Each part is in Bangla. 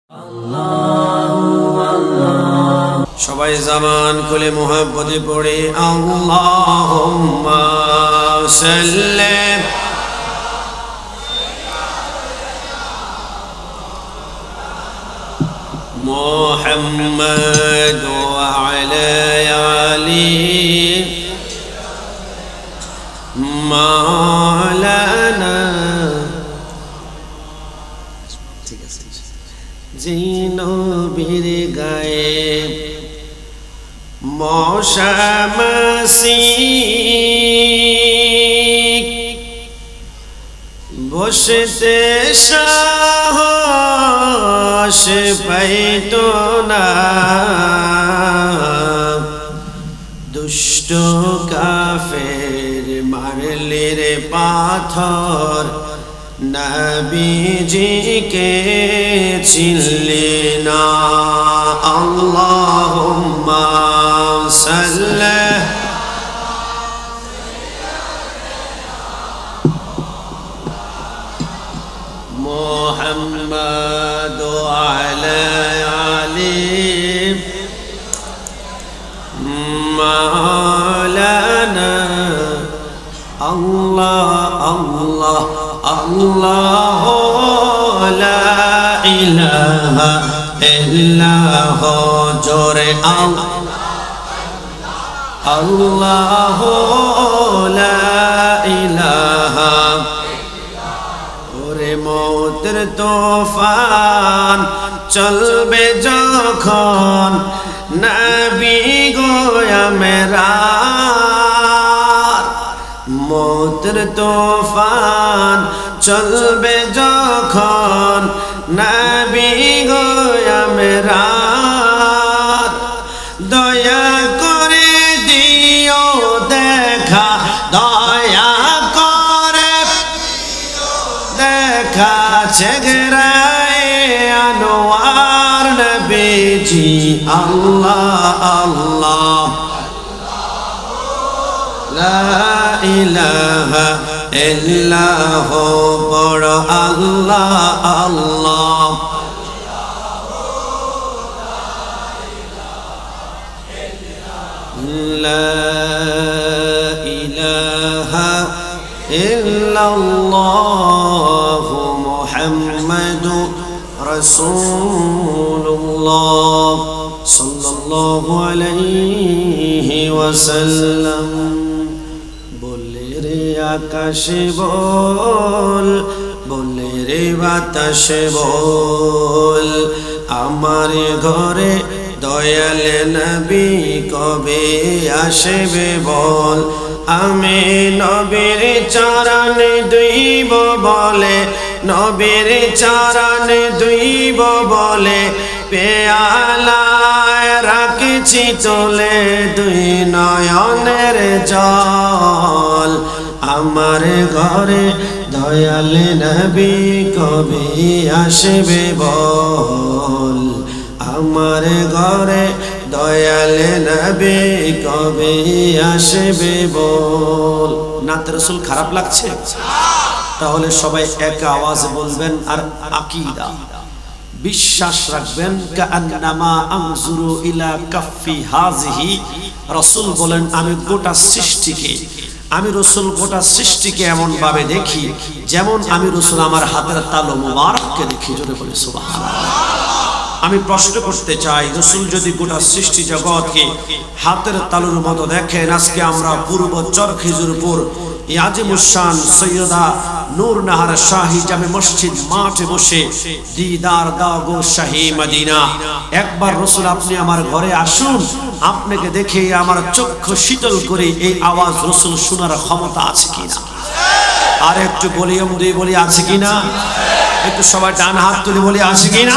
সবাই জামান খুলে মুহাব্বতে পড়ে আল্লাহুম্মা সাল্লি মুহাম্মাদ ওয়া আলা আলি মাওলানা নবীর গায়ে মশা মাছি বসতে সাহস পাইত না, দুষ্ট কাফের মারলে রে পাথর, নবীজিকে চিনলে না। আল্লাহুম্মা সাল্লি মুহাম্মাদ আলা আলি মাওলানা। আল্লাহ আল্লাহ আল্লাহ লা ইলাহা ইল্লাল্লাহ, জোরে আল্লাহ লা ইলাহা। ওরে মৌতের তুফান চলবে যখন, নবী গো আমরা মৌতের তুফান চলবে যখন, নবী গো আমরা দয়া করে দিও দেখা, দয়া করে দেখা চেহারায়ে আনোয়ার নবীজি। আল্লাহ আল্লাহ লা ইলাহা ইল্লাল্লাহ, বড় আল্লাহ আল্লাহ। লা ইলাহা ইল্লাল্লাহ মুহাম্মাদুর রাসূলুল্লাহ সাল্লাল্লাহু আলাইহি ওয়াসাল্লাম। বলে রে আকাশে বল, বলে রে বাতাসে বল, আমার ঘরে দয়াল নবী কবে আসবে বল। আমি নবীর চরণে দুইব বলে, নবীর চরণে দুইব বলে, পেয়ালায় রাখছি তোলে দুই নয়নের জল। আমার ঘরে দয়াল নবী কবে আসবে বল, আমার ঘরে দয়াল নবী কবে আসবে বল। নাত রাসূল খারাপ লাগছে? তাহলে সবাই এক আওয়াজে বলবেন আর আকীদা বিশ্বাস রাখবেন। কাআন্নামা আনজুরু ইলা কাফি হাযিহি, রাসূল বলেন আমি গোটা সৃষ্টিকে, আমি রাসূল গোটা সৃষ্টিকে এমন ভাবে দেখি যেমন আমি রাসূল আমার হাতের তালু মুবারককে দেখি। জোরে বলে সুবহানাল্লাহ। আমি প্রশ্ন করতে চাই, রাসূল যদি গোটা সৃষ্টি জগৎকে হাতের তালুর মতো দেখেন, আজকে আমরা পূর্ব চরখিজুরপুর আজিমুশান সৈয়দা নূর নাহার শাহী জামে মসজিদ মাঠে বসে দিদার দাও গো শাহী মদিনা। একবার রাসূল আপনি আমার ঘরে আসুন, আপনাকে দেখে আমার চক্ষু শীতল করে এই আওয়াজ রাসূল শোনার ক্ষমতা আছে কিনা? আর একটু ভলিউম দিয়ে বলি আছে কিনা? একটু সবাই ডান হাত তুলে বলি আছে কিনা?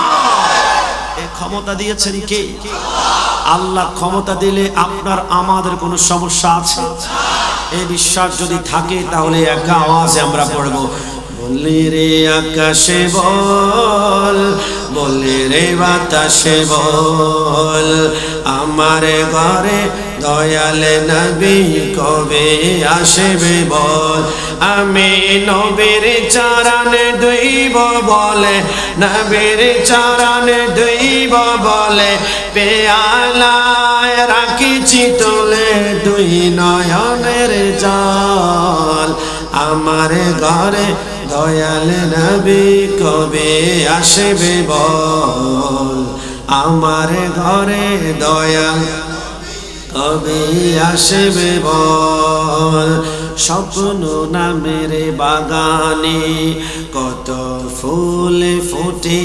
এই ক্ষমতা দিয়েছেন কে? আল্লাহ। ক্ষমতা দিলে আপনার আমাদের কোনো সমস্যা আছে? এই বিশ্বাস যদি থাকে তাহলে একা আওয়াজে আমরা পড়ব, বলে রে আকাশে বল, বলে রে বাতাসে বল, আমার ঘরে দয়াল নবী কবে আসবে বল। আমি নবীর চরণে ধুইব বলে, নবীর চরণে ধুইব বলে, পেয়ালায় রাখিছি তুলে দুই নয়নের জল। আমার ঘরে দয়াল নবী কবে আসবে বল, আমার ঘরে দয়াল কবে আসবে বল। স্বপ্ন নামের বাগানে কত ফুল ফুটে,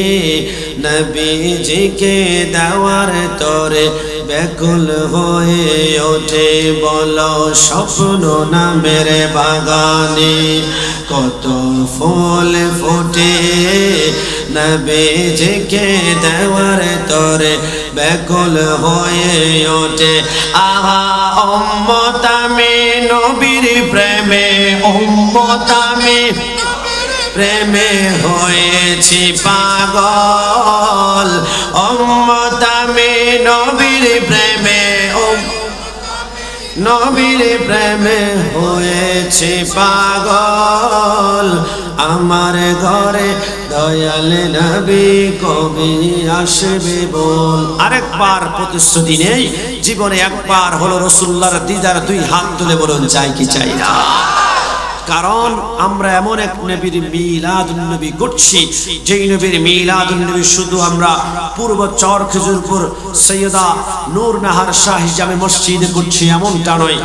নবীজিকে দেওয়ার তরে ব্যাকুল হয়ে ওঠে বলো। স্বপ্ন নামের বাগানে কত ফুল ফুটে, নবীজিকে দেওয়ার তরে ব্যাকুল হয়ে ওঠে। আহা উম্মত আমি নবীর প্রেমে, উম্মত আমি প্রেমে হয়েছি পাগল, উম্মত আমি নবীর প্রেমে, নবীর প্রেমে হয়েছি পাগল। আমার ঘরে দয়াল নবী কবে আসবে বল। আরেকবার প্রতিশ্রুতি নেই, জীবনে একবার হলো রাসূলুল্লাহর দিদার, দুই হাত তুলে বলুন চাই কি চাই না। কারণ আমরা এমন এক নবীর মিলাদুন নবী করছি, যেই নবীর মিলাদুন নবী শুধু আমরা পূর্ব চর খেজুরপুর সৈয়দা নূর নাহার শাহী জামে মসজিদে করছি এমনটা নয়।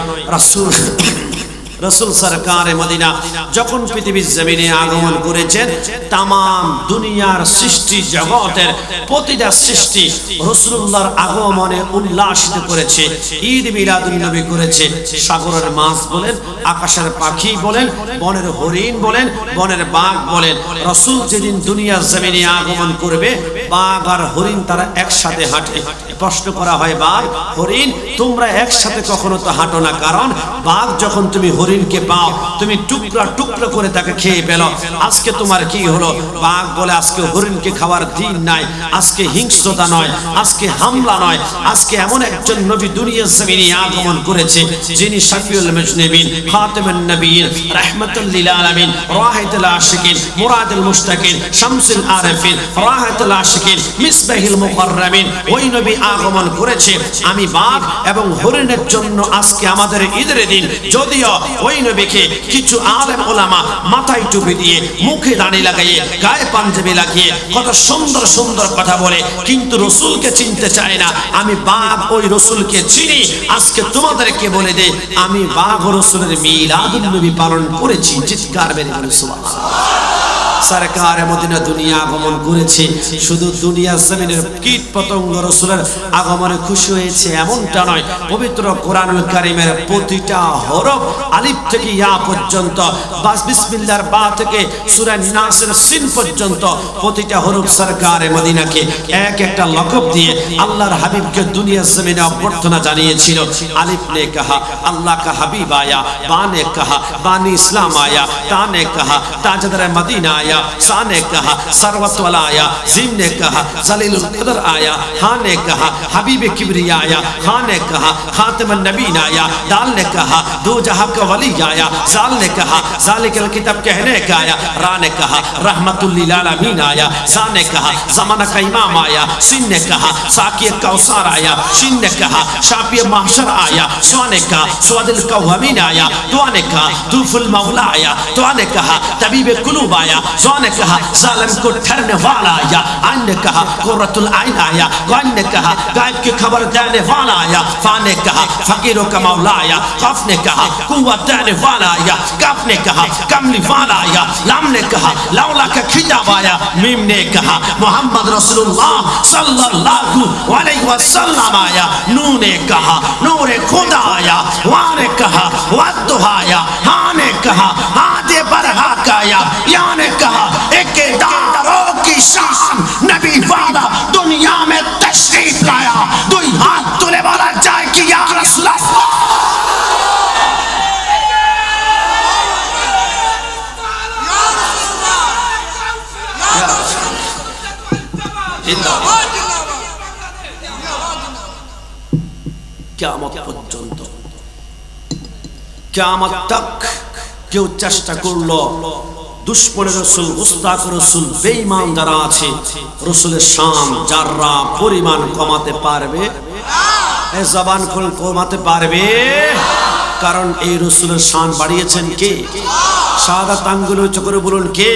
রাসূল সরকারে মদিনা যখন পৃথিবীর জমিনে আগমন করেছেন, তাম দুনিয়ার সৃষ্টি জগতের প্রতিটা সৃষ্টি রাসূলুল্লাহর আগমনে উল্লাসিত করেছে। ঈদ মিলাদুন নবী করেছে। সাগরের মাছ বলেন, আকাশের পাখি বলেন, বনের হরিণ বলেন, বনের বাঘ বলেন, রাসূল যেদিন দুনিয়ার জমিনে আগমন করবে, বাঘ আর হরিণ তারা একসাথে হাঁটে। প্রশ্ন করা হয়, বাঘ হরিণ তোমরা একসাথে কখনো তো হাঁটো না, কারণ বাঘ যখন তুমি হরিণকে পাও তুমি টুকরা টুকরা করে তাকে খেয়ে ফেলো। আজকে তোমার কি হলো? বাঘ বলে আজকে হরিণকে খাওয়ার দিন নাই, আজকে হিংস্রতা নয়, আজকে হামলা নয়, আজকে এমন একজন নবী দুনিয়ার জমিনে আগমন করেছে যিনি শাফিউল মুজনিবিন, খাতামুন নবিয়্যিন, রাহমাতুল লিল আলামিন, রাহিতুল আশিকিন, মুরাদুল মুশতাকিন, শামসুল আরিফিন, রাহিতুল আশিকিন, মিসবাহুল মুকাররামিন, ওই নবী আগমন করেছে। আমি বাঘ এবং হরিণের জন্য আজকে আমাদের ঈদের দিন, যদিও ওই নবীকে কিছু আলেম ওলামা মাথায় টুপি দিয়ে, মুখে দাড়ি লাগাইয়ে, গায়ে পাঞ্জাবি লাগিয়ে কত সুন্দর সুন্দর কথা বলে, কিন্তু রাসূলকে চিনতে চায় না। আমি বাঘ ওই রাসূলকে চিনি। আজকে তোমাদেরকে বলে দে, আমি বাঘ ও রাসূলের মিলাদুন নবী পালন করেছি। চিৎকার বের করে সুবহানাল্লাহ। সরকারে মদিনা দুনিয়া আগমন করেছে, শুধু দুনিয়ার জমিনের কীট পতঙ্গ রাসূলের আগমনে খুশি হয়েছে এমনটা নয়। পবিত্র কোরআনুল কারীমের প্রতিটা হরফ আলিফ থেকে ইয়া পর্যন্ত, বাস বিসমিল্লাহর বা থেকে সূরা নাসের সিন পর্যন্ত প্রতিটা হরফ সরকারে মদিনাকে এক একটা লকব দিয়ে আল্লাহর হাবিবকে দুনিয়ার জমিনে অভ্যর্থনা জানিয়েছিল। আলিফ নে কহা আল্লাহ কা হাবিব আয়া, বা নে কহা বানি ইসলাম আয়া, তা নে কহা তাজদার মদিনা आया, सा ने कहा सरवत वाला आया, जिम ने कहा जलीलुल कदर आया, हाँ ने कहा हबीब किबरिया आया, हाँ ने कहा खातिमुन नबीन आया, दाल ने कहा दो जहां का वली आया, जाल ने कहा जालिकल किताब कहने का आया, रा ने कहा रहमतुल लिल आलमीन आया, सा ने कहा ज़माना का इमाम आया, सिन ने कहा साकी कौसर आया, शिन ने कहा शाफी महशर आया, स्वा ने कहा स्वादिल कौमीन आया, दुआ ने कहा तूफुल मौला आया, दुआ ने कहा तबीब कुलूब आया, ज़ा ने कहा जालिम को ठहरने वाला आया, आन ने कहा कुर्रतुल आइन आया, गान ने कहा गायब की खबर देने वाला आया, फा ने कहा फकीरों का मौला आया, कफ ने कहा कुव्वत देने वाला आया, कफ ने कहा कमली वाला आया, लाम ने कहा लौला का खिताब आया, मीम ने कहा मोहम्मद रसूलुल्लाह सल्लल्लाहु अलैहि वसल्लम आया, नून ने कहा नूर खुदा आया, वा ने कहा वद्दुहा आया, हा ने कहा आदे बरहा का आया, या ने कहा इक़्तिदारों की शान नबी वाला दुनिया में तशरीफ लाया, दुई हाथ तुले वाला जाए कि या रसूल अल्लाह। কিয়ামত পর্যন্ত, কিয়ামত তক কেউ চেষ্টা করলো দুশমনের রাসূল, গুস্তাখ রাসূল, বেঈমান যারা আছে রাসূলের শান যারা পরিমাণ কমাতে পারবে এই জবান খুলে কমাতে পারবে? কারণ এই রাসূলের শান বাড়িয়েছেন কে? শাহাদাত আঙ্গুল উঁচু করে বলুন কে?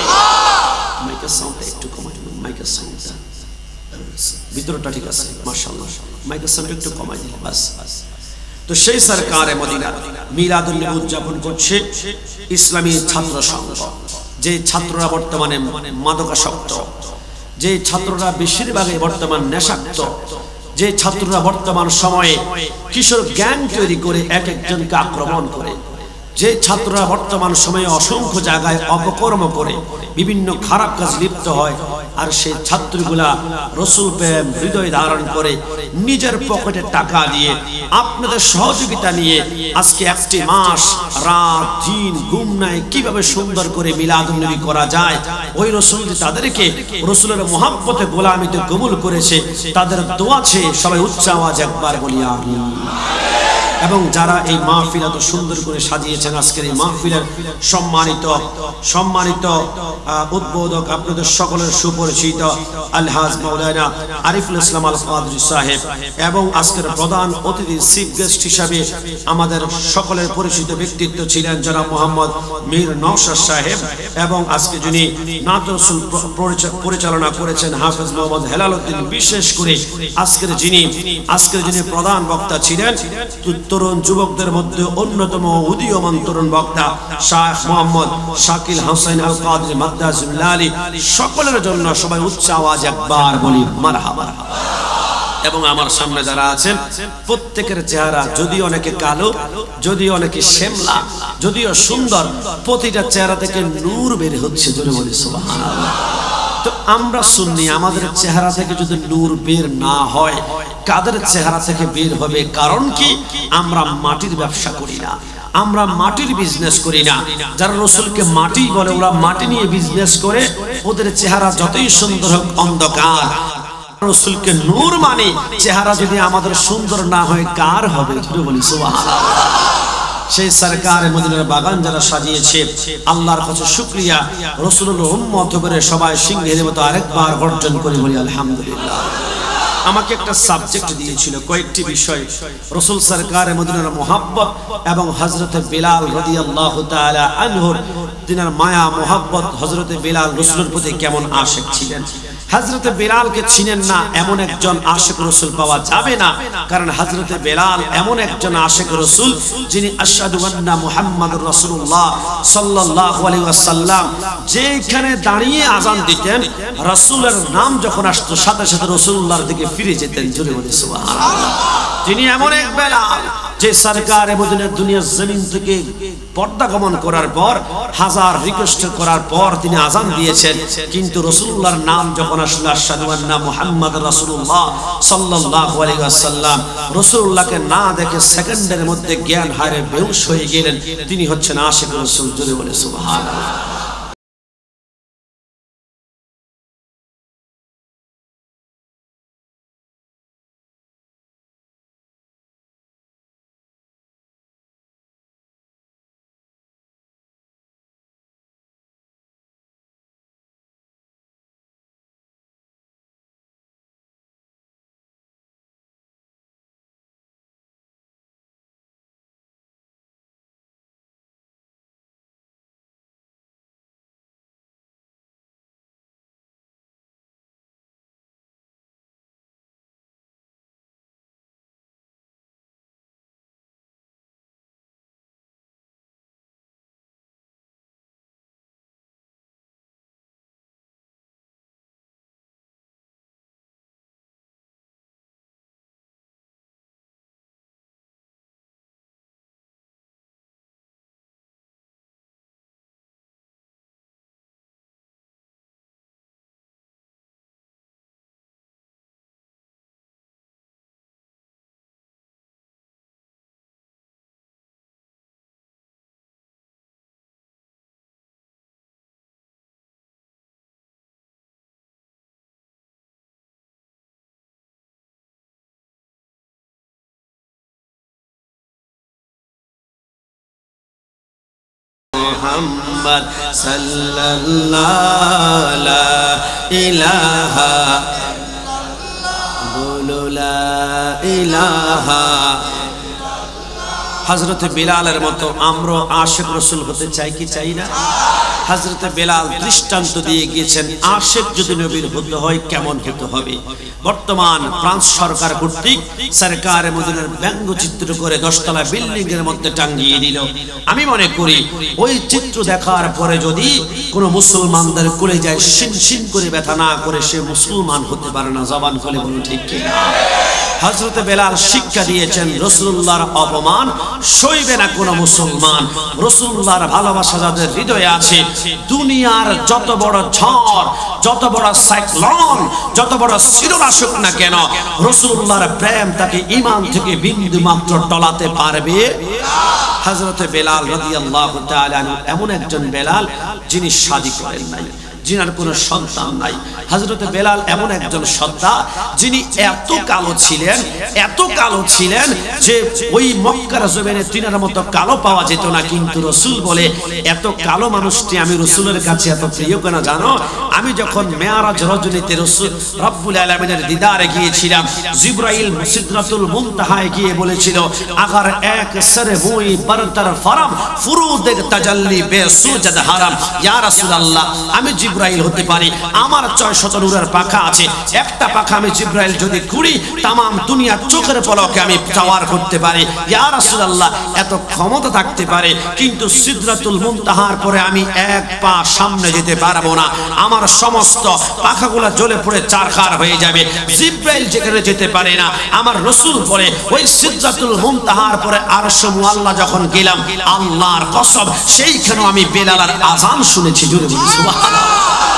মাইকের সাউন্ডটা একটু কমাই দিন, মাইকের সাউন্ডটা ভিতরটা ঠিক আছে মাশাআল্লাহ, মাইকের সাউন্ড একটু কমাই দিন বাস। তো সেই সরকারে মদিনা মিলাদুন নবী উদযাপন করছে ইসলামী ছাত্র সংঘ, যে ছাত্ররা বর্তমানে মাদকাসক্ত, যে ছাত্ররা বেশিরভাগই বর্তমান নেশাক্ত, যে ছাত্ররা বর্তমান সময়ে কিশোর গ্যাং তৈরি করে এক একজনকে আক্রমণ করে, যে ছাত্ররা বর্তমান সময়ে অসংখ্য জায়গায় অপকর্ম করে বিভিন্ন খারাপ কাজ লিপ্ত হয়, আর সেই ছাত্রগুলা রাসূল প্রেম হৃদয় ধারণ করে নিজের পকেটে টাকা দিয়ে আপনাদের সহযোগিতা নিয়ে আজকে একটি মাস রাত দিন ঘুম নাই কিভাবে সুন্দর করে মিলাদুন নবী করা যায়, ওই রাসূল তাদেরকে রাসূলের মহব্বতে গোলামিতে কবুল করেছে, তাদের দোয়া আছে। সবাই উচ্চ আওয়াজ একবার বলি আমিন। এবং যারা এই মাহফিল এত সুন্দর করে সাজিয়েছেন, আজকের এই মাহফিলের সম্মানিত উদ্বোধক আপনাদের সকলের সুপরিচিত আলহাজ মাওলানা আরিফুল ইসলাম আল কাদরি সাহেব, এবং আজকের প্রধান অতিথি চিফ গেস্ট হিসাবে আমাদের সকলের পরিচিত ব্যক্তিত্ব ছিলেন জনাব মোহাম্মদ মীর নওশাদ সাহেব, এবং আজকে যিনি নাত রাসূল পরিচালনা করেছেন হাফেজ মোহাম্মদ হেলাল উদ্দিন, বিশেষ করে আজকের যিনি প্রধান বক্তা ছিলেন তরুণ যুবকদের মধ্যে অন্যতম উদীয়মান তরুণ বক্তা শাহ মোহাম্মদ শাকিল হোসেন আল কাদরি মাদ্দাজিল্লাহ আলী, সকলের জন্য সবাই উচ্চ আওয়াজ একবার বলি মারহাবা। এবং আমার সামনে যারা আছেন প্রত্যেকের চেহারা যদিও অনেকে কালো, যদিও অনেকে শ্যামলা, যদিও সুন্দর, প্রতিটা চেহারা থেকে নূর বের হচ্ছে, জোরে বলি সুবহানাল্লাহ। তো আমরা সুন্নি, আমাদের চেহারা থেকে যদি নূর বের না হয় কাদের চেহারা থেকে বের হবে? কারণ কি? আমরা মাটির ব্যবসা করি না, আমরা মাটির বিজনেস করি না। যারা রাসূলকে মাটি বলে ওরা মাটি নিয়ে বিজনেস করে, ওদের চেহারা যতই সুন্দর হোক অন্ধকার। রাসূলকে নূর মানে চেহারা যদি আমাদের সুন্দর না হয় কার হবে? জোরে বলি সুবহানাল্লাহ। সেই সরকারে মদিনার বাগান যারা সাজিয়েছে আল্লাহর কাছে শুকরিয়া, রাসূলুল্লাহ উম্মত করে সবাই সিংহের মতো আরেকবার গর্জন করে বলি আলহামদুলিল্লাহ। আমাকে একটা সাবজেক্ট দিয়েছিল, কয়েকটি বিষয় রাসূল সরকারে মদিনার মুহাব্বত এবং হযরত বিলাল রাদিয়াল্লাহু তাআলা আনহুর তিনার মায়া মুহাব্বত, হযরত বিলাল রাসূলের প্রতি কেমন আশিক ছিলেন। হযরত বিলালকে চিনেন না এমন একজন আশিক রাসূল পাওয়া যাবে না, কারণ হযরত বিলাল এমন একজন আশিক রাসূল যিনি আশহাদু আন্না মুহাম্মাদুর রাসূলুল্লাহ সাল্লাল্লাহু আলাইহি ওয়াসাল্লাম যেখানে দাঁড়িয়ে আযান দিতেন, রাসূলের নাম যখন আসতো সাথে সাথে রাসূলুল্লাহর দিকে ফিরে যেতেন, জোরে বলি সুবহানাল্লাহ। তিনি এমন এক বিলাল যে সরকারে মদিনার দুনিয়ার জমিন থেকে পর্দা গমন করার পর হাজার রিকোয়েস্ট করার পর তিনি আযান দিয়েছেন, কিন্তু রাসূলুল্লাহর নাম যখন আসলো আশহাদু আন্না মুহাম্মাদুর রাসূলুল্লাহ সাল্লাল্লাহু আলাইহি ওয়াসাল্লাম, রাসূলুল্লাহকে না দেখে সেকেন্ডের মধ্যে জ্ঞান হারিয়ে বেহুশ হয়ে গেলেন। তিনি হচ্ছেন আশিক রাসূল, জোরে বলে সুবহানাল্লাহ। মুহাম্মদ সাল্লাল্লাহু লা ইলাহা বলো লা ইলাহা। হযরত বিলালের মতো আমরা আশিক রাসূল হতে চাই কি চাই না? হযরত বিলাল দৃষ্টান্ত দিয়ে গিয়েছেন আশিক যদি নবীর হতে হয় কেমন হতে হবে। বর্তমান ফ্রান্স সরকার কর্তৃক সরকার মদিনার ব্যঙ্গচিত্র করে 10 তলা বিল্ডিং এর মধ্যে টাঙিয়ে দিল। আমি মনে করি ওই চিত্র দেখার পরে যদি কোনো মুসলমানদের কলিজায় শিনশিন করে ব্যথা না করে সে মুসলমান হতে পারে না। জবান খুলে বলুন ঠিক কি না? হযরত বিলাল শিক্ষা দিয়েছেন রাসূলুল্লাহর অপমান সইবে না কোনো মুসলমান। রাসূলুল্লাহর ভালোবাসা যাদের হৃদয়ে আছে, দুনিয়ার যত বড় ঝড়, যত বড় সাইক্লোন, যত বড় শিরোর আসুক না কেন, রাসূলুল্লাহর প্রেম তাকে ঈমান থেকে বিন্দু মাত্র টলাতে পারবে। হযরত বিলাল রাদিয়াল্লাহু তাআলা এমন একজন বিলাল যিনি শাদী করেন নাই, যিনার কোনো সন্তান নাই। হযরত বিলাল এমন একজন সত্তা যিনি এত কালো ছিলেন, এত কালো ছিলেন যে ওই মক্কার জমিনে তিনার মতো কালো পাওয়া যেত না। কিন্তু রাসূল বলে এত কালো মানুষটি আমি রাসূলের কাছে এত প্রিয় কেন জানো? আমি যখন মেরাজ রজনীতে রাসূল রব্বুল আলামিনের দিদারে গিয়েছিলাম, জিবরাইল সিদরাতুল মুনতাহায় গিয়ে বলেছিল আগার এক সরে মুই বরতর ফরম ফুরুদ তাজাল্লি বেসুজদ হারাম। ইয়া রাসূলুল্লাহ, আমি জিবরাইল হতে পারি, আমার 600 নূরের পাখা আছে, একটা পাখা আমি জিবরাইল যদি খুঁড়ি তাম দুনিয়া চোখের পলকে আমি যাওয়ার করতে পারি। ইয়া রাসূলুল্লাহ, এত ক্ষমতা থাকতে পারে, কিন্তু সিদরাতুল মুনতাহার পরে আমি এক পা সামনে যেতে পারবো না, আমার সমস্ত পাখাগুলো জ্বলে পড়ে চারখার হয়ে যাবে। জিবরাইল যেখানে যেতে পারে না, আমার রাসূল পরে ওই সিদরাতুল মুনতাহার পরে আরশ মুআল্লা যখন গেলাম, আল্লাহর কসম সেইখানে আমি বেলালের আযান শুনেছি। জোরে বলি সুবহানাল্লাহ।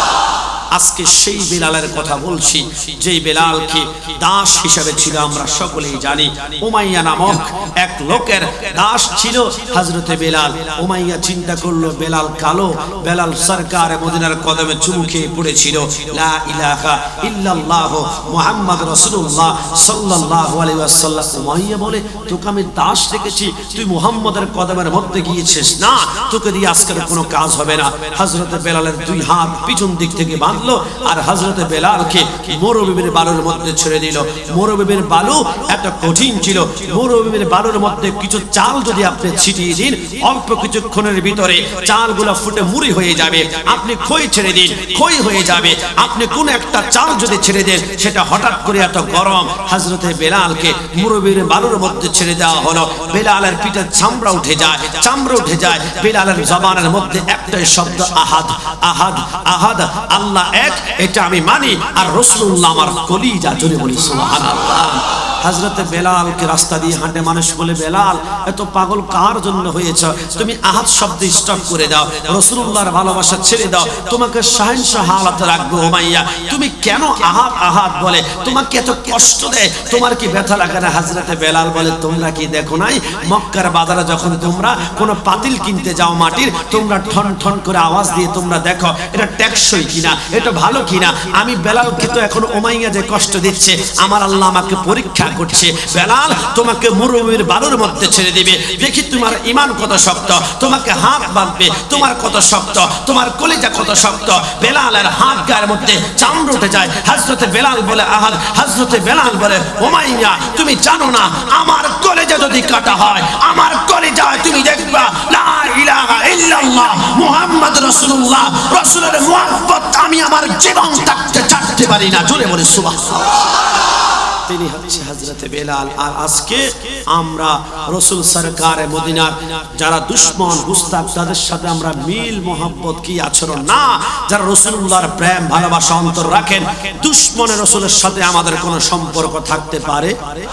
আজকে সেই বেলালের কথা বলছি যেই বেলালকে দাস হিসেবে ছিল আমরা সকলেই জানি। উমাইয়া নামক এক লোকের দাস ছিল হযরতে বেলাল। উমাইয়া চিন্তা করলো বেলাল কালো, বেলাল সরকার মদিনার কদমে চুমু খেয়ে পড়েছিল লা ইলাহা ইল্লাল্লাহ মুহাম্মদ রাসূলুল্লাহ সাল্লাল্লাহু আলাইহি ওয়াসাল্লাম। উমাইয়া বলে তোকে আমি দাস রেখেছি, তুই মুহাম্মদের কদমের মধ্যে গিয়েছিস না, তোকে দিয়ে আজকের কোনো কাজ হবে না। হযরতে বেলালের দুই হাত পিছন দিক থেকে বাঁধলো আর হযরতে বেলালকে মরুভূমির বালুর মধ্যে ছেড়ে দিল। মরুভূমির বালু এত কঠিন ছিল, মরুভূমির বালুর মধ্যে কিছু চাল যদি আপনি ছিটিয়ে দিন, অল্প কিছুক্ষণের ভিতরে চালগুলো ফুটে মুড়ি হয়ে যাবে। আপনি খই ছেড়ে দিন, খই হয়ে যাবে। আপনি কোন একটা চাল যদি ছেড়ে দেন, সেটা হঠাৎ করে এত গরম। হযরতে বেলালকে মরুভূমির বালুর মধ্যে ছেড়ে দেওয়া হলো। বেলালের পিঠে চামড়া উঠে যায়, চামড়া উঠে যায়। বেলালের জবানের মধ্যে একটাই শব্দ আহাদ আহাদ আহাদ, আল্লাহ এক, এটা আমি মানি। আর রাসূলুল্লাহ আমার কলিজা। জোরে বলি সুবহানাল্লাহ। হযরতে বেলালকে রাস্তা দিয়ে হাঁটে মানুষ বলে বেলাল এত পাগল কার জন্য হয়েছে? তুমি আহাদ শব্দ স্টপ করে দাও, রাসূলুল্লাহর ভালোবাসা ছেড়ে দাও, তোমাকে শাহেনশাহ হালাতে রাখবো। উমাইয়া তুমি কেন আহাদ আহাদ বলে? তোমাকে এত কষ্ট দেয়, তোমার কি ব্যথা লাগে না? হযরতে বেলাল বলে তোমরা কি দেখো নাই মক্কার বাজারে যখন তোমরা কোনো পাতিল কিনতে যাও মাটির, তোমরা ঠন ঠন করে আওয়াজ দিয়ে তোমরা দেখো এটা টেকসই কিনা, এটা ভালো কিনা। আমি বেলালকে তো এখন উমাইয়া যে কষ্ট দিচ্ছে, আমার আল্লাহ আমাকে পরীক্ষা করছে। বেলাল তোমাকে মরুভূমির বালুর মধ্যে ছেড়ে দিবে, দেখি তোমার ঈমান কত শক্ত, তোমাকে হাত বাঁধবে তোমার কত শক্ত, তোমার কলিজা কত শক্ত। বেলালের হাত গায়ের মধ্যে চামড়া উঠে যায়। হযরতে বেলাল বলে আহাদ, হযরতে বেলাল বলে উমাইয়া তুমি জানো না আমার কলিজা যদি কাটা হয়, আমার কলিজায় তুমি দেখবা লা ইলাহা ইল্লাল্লাহ মুহাম্মদ রাসূলুল্লাহ, রাসূলের মুহাব্বত আমি আমার জীবন থাকতে ছাড়তে পারি না। জোরে বলে সুবহানাল্লাহ। তিনি হচ্ছে হযরতে বেলাল। আর আজকে আমরা রাসূল সরকার মদিনার যারা দুশমন গুস্তাখ তাদের সাথে আমরা মিল মোহাব্বত কি আচরণ না, যারা রাসূলুল্লাহর প্রেম ভালোবাসা অন্তর রাখেন, দুশমনের রাসূলের সাথে আমাদের কোনো সম্পর্ক থাকতে পারে?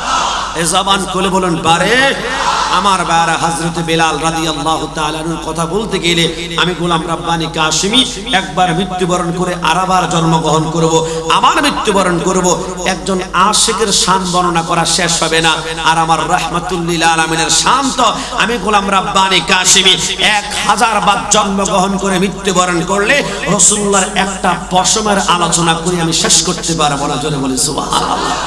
এ জবান খুলে বলুন পারে? আমার ভাইরা হযরতে বেলাল রাদিয়াল্লাহু তাআলা আনহুর কথা বলতে গেলে আমি গোলাম রাব্বানী কাশিমি একবার মৃত্যুবরণ করে আরেকবার জন্মগ্রহণ করব, আবার মৃত্যুবরণ করব। একজন আশিকের শান বর্ণনা করা শেষ হবে না। আর আমার রাহমাতুল লিল আলামিনের শান তো আমি গোলাম রাব্বানী কাশিমি 1000 বার জন্মগ্রহণ করে মৃত্যুবরণ করলে রাসূলুল্লাহর একটা পশমের আলোচনা করে আমি শেষ করতে পারবো না। জোরে বলি সুবহানাল্লাহ।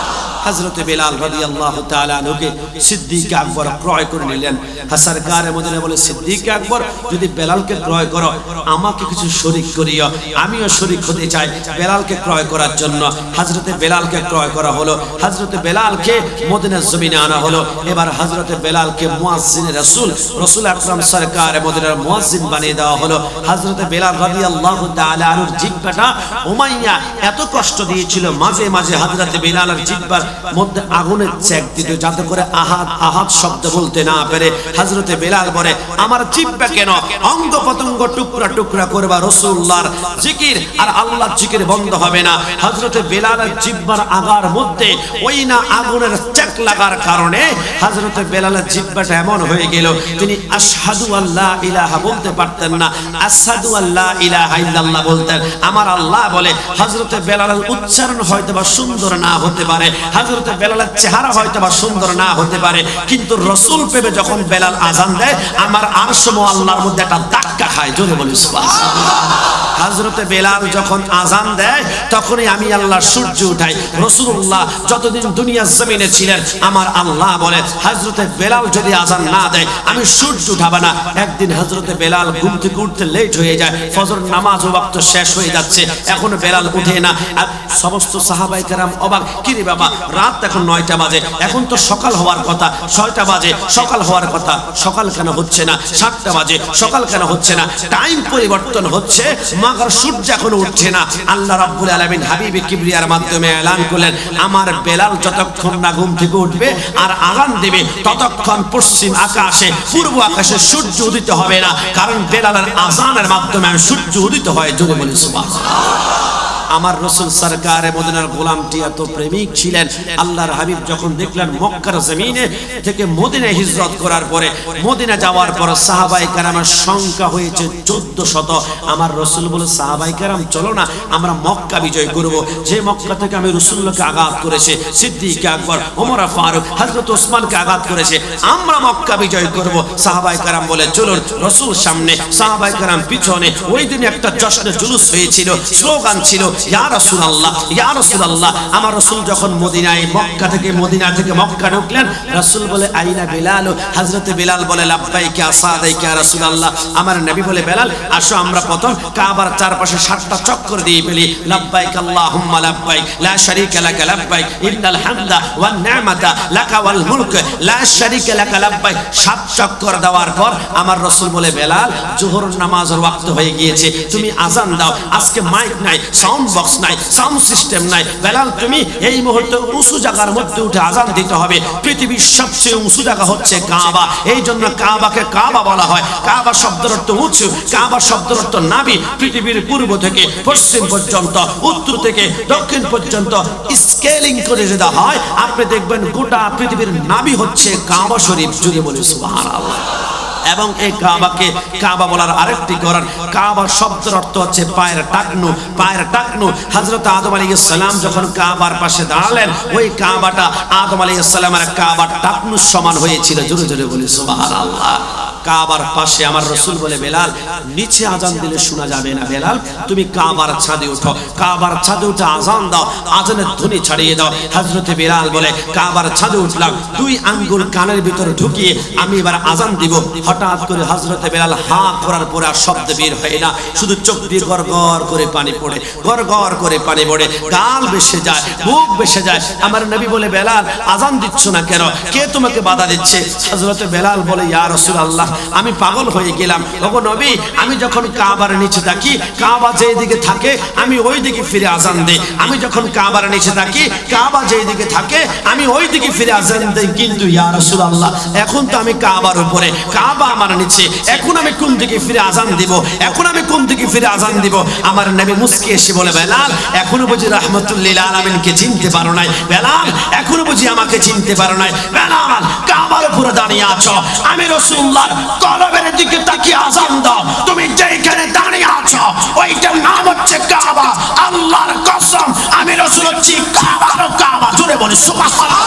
হযরত বেলাল রাদিয়াল্লাহু তাআলা আনহুকে সিদ্দিক আকবর ক্রয় করে নিলেন। সরকার মদিনা বলে, সিদ্দিক আকবর যদি বেলালকে ক্রয় করো আমাকে কিছু শরীক করিও, আমিও শরীক হতে চাই বেলালকে ক্রয় করার জন্য। হযরত বেলালকে ক্রয় করা হলো। হযরত বেলালকে মদিনার জমিনে আনা হলো। এবার হযরত বেলালকে মুয়াজ্জিন রাসূল আকরাম সরকার মদিনার মুয়াজ্জিন বানিয়ে দেওয়া হলো। হযরত বেলাল রাদিয়াল্লাহু তাআলা আনহুর জিহ্বাটা উমাইয়া এত কষ্ট দিয়েছিল, মাঝে মাঝে হযরত বেলালের জিহ্বার মধ্যে আগুনের চেক দিত যাতে করে আহাদ আহাদ শব্দ বলতে না পারে। হযরত বেলাল বলে, আমার জিহ্বা কেন অঙ্গ পতঙ্গ টুকরা টুকরা করবা রাসূলুল্লাহর জিকির আর আল্লাহর জিকির বন্ধ হবে না। হযরত বেলালের জিহ্বার আগার মধ্যে ওই না আগুনের চেক লাগার কারণে হযরত বেলালের জিহ্বাটা এমন হয়ে গেল তিনি আশহাদু আল্লা ইলাহা বলতে পারতেন না, আশহাদু আল্লা ইলাহা ইল্লাল্লাহ বলতেন। আমার আল্লাহ বলে হযরত বেলালের উচ্চারণ হয়তোবা সুন্দর না হতে পারে, হযরত বেলালের চেহারা হয়তোবা সুন্দর না হতে পারে, কিন্তু রাসূল পেবে যখন বেলাল আযান দেয় আমার আরশ আল্লাহর মধ্যে একটা ধাক্কা খায়। জোরে বলি সুবহানাল্লাহ। হযরত বেলাল যখন আযান দেয় তখনই আমি আল্লাহ সূর্য উঠাই। রাসূলুল্লাহ যতদিন দুনিয়ার জমিনে ছিলেন আমার আল্লাহ বলে হযরত বেলাল যদি আযান না দেয় আমি সূর্য উঠাবো না। একদিন হযরত বেলাল ঘুম থেকে উঠতে লেট হয়ে যায়, ফজর নামাজ ওয়াক্ত শেষ হয়ে যাচ্ছে, এখনো বেলাল উঠে না। আর সমস্ত সাহাবায়ে কেরাম অবাক, কি রে বাবা রাত এখন 9টা বাজে, এখন তো সকাল হওয়ার কথা, 6টা বাজে সকাল হওয়ার কথা, সকাল কেন হচ্ছে না? 7টা বাজে সকাল কেন হচ্ছে না? টাইম পরিবর্তন হচ্ছে মাগার সূর্য এখনো উঠছে না। আল্লাহ রাব্বুল আলামিন হাবিবে কিবরিয়ার মাধ্যমে এলান করলেন, আমার বেলাল যতক্ষণ না ঘুম থেকে উঠবে আর আযান দেবে ততক্ষণ পশ্চিম আকাশে পূর্ব আকাশে সূর্য উদিত হবে না, কারণ বেলালের আযানের মাধ্যমে সূর্য উদিত হয়। জোরে বলি সুবহানাল্লাহ। আমার রাসূল সরকার মদিনার গোলামটি এত প্রেমিক ছিলেন, আল্লাহর হাবিব যখন দেখলেন মক্কার জমিনে থেকে মদিনায় হিজরত করার পরে মদিনা যাওয়ার পর সাহাবায়ে কেরামের সংখ্যা হয়েছে 1400। আমার রাসূল বলে, সাহাবায়ে কেরাম চলো না আমরা মক্কা বিজয় করব। যে মক্কা থেকে আমি রাসূলকে আঘাত করেছে, সিদ্দিক আকবর, ওমর ফারুক, হযরত ওসমানকে আঘাত করেছে, আমরা মক্কা বিজয় করব। সাহাবায়ে কেরাম বলে চলুন। রাসূল সামনে, সাহাবায়ে কেরাম পিছনে। ওই দিন একটা জশ্নের জুলুস হয়েছিল, স্লোগান ছিল ইয়া রাসূলুল্লাহ ইয়া রাসূলুল্লাহ। আমার রাসূল যখন মদিনা থেকে মক্কা ঢুকলেন, রাসূল বলে আইনা বেলাল। হযরত বেলাল বলে লাব্বাইকা সাদাইকা ইয়া রাসূলুল্লাহ। আমার নবী বলে বেলাল আসো আমরা প্রথম কাবার চারপাশে 7টা চক্কর দিয়ে ফেলি, লাব্বাইক আল্লাহুম্মা লাব্বাইক লা শারীকা লাকা লাব্বাইক ইন্নাল হামদা ওয়ান নি'মাতা লাকা ওয়াল মুলক লা শারীকা লাকা লাব্বাইক। 7 চক্কর দেওয়ার পর আমার রাসূল বলে বেলাল যোহর নামাজের ওয়াক্ত হয়ে গিয়েছে, তুমি আযান দাও। আজকে মাইক নাই, সাউন্ড বক্স নাই, সাউন্ড সিস্টেম নাই, বেলাল তুমি এই মুহূর্তে উঁচু জায়গার মধ্যে উঠে আযান দিতে হবে। পৃথিবীর সবচেয়ে উঁচু জায়গা হচ্ছে কাবা, এই জন্য কাবাকে কাবা বলা হয়। কাবা শব্দের অর্থ উঁচু, কাবা শব্দের অর্থ নাভি। পৃথিবীর পূর্ব থেকে পশ্চিম পর্যন্ত, উত্তর থেকে দক্ষিণ পর্যন্ত স্কেলিং করে যদি হয় আপনি দেখবেন গোটা পৃথিবীর নাভি হচ্ছে কাবা শরীফ। জুড়ে বলি সুবহানাল্লাহ। এবং এই কাবাকে কাবা বলার আরেকটি কারণ, কাবা শব্দের অর্থ হচ্ছে পায়ের টাকনু, পায়ের টাকনু। হযরত আদম আলাইহিস সালাম যখন কাবার পাশে দাঁড়ালেন ওই কাবাটা আদম আলাইহিস সালামের কাবার টাকনুর সমান হয়েছিল। জোরে জোরে বলি সুবহানাল্লাহ। কাবার পাশে আমার রাসূল বলে বেলাল নিচে আযান দিলে শোনা যাবে না, বেলাল তুমি কাবার ছাদে ওঠো, কাবার ছাদে উঠে আযান দাও, আযানের ধ্বনি ছড়িয়ে দাও। হযরত বেলাল বলে কাবার ছাদে উঠলাম, 2 আঙ্গুল কানের ভিতরে ঢুকিয়ে আমি এবার আযান দিব। হঠাৎ করে হযরত বেলাল হা করার পরে আর শব্দ বের হয় না, শুধু চোখ দিয়ে গড়গড় করে পানি পড়ে, গড়গড় করে পানি পড়ে, গাল ভেসে যায়, মুখ ভেসে যায়। আমার নবী বলে বেলাল আযান দিচ্ছ না কেন, কে তোমাকে বাধা দিচ্ছে? হযরত বেলাল বলে ইয়া রাসূলুল্লাহ আমি পাগল হয়ে গেলাম, ওগো নবী আমি যখন কাবার নিচে থাকি কাবা যেই দিকে থাকে আমি ওই দিকে ফিরে আযান দেই, আমি যখন কাবার নিচে থাকি কাবা যেই দিকে থাকে আমি ওই দিকে ফিরে আযান দেই। কিন্তু ইয়া রাসূলুল্লাহ এখন তো আমি কাবার উপরে, কাবা আমার নিচে, এখন আমি কোন দিকে ফিরে আযান দিব, এখন আমি কোন দিকে ফিরে আযান দিব? আমার নবী মুস্কি এসে বলে বেলাল এখনো বুঝি রাহমাতুল লিল আলামিনকে চিনতে পারো নাই, বেলাল এখনো বুঝি আমাকে চিনতে পারো নাই? বেলাল কাবার উপরে দাঁড়িয়ে আছো, আমি রাসূলুল্লাহ কলবের দিকে তাকিয়ে আযান দাও, তুমি যেখানে দাঁড়িয়ে আছো ওইটার নাম হচ্ছে কাবা। আল্লাহর কসম আমি রাসূল হচ্ছি কাবার কাবা। জোরে বলি সুবহানাল্লাহ।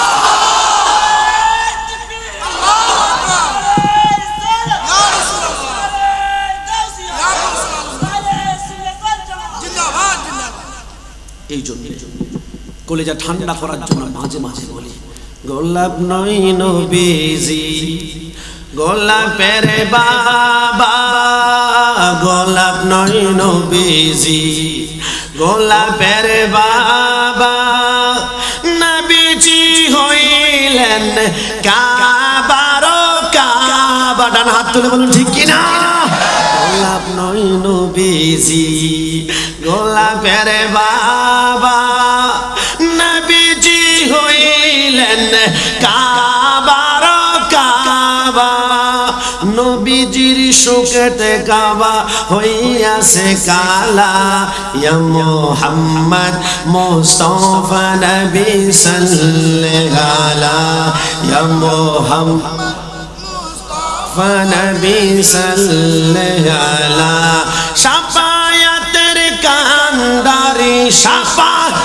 কলিজা ঠান্ডা করার জন্য মাঝে মাঝে বলি, গোলাপ নয় নবীজি গোলাপের বাবা, গোলাপ নয় নবীজি গোলাপের বাবা, নবীজি হইলেন কাবার কাবা। ডান হাত তুলে বলুন ঠিক কিনা? গোলাপ নয় নবীজি গোলাপের বাবা, নবীজি হইলেন কাবার কাবা, নবীজির শোকেতে কাবা হইয়াছে কালা। ইয়া মুহাম্মদ মুস্তাফা নবী সাল্লাল্লাহু আলাইহি, ইয়া মুহাম্মদ নবী সাল্লাল্লাহু আলাইহি, শাফায়াতের কান্দারি শাফাত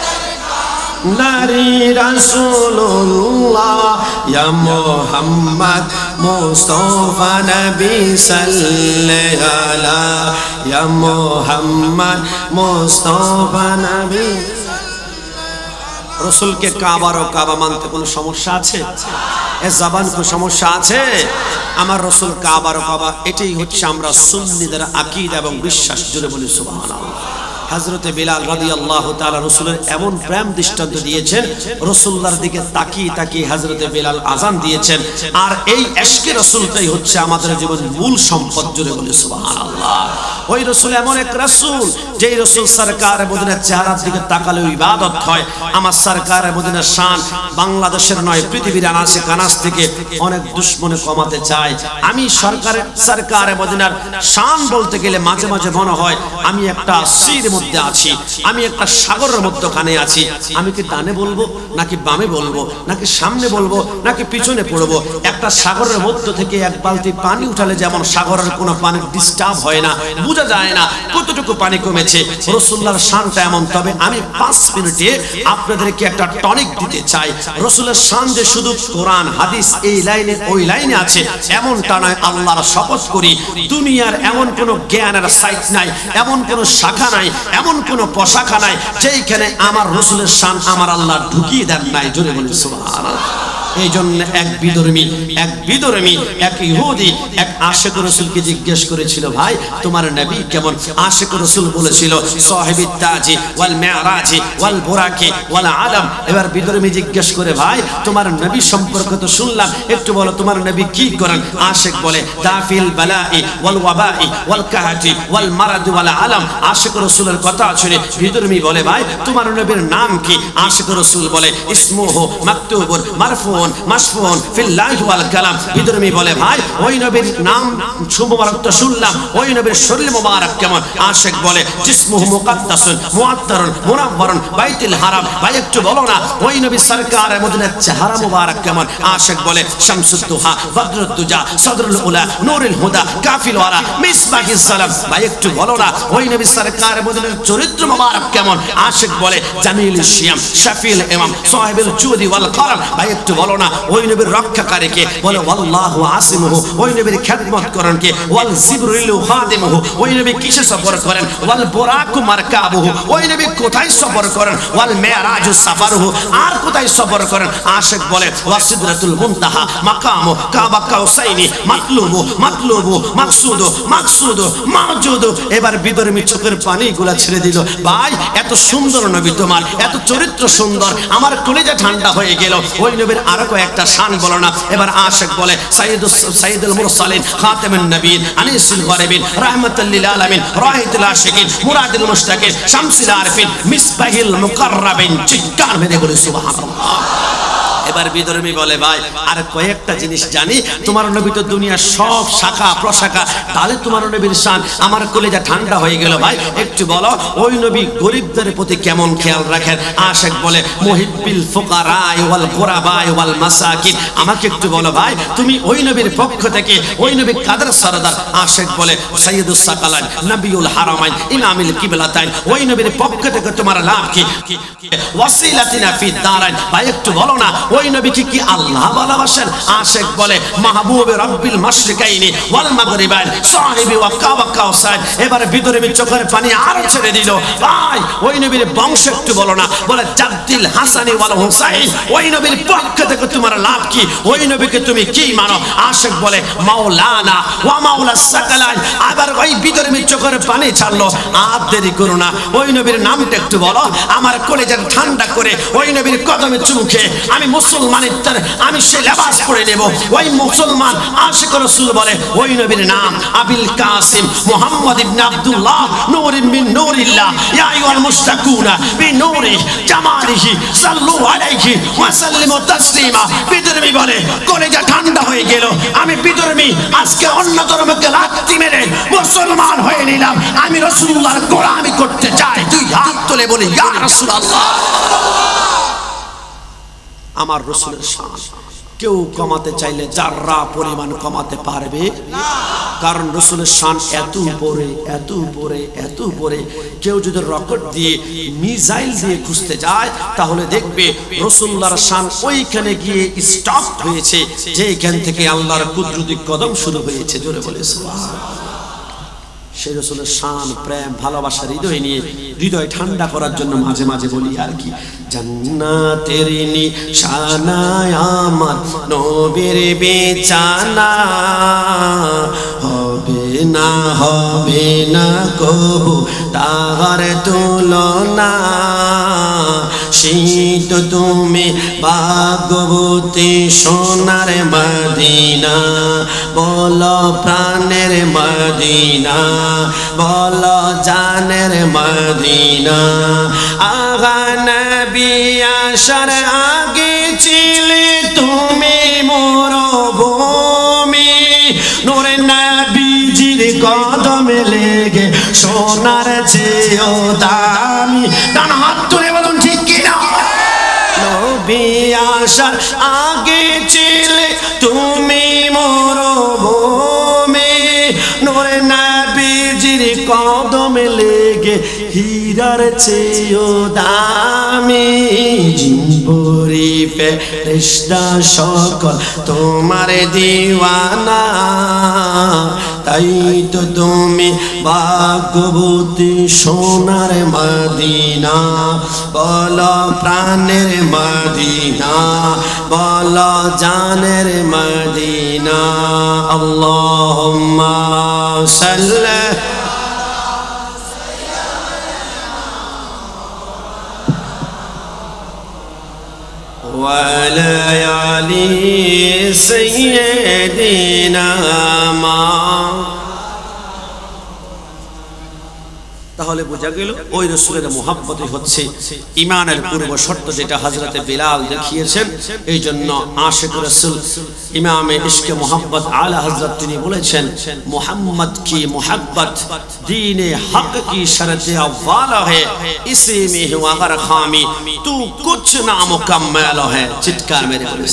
নারী রাসূলুল্লাহ, ইয়া মুহাম্মদ মুস্তাফা নবী সাল্লাল্লাহু আলাইহি, ইয়া মুহাম্মদ মুস্তাফা নবী। রসুলকে কাবার ও কাবা মানতে কোনো সমস্যা আছে? এ জবান কোনো সমস্যা আছে? আমার রসুল কাবার ও কাবা, এটাই হচ্ছে আমরা সুন্নিদের আকীদা এবং বিশ্বাস। জুড়ে বলি সুবহানাল্লাহ। হযরতে বিলাল রাদিয়াল্লাহু তাআলা রসুলের এমন প্রেম দৃষ্টান্ত দিয়েছেন, রসুল্লাহর দিকে তাকিয়ে তাকিয়ে হযরতে বিলাল আজান দিয়েছেন। আর এই ইশকে রসুলটাই হচ্ছে আমাদের জীবনের মূল সম্পদ। জুড়ে বলি সুবহানাল্লাহ। ওই রসুল এমন এক রসুল, যেই রসুল সরকার মদিনার চেহারার দিকে তাকালে ইবাদত হয়। আমার সরকার মদিনার শান বাংলাদেশের নয়, পৃথিবীর আনাচে কানাচ থেকে অনেক দুশ্মনে কমাতে চায়। আমি সরকার মদিনার শান বলতে গেলে মাঝে মাঝে মনে হয় আমি একটা সির মধ্যে আছি, আমি একটা সাগরের মধ্যখানে আছি। আমি কি ডানে বলবো নাকি বামে বলবো, নাকি সামনে বলবো নাকি পিছনে পড়বো? একটা সাগরের মধ্য থেকে এক বালতি পানি উঠালে যেমন সাগরের কোনো পানি ডিস্টার্ব হয় না, বোঝা যায় না কতটুকু পানি কমেছে। রাসূলুল্লাহর শানটা এমন। তবে আমি 5 মিনিটে আপনাদেরকে একটা টনিক দিতে চাই। রাসূলের শান যে শুধু কোরআন হাদিস এই লাইনে ওই লাইনে আছে এমনটা নয়। আল্লাহর শপথ করি, দুনিয়ার এমন কোন জ্ঞানের সাইট নাই, এমন কোন শাখা নাই, এমন কোন পশাখা নাই যেইখানে আমার রাসূলের শান আমার আল্লাহ ঢুকিয়ে দেন নাই। জোরে বলি সুবহানাল্লাহ। এই জন্য এক বিধর্মী এক ইহুদি এক আশিক রাসূলকে জিজ্ঞেস করেছিল, ভাই তোমার নবী কেমন? আশিক রাসূল বলেছিল সাহিবুত তাজি ওয়াল মিরাজি ওয়াল বুরাকি ওয়াল আলাম। এবার বিধর্মী জিজ্ঞেস করে, ভাই তোমার নবী সম্পর্কে তো শুনলাম, একটু বলো তোমার নবী কি করেন? আশিক বলে দাফিল বালাই ওয়াল ওয়াবাই ওয়াল কাহাতি ওয়াল মারাদ ওয়াল আলাম। আশিক রাসূলের কথা শুনে বিধর্মী বলে, ভাই তোমার নবীর নাম কি? আশিক রাসূল বলে ইসমুহু মাকতুবুন মারফুন মাসফুন ফিল্লাহি ওয়াল কালাম। বিধর্মী বলে, ভাই ওই নবীর নাম মুবারক তো শুনলাম, ওই নবীর শরীর মুবারক কেমন? আশিক বলে জিসমুহু মুকাদ্দাসুন মুআত্তারুন মুনাওয়ারুন বাইতুল হারাম। ভাই একটু বলো না ওই নবী সরকার মদিনার চেহারা মুবারক কেমন? আশিক বলে শামসুদ দুহা বদরুদ দুজা সদরুল উলা নূরুল হুদা কাফিল ওয়ালা মিসবাহিস সালাম। ভাই একটু বলো না ওই নবী সরকার মদিনার চরিত্র মুবারক কেমন? আশিক বলে জামিল শিয়াম শাফিল ইমাম সাহিবুল জুদি ওয়াল কারাম। ভাই একটু বলো না ওই নবীর রক্ষাকারী কে? বলে আল্লাহু আসিমুহু। ওই নবীর খেদমত করেন কে? ওয়াল জিবরিলু খাদিমুহু। ওই নবী কিসে সফর করেন? ওয়াল বুরাকু মারকাবুহু। ওই নবী কোথায় সফর করেন? ওয়াল মিরাজু সাফারুহু। আর কোথায় সফর করেন? আশিক বলে ওয়াসিদরাতুল মুনতাহা মাকামু কাবা কাউসাইনি মাতলুবু মাতলুবু মাকসুদু মাকসুদু মাওজুদু। এবার বিধর্মী চোখের পানিগুলা ছেড়ে দিল। ভাই এত সুন্দর নবী তোমার, এত চরিত্র সুন্দর, আমার কলিজা ঠান্ডা হয়ে গেল। ওই নবীর আরো একটা শান বলো না। এবার আশিক বলে সাইয়্যিদুল মুরসালিন খাতামুন নবিয়্যিন আনিসুল গরিবিন রাহমাতুল লিল আলামিন রাহিতুল আশিকিন মুরাদুল মুশতাকিন শামসুল আরিফিন মিসবাহিল মুকাররাবিন। চিৎকার মেরে বলি সুবহানাল্লাহ। এবার বিধর্মী বলে, ভাই আর কয়েকটা জিনিস জানি, তোমার নবী তো দুনিয়ার সব শাখা প্রশাখা, তাহলে তোমার নবীর শান আমার কলিজা ঠান্ডা হয়ে গেল। ভাই একটু বলো ওই নবী গরিবদের প্রতি কেমন খেয়াল রাখেন? আশিক বলে মুহিব্বিল ফুকারা ওয়াল গুরাবা ওয়াল মাসাকিন। আমাকে একটু বলো ভাই তুমি ওই নবীর পক্ষ থেকে ওই নবী কাদের সরদার? আশিক বলে সাইয়্যিদুস সাকালান নবিউল হারামাইন ইমামুল কিবলাতাইন। ওই নবীর পক্ষ থেকে তোমার লাভ কি? ওয়াসিলাতিনা ফি দারাইন। ভাই একটু বলো না ওই নবীকে কি আল্লাহ ভালোবাসেন? আশিক বলে মাহবুবে রাব্বিল মাশরিকাইনি ওয়াল মাগরিবাইন সাহিবি ওয়া কাওসার। এবারে ভিতরে চোখের পানি আর ছেড়ে দিল। ভাই ওই নবীর বংশ একটু বলো না, বলে জাদ্দিল হাসানি ওয়াল হুসাইন, ওই নবীর পক্ষ থেকে তোমার লাভ কি? ওই নবীকে তুমি কি মানো? আশিক বলে মাওলানা ওয়া মাওলা সাকালাইন। আবার ওই ভিতরে চোখের পানি ছাড়লো। আর দেরি করো না, ওই নবীর নামটা একটু বলো, আমার কলেজের ঠান্ডা করে ওই নবীর কদমে চুমুকে আমি মুসলমানের আমি সে লেবাস পরে নেব। ওই মুসলমান আশিক রাসূল বলে ওই নবীর নাম আবিল কাসিম মুহাম্মদ ইবনে আব্দুল্লাহ নূরুম মিন নূরিল্লাহ ইয়া আইয়ুহাল মুশতাকুনা বিনূরি জামালিহি সাল্লু আলাইহি ওয়া সাল্লিমু তাসলিমা। বিদরমি বলে কলেজা ঠান্ডা হয়ে গেল, আমি বিদরমি আজকে অন্য ধর্মকে লাথি মেরে মুসলমান হয়ে নিলাম, আমি রাসূলুল্লাহর গোলামি করতে চাই। তুই হাত তুলে বলি ইয়া রাসূলুল্লাহ। আমার রাসূলের শান কেউ কমাতে চাইলে যারা পরিমাণ কমাতে পারবে না, কারণ রাসূলের শান এত উপরে এত উপরে এত উপরে। কেউ যদি রকেট দিয়ে মিসাইল দিয়ে খুঁজতে যায় তাহলে দেখবে রাসূলুল্লাহর শান ওইখানে গিয়ে স্টপ হয়েছে, যেখান থেকে আল্লাহর কুদরতি কদম শুরু হয়েছে। জোরে বলে সুবহানাল্লাহ। সেই রাসূলের শান প্রেম ভালোবাসা হৃদয় নিয়ে হৃদয় ঠান্ডা করার জন্য মাঝে মাঝে বলি আর কি, জান্নাতের নিশানায় আমার নবীর বিছানা, হবে না কবু তাহার তুলনা। শীত তুমি ভাগ্যবতী সোনার মদিনা, বলো প্রাণের মদিনা, বলো জানের মদিনা। আগা নবী আসার আগে ছিলে তুমি মরুভূমি, নূরে নবীজির কদমে লেগে সোনার চেয়েও দামি। ডান হাত তুলে বলুন ঠিক কিনা? নবী আসার আগে ছিলে তুমি মরুভূমি, নূরে নবীজির কদমে লেগে হীরার চেয়েও দামি। জিনপুরি ফেরেশতা সকল তোমার দিওয়ানা, তাই তো তুমি ভাগ্যবতী সোনার মদিনা, বলো প্রাণের মদিনা, বলো জানের মদিনা। আল্লাহুম্মা সাল্লি ওয়ালা আলি সাইয়্যিদিনা মা। তাহলে বোঝা গেল ওই রাসূলের মুহাব্বতই হচ্ছে ঈমানের পূর্ব শর্ত, যেটা হযরতে বিলাল দেখিয়েছেন। এই জন্য আশিক রাসূল ইমামে ইশকে মুহাব্বত আলা হযরত তিনি বলেছেন, মুহাম্মদ কি মুহাব্বত দীনে হক কি শরত अव्वल है, इसी में हुआ अगर खामी तू कुछ ना मुकम्मल है। चित्कार मेरे बोले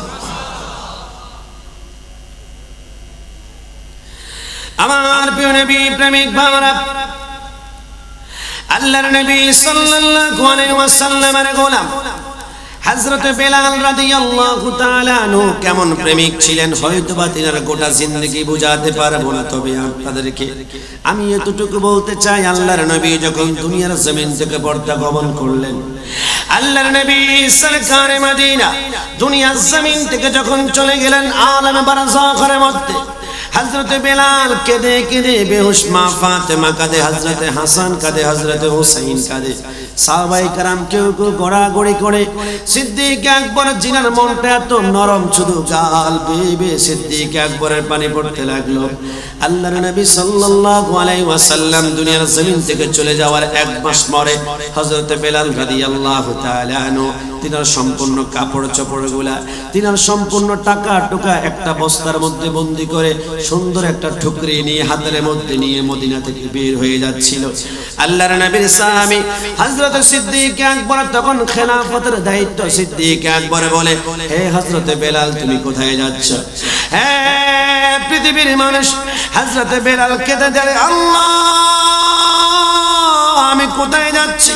আমার প্রিয় নবী প্রেমিক ভাইরা, আল্লাহর নবী সাল্লাল্লাহু আলাইহি ওয়াসাল্লামের গোলাম হযরত বেলাল রাদিয়াল্লাহু তাআলা আনহু কেমন প্রেমিক ছিলেন হয়তোবা তিনার গোটা জিন্দেগি বুঝাতে পারবো না, তবে আপনাদেরকে আমি এতটুকু বলতে চাই, আল্লাহর নবী যখন দুনিয়ার জমিন থেকে পরলোকগমন করলেন, আল্লাহর নবী সরকারে মদিনা দুনিয়ার জমিন থেকে যখন চলে গেলেন আলামে বারযাখের মধ্যে, হযরত বেলাল কেঁদে কেঁদে বেহুশ, মা ফাতেমা কাঁদে, হযরত হাসান কাঁদে, হযরত হুসাইন কাঁদে, সাহাবায়ে কেরাম কেউ কেউ গড়াগড়ি করে। সিদ্দিক আকবর জিনার মনটা এত নরম, শুধু গাল বেয়ে বেয়ে সিদ্দিক আকবরের পানি পড়তে লাগলো। আল্লাহর নবী সাল্লাল্লাহু আলাইহি ওয়াসাল্লাম দুনিয়ার জমিন থেকে চলে যাওয়ার এক মাস পরে হযরত বেলাল রাদিয়াল্লাহু তাআলা আনহু তিনার সম্পূর্ণ কাপড় চোপড়গুলা, তিনার সম্পূর্ণ টাকা টুকা একটা বস্তার মধ্যে বন্দি করে সুন্দর একটা ঠুকরি নিয়ে হাতের মধ্যে নিয়ে মদিনা থেকে বের হয়ে যাচ্ছিল। আল্লাহর নবীর সাহাবী হযরত সিদ্দিক আকবর তখন খেলাফতের দায়িত্ব। সিদ্দিক আকবর বলে, হে হযরত বেলাল তুমি কোথায় যাচ্ছ? হে পৃথিবীর মানুষ, হযরত বেলাল কেঁদে দেয়, আল্লাহ আমি কোথায় যাচ্ছি?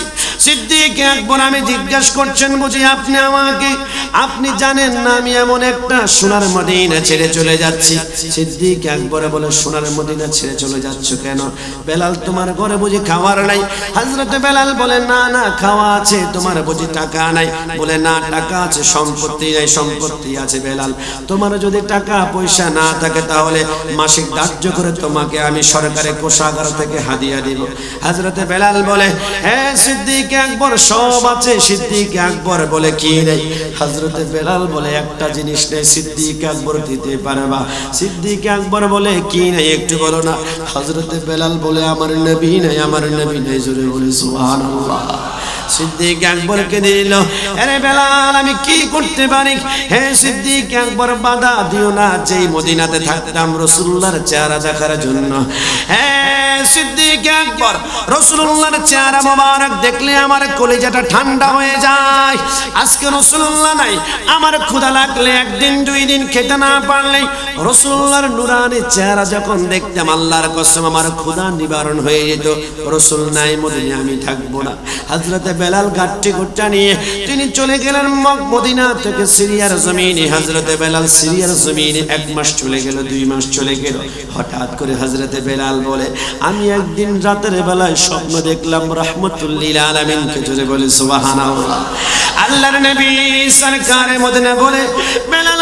সিদ্দিক আকবর আমি জিজ্ঞাসা করছেন বুঝি আপনি আমাকে, আপনি জানেন না আমি এমন একটা সোনার মদিনা ছেড়ে চলে যাচ্ছি? সিদ্দিক আকবর বলে সোনার মদিনা ছেড়ে চলে যাচ্ছ কেন? বেলাল তোমার ঘরে বুঝি খাবার নাই? হযরত বেলাল বলে না না খাওয়া আছে, তোমার বুঝি টাকা নাই? বলে না টাকা আছে, সম্পত্তি নাই? সম্পত্তি আছে। বেলাল তোমার যদি টাকা পয়সা না থাকে তাহলে মাসিক ধার্য করে তোমাকে আমি সরকারি কোষাগার থেকে হাদিয়া দিব। হযরত বেলাল বলে হ্যাঁ সিদ্দিক আকবর সব আছে। সিদ্দিক আকবর বলে কি নেই? হযরত বেলাল বলে একটা জিনিস নেই, সিদ্দিক আকবর দিতে পারবা? সিদ্দিক আকবর বলে কি নেই একটু বলো না। হযরত বেলাল বলে আমার নবী নাই, আমার নবী নাই। জোরে বলে সুবহানাল্লাহ। সিদ্দিক আকবরকে দিল, আরে বেলাল আমি কি করতে পারি? হে সিদ্দিক আকবর বাধা দিও না, যেই মদিনাতে থাকতাম রাসূলুল্লাহর চেহারা দেখার জন্য। হ্যাঁ সিদ্দিক আকবর রাসূলুল্লাহর চেহারা মোবারক দেখলে আমার কলিজাটা ঠান্ডা হয়ে যায়। আজকে রাসূলুল্লাহ নাই, আমার ক্ষুধা লাগলে একদিন দুই দিন খেতে না পারলে রাসূলুল্লাহর নূরানি চেহারা যখন দেখতাম আল্লাহর কসম আমার ক্ষুধা নিবারণ হয়ে যেত। রাসূল নাই মদিনায় আমি থাকবো না। হযরত বেলাল গাট্টি গুট্টা নিয়ে তিনি চলে গেলেন মদিনা থেকে সিরিয়ার জমিনে। হযরত বেলাল সিরিয়ার জমিনে 1 মাস চলে গেল, 2 মাস চলে গেল। হঠাৎ করে হযরত বেলাল বলে আমি একদিন রাতের বেলায় স্বপ্ন দেখলাম রাহমাতুল লিল আলামিনকে। জোরে বলে সুবহানাল্লাহ। আল্লাহর নবী সরকারে মদিনা বলে বেলাল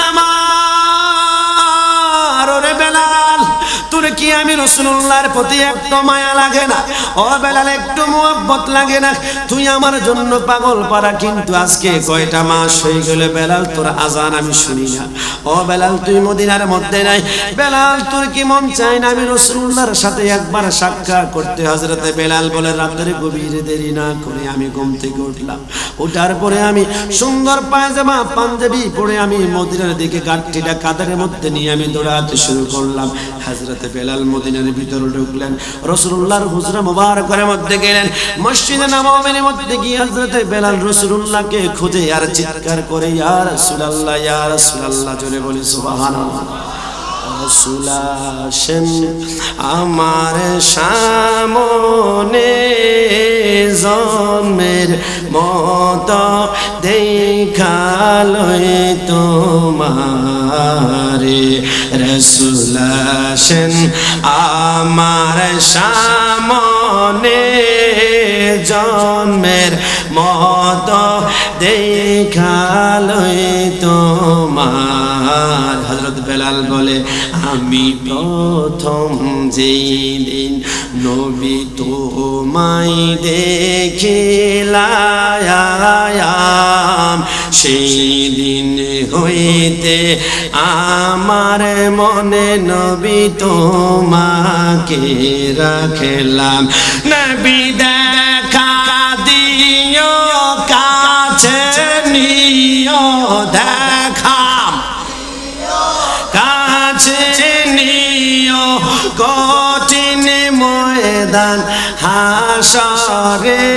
আমার, ওরে বেলাল তোর কি আমি রাসূলুল্লাহর প্রতি একটু মায়া লাগে না? ও বেলাল একটু মুহাব্বত লাগে না? তুই আমার জন্য পাগল পারা, কিন্তু আজকে কয়টা মাস হয়ে গেল বেলাল তোর আজান আমি শুনি না। ও বেলাল তুই মদিনার মধ্যে নাই, বেলাল তোর কি মন চায় না আমি রাসূলুল্লাহর সাথে একবার সাক্ষাৎ করতে? হযরতে বেলাল বলে রাতের গভীরে দেরি না করে আমি ঘুম থেকে উঠলাম, ওঠার পরে আমি সুন্দর পায়জামা পাঞ্জাবি পরে আমি মদিনার দিকে গাড়িটা কাঁধের মধ্যে নিয়ে আমি দৌড়াতে শুরু করলাম। হযরতে বেলাল মদিনার ভিতরে ঢুকলেন, রাসূলুল্লাহর হুজরা মুবারকের মধ্যে গেলেন। মসজিদে নববীর মধ্যে গিয়ে হযরতে বেলাল রাসূলুল্লাহকে খুঁজে আর চিৎকার করে ইয়া রাসূলুল্লাহ, ইয়া রাসূলুল্লাহ। জোরে বলি সুবহানাল্লাহ। রাসূল আসেন আমার সামনে, জন্মের মতো দেখালই তোমারে। রাসূল আসেন আমার সামনে, জন্মের মতো দেখালই তোমার। হযরত বেলাল বলে আমি প্রথম যেদিন নবী তোমায় দেখিলাম, সেই দিন হইতে আমার মনে নবী তোমাকে রাখলাম। নবী দেখা দিও কাছে নিও, দেখা কাছে নিও কঠিন ময়দান হাসরে,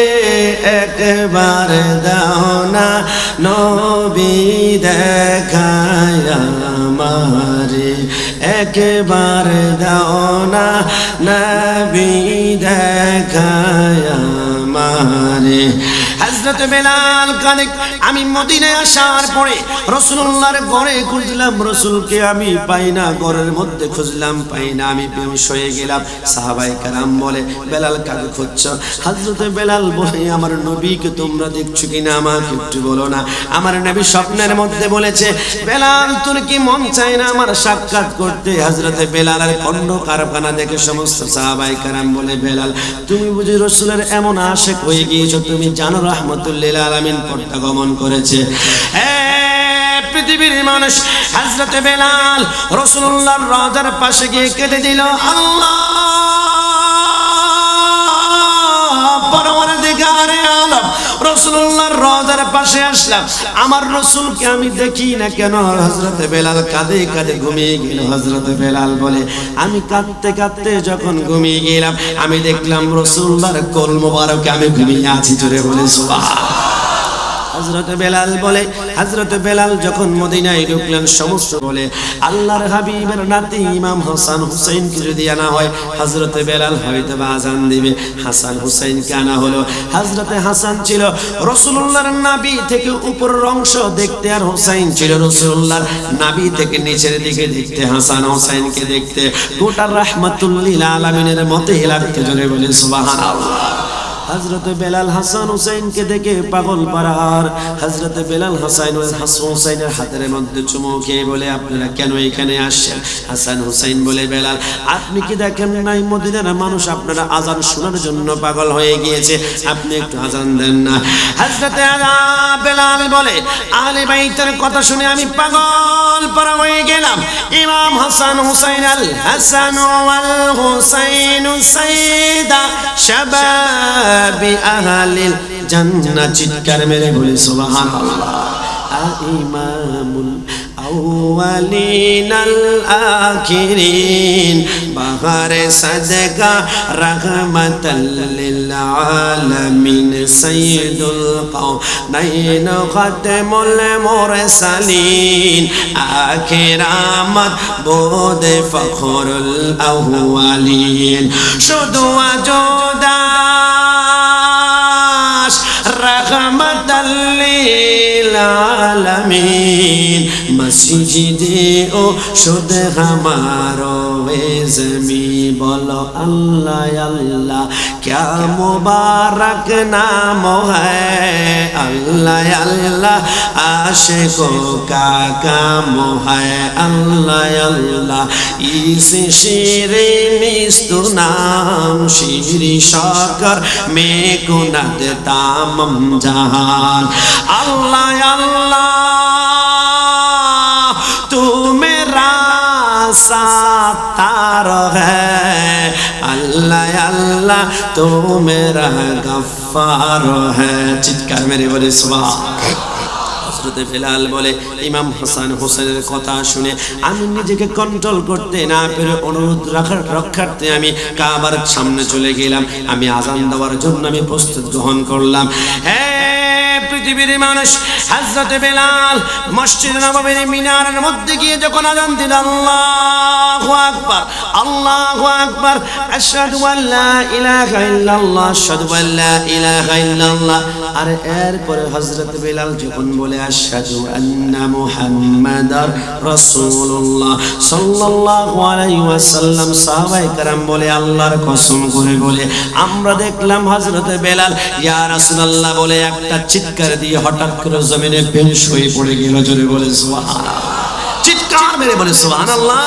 একবার দাও না নবী দেখায় আমারে, একবার দাও না নবী দেখায় আমারে। হযরত বেলাল কানে আমি মদিনায় আসার পরে রাসূলুল্লাহর ঘরে খুঁজলাম, রাসূলকে আমি পাই না। ঘরের মধ্যে খুঁজলাম পাই না, আমি বেহুশ হয়ে গেলাম। সাহাবায়ে কেরাম বলে বেলাল কাকে খুঁজছো? হযরত বেলাল বলে আমার নবীকে তোমরা দেখছো কিনা আমাকে একটু বলো না। আমার নবী স্বপ্নের মধ্যে বলেছে বেলাল তোর কি মন চায় না আমার সাক্ষাৎ করতে? হযরত বেলালের কণ্ঠ কারখানা দেখে সমস্ত সাহাবায়ে কেরাম বলে বেলাল তুমি বুঝি রাসূলের এমন আশিক হয়ে গিয়েছো? তুমি জানো রাহমাতুল লিল আলামিন পর্দা গমন করেছে। পৃথিবীর মানুষ হযরত বেলাল রাসূলুল্লাহর রওজার পাশে গিয়ে কেঁদে দিল। আল্লাহ পরওয়ারদিগারে আলম, রাসূলুল্লাহর রওজার পাশে আসলাম, আমার রাসূলকে আমি দেখি না কেন? হযরত বেলাল কাঁদে কাঁদে ঘুমিয়ে গেল। হযরত বেলাল বলে আমি কাঁদতে কাঁদতে যখন ঘুমিয়ে গেলাম আমি দেখলাম রাসূলুল্লাহর কোল মোবারকে আমি ঘুমিয়ে আছি। জোরে বলে সুবহানাল্লাহ। হযরত বেলাল বলে, হযরত বেলাল যখন মদিনায় ঢুকলেন সমস্ত বলে আল্লাহর হাবিবের নাতি ইমাম হাসান হুসাইনকে যদি আনা হয় হযরত বেলাল হয়তো আজান দিবে। হাসান হুসাইনকে আনা হলো। হযরতে হাসান ছিল রাসূলুল্লাহর নাভি থেকে উপরের অংশ দেখতে, আর হুসাইন ছিল রাসূলুল্লাহর নাভি থেকে নিচের দিকে দেখতে। হাসান হুসাইনকে দেখতে গোটা রাহমাতুল লিল আলামিনের মতই লাগতে। জোরে বলে সুবহানাল্লাহ। হযরত বেলাল হাসান হুসাইনকে দেখে পাগল পারার। হযরত বেলাল হাসান হুসাইনের হাতের মধ্যে চুমু খেয়ে বলে আপনারা কেন এখানে আসছেন? হাসান হুসাইন বলে বেলাল আপনি কি দেখেন নাই মদিনার মানুষ আপনারা আজান শোনার জন্য পাগল হয়ে গিয়েছে, আপনি একটু আজান দেন না। হযরত বেলাল বলে আহলে বাইতের কথা শুনে আমি পাগল পারা হয়ে গেলাম। ইমাম হাসান হুসাইন আল হাসান ওয়াল হুসাইন সাইয়্যিদা শাবাব আহলিল জান্নাহ। চিৎকার মেরে বলি সুবহানাল্লাহ। ইমামুল আউয়ালিনাল আখিরিন বাহারে সাদকা রাহমাতাল লিল আলামিন সাইয়্যিদুল কাওনাইন খাতামুল মুরসালিন আখিরামাত বুদে ফখরুল আউয়ালিন। শুধু আজদা रहमतल लिल आलमीन मस्जिदे ओ शुद हमारो ज़मी। बोलो अल्लाह अल्लाह क्या मुबारक नाम है, अल्लाह अल्लाह आशिकों का काम है। अल्लाह अल्लाह इस शीरे निस्तु नाम शीरी शाकर में कुनद तामम जहान। अल्लाह अल्लाह तू मेरा सातार है, अल्लाह अल्लाह तू मेरा गफ्फार है। चिৎকার মেরে বলে সুবহান। হযরত বেলাল বলে ইমাম হাসান হোসেনের কথা শুনে আমি নিজেকে কন্ট্রোল করতে না পেরে অনুরোধ রক্ষার্থে আমি কাবার সামনে চলে গেলাম। আমি আজান দেওয়ার জন্য আমি প্রস্তুত গ্রহণ করলাম। পৃথিবীর মানুষ হযরত বেলাল মসজিদ নববীর মিনারের মধ্যে গিয়ে যখন আযান দিল আল্লাহু আকবার আল্লাহু আকবার আশহাদু আল্লা ইলাহা ইল্লাল্লাহ আশহাদু আল্লা ইলাহা ইল্লাল্লাহ। আর এরপরে হযরত বেলাল যখন বলে আশহাদু আন্না মুহাম্মাদার রাসূলুল্লাহ সাল্লাল্লাহু আলাইহি ওয়াসাল্লাম, সাহাবায়ে কেরাম বলে আল্লাহর কসম করে বলে আমরা দেখলাম হযরত বেলাল ইয়া রাসূলুল্লাহ বলে একটা চিৎকার দিয়ে হঠাৎ করে জমিনে বেহুশ হয়ে পড়ে গেল। জোরে বলে সুবহানাল্লাহ। চিৎকার মেরে বলে সুবহানাল্লাহ।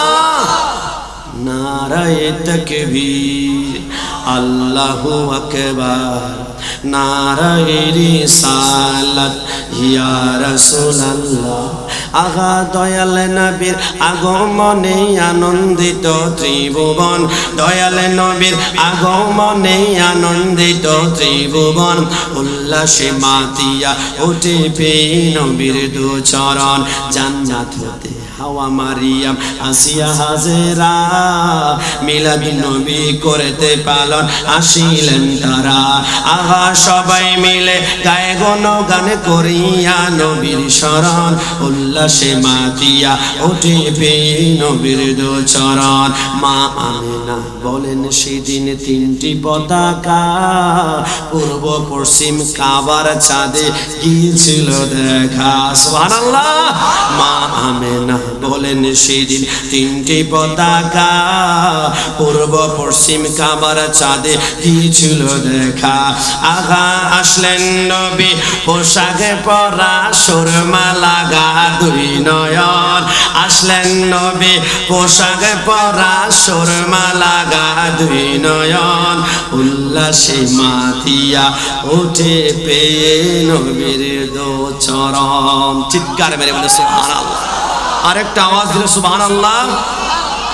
নারায়ে তাকবীর আল্লাহু আকবার, নারায়ে রিসালাত ইয়া রাসূলুল্লাহ। আগা দয়াল নবীর আগমনে আনন্দিত ত্রিভুবন, দয়াল নবীর আগমনে আনন্দিত ত্রিভুবন। উল্লাসে মাতিয়া ওঠে পেয়ে নবীর দু চরণ। জান্নাত হতে হাওয়া মারিয়াম আসিয়া হাজেরা, মিলাদি নবী করতে পালন আসিলেন তারা। আহা সবাই মিলে গায়ে গুণগান করিয়া নবীর শরণ। উল্লাসে মাতিয়া ওঠে পেয়ে নবীর দু চরণ। মা আমিনা বলেন সেদিন তিনটি পতাকা পূর্ব পশ্চিম কাবার চাঁদে গিয়েছিল দেখা। সুবহানাল্লাহ। মা আমিনা বলেন সেদিন তিনটি পতাকা পূর্ব পশ্চিম কাবার চাঁদে গিয়েছিল দেখা। আগা আসলেন নবী পোশাকে পরা সুরমা লাগা দুই নয়ন। আসলেন নবী পোশাকে পরা সুরমা লাগা দুই নয়ন। উল্লাসে মাতিয়া উঠে পেয়ে নবীর দু চরণ। চিৎকার মেরে বলে সুবহানাল্লাহ। আরেকটা আওয়াজ দিলে সুবহানাল্লাহ।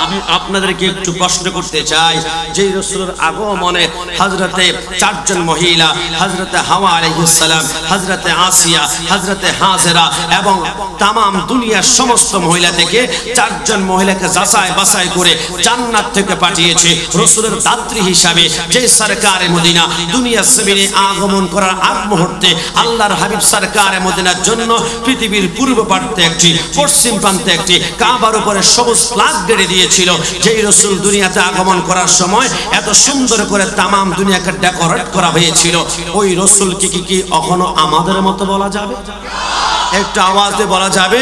আমি আপনাদেরকে একটু প্রশ্ন করতে চাই, যে রাসূলের আগমনে হযরতে চারজন মহিলা, হযরতে হাওয়া আলাইহিস সালাম, হযরতে আসিয়া, হযরতে হাজেরা এবং তাম দুনিয়ার সমস্ত মহিলা থেকে চারজন মহিলাকে যাচাই বাছাই করে জান্নাত থেকে পাঠিয়েছে রাসূলের দাত্রী হিসাবে। যে সরকারে মদিনা দুনিয়ার জমিনে আগমন করার আগ মুহূর্তে আল্লাহর হাবিব সরকারে মদিনার জন্য পৃথিবীর পূর্ব প্রান্তে একটি, পশ্চিম প্রান্তে একটি কাবার উপরে সবুজ ফ্ল্যাগ গেড়ে দিয়েছিল। যেই রাসূল দুনিয়াতে আগমন করার সময় এত সুন্দর করে তাম দুনিয়াকে ডেকোরেট করা হয়েছিল, ওই রাসূলকে কি এখনো আমাদের মতো বলা যাবে? একটু আওয়াজ দিয়ে বলা যাবে?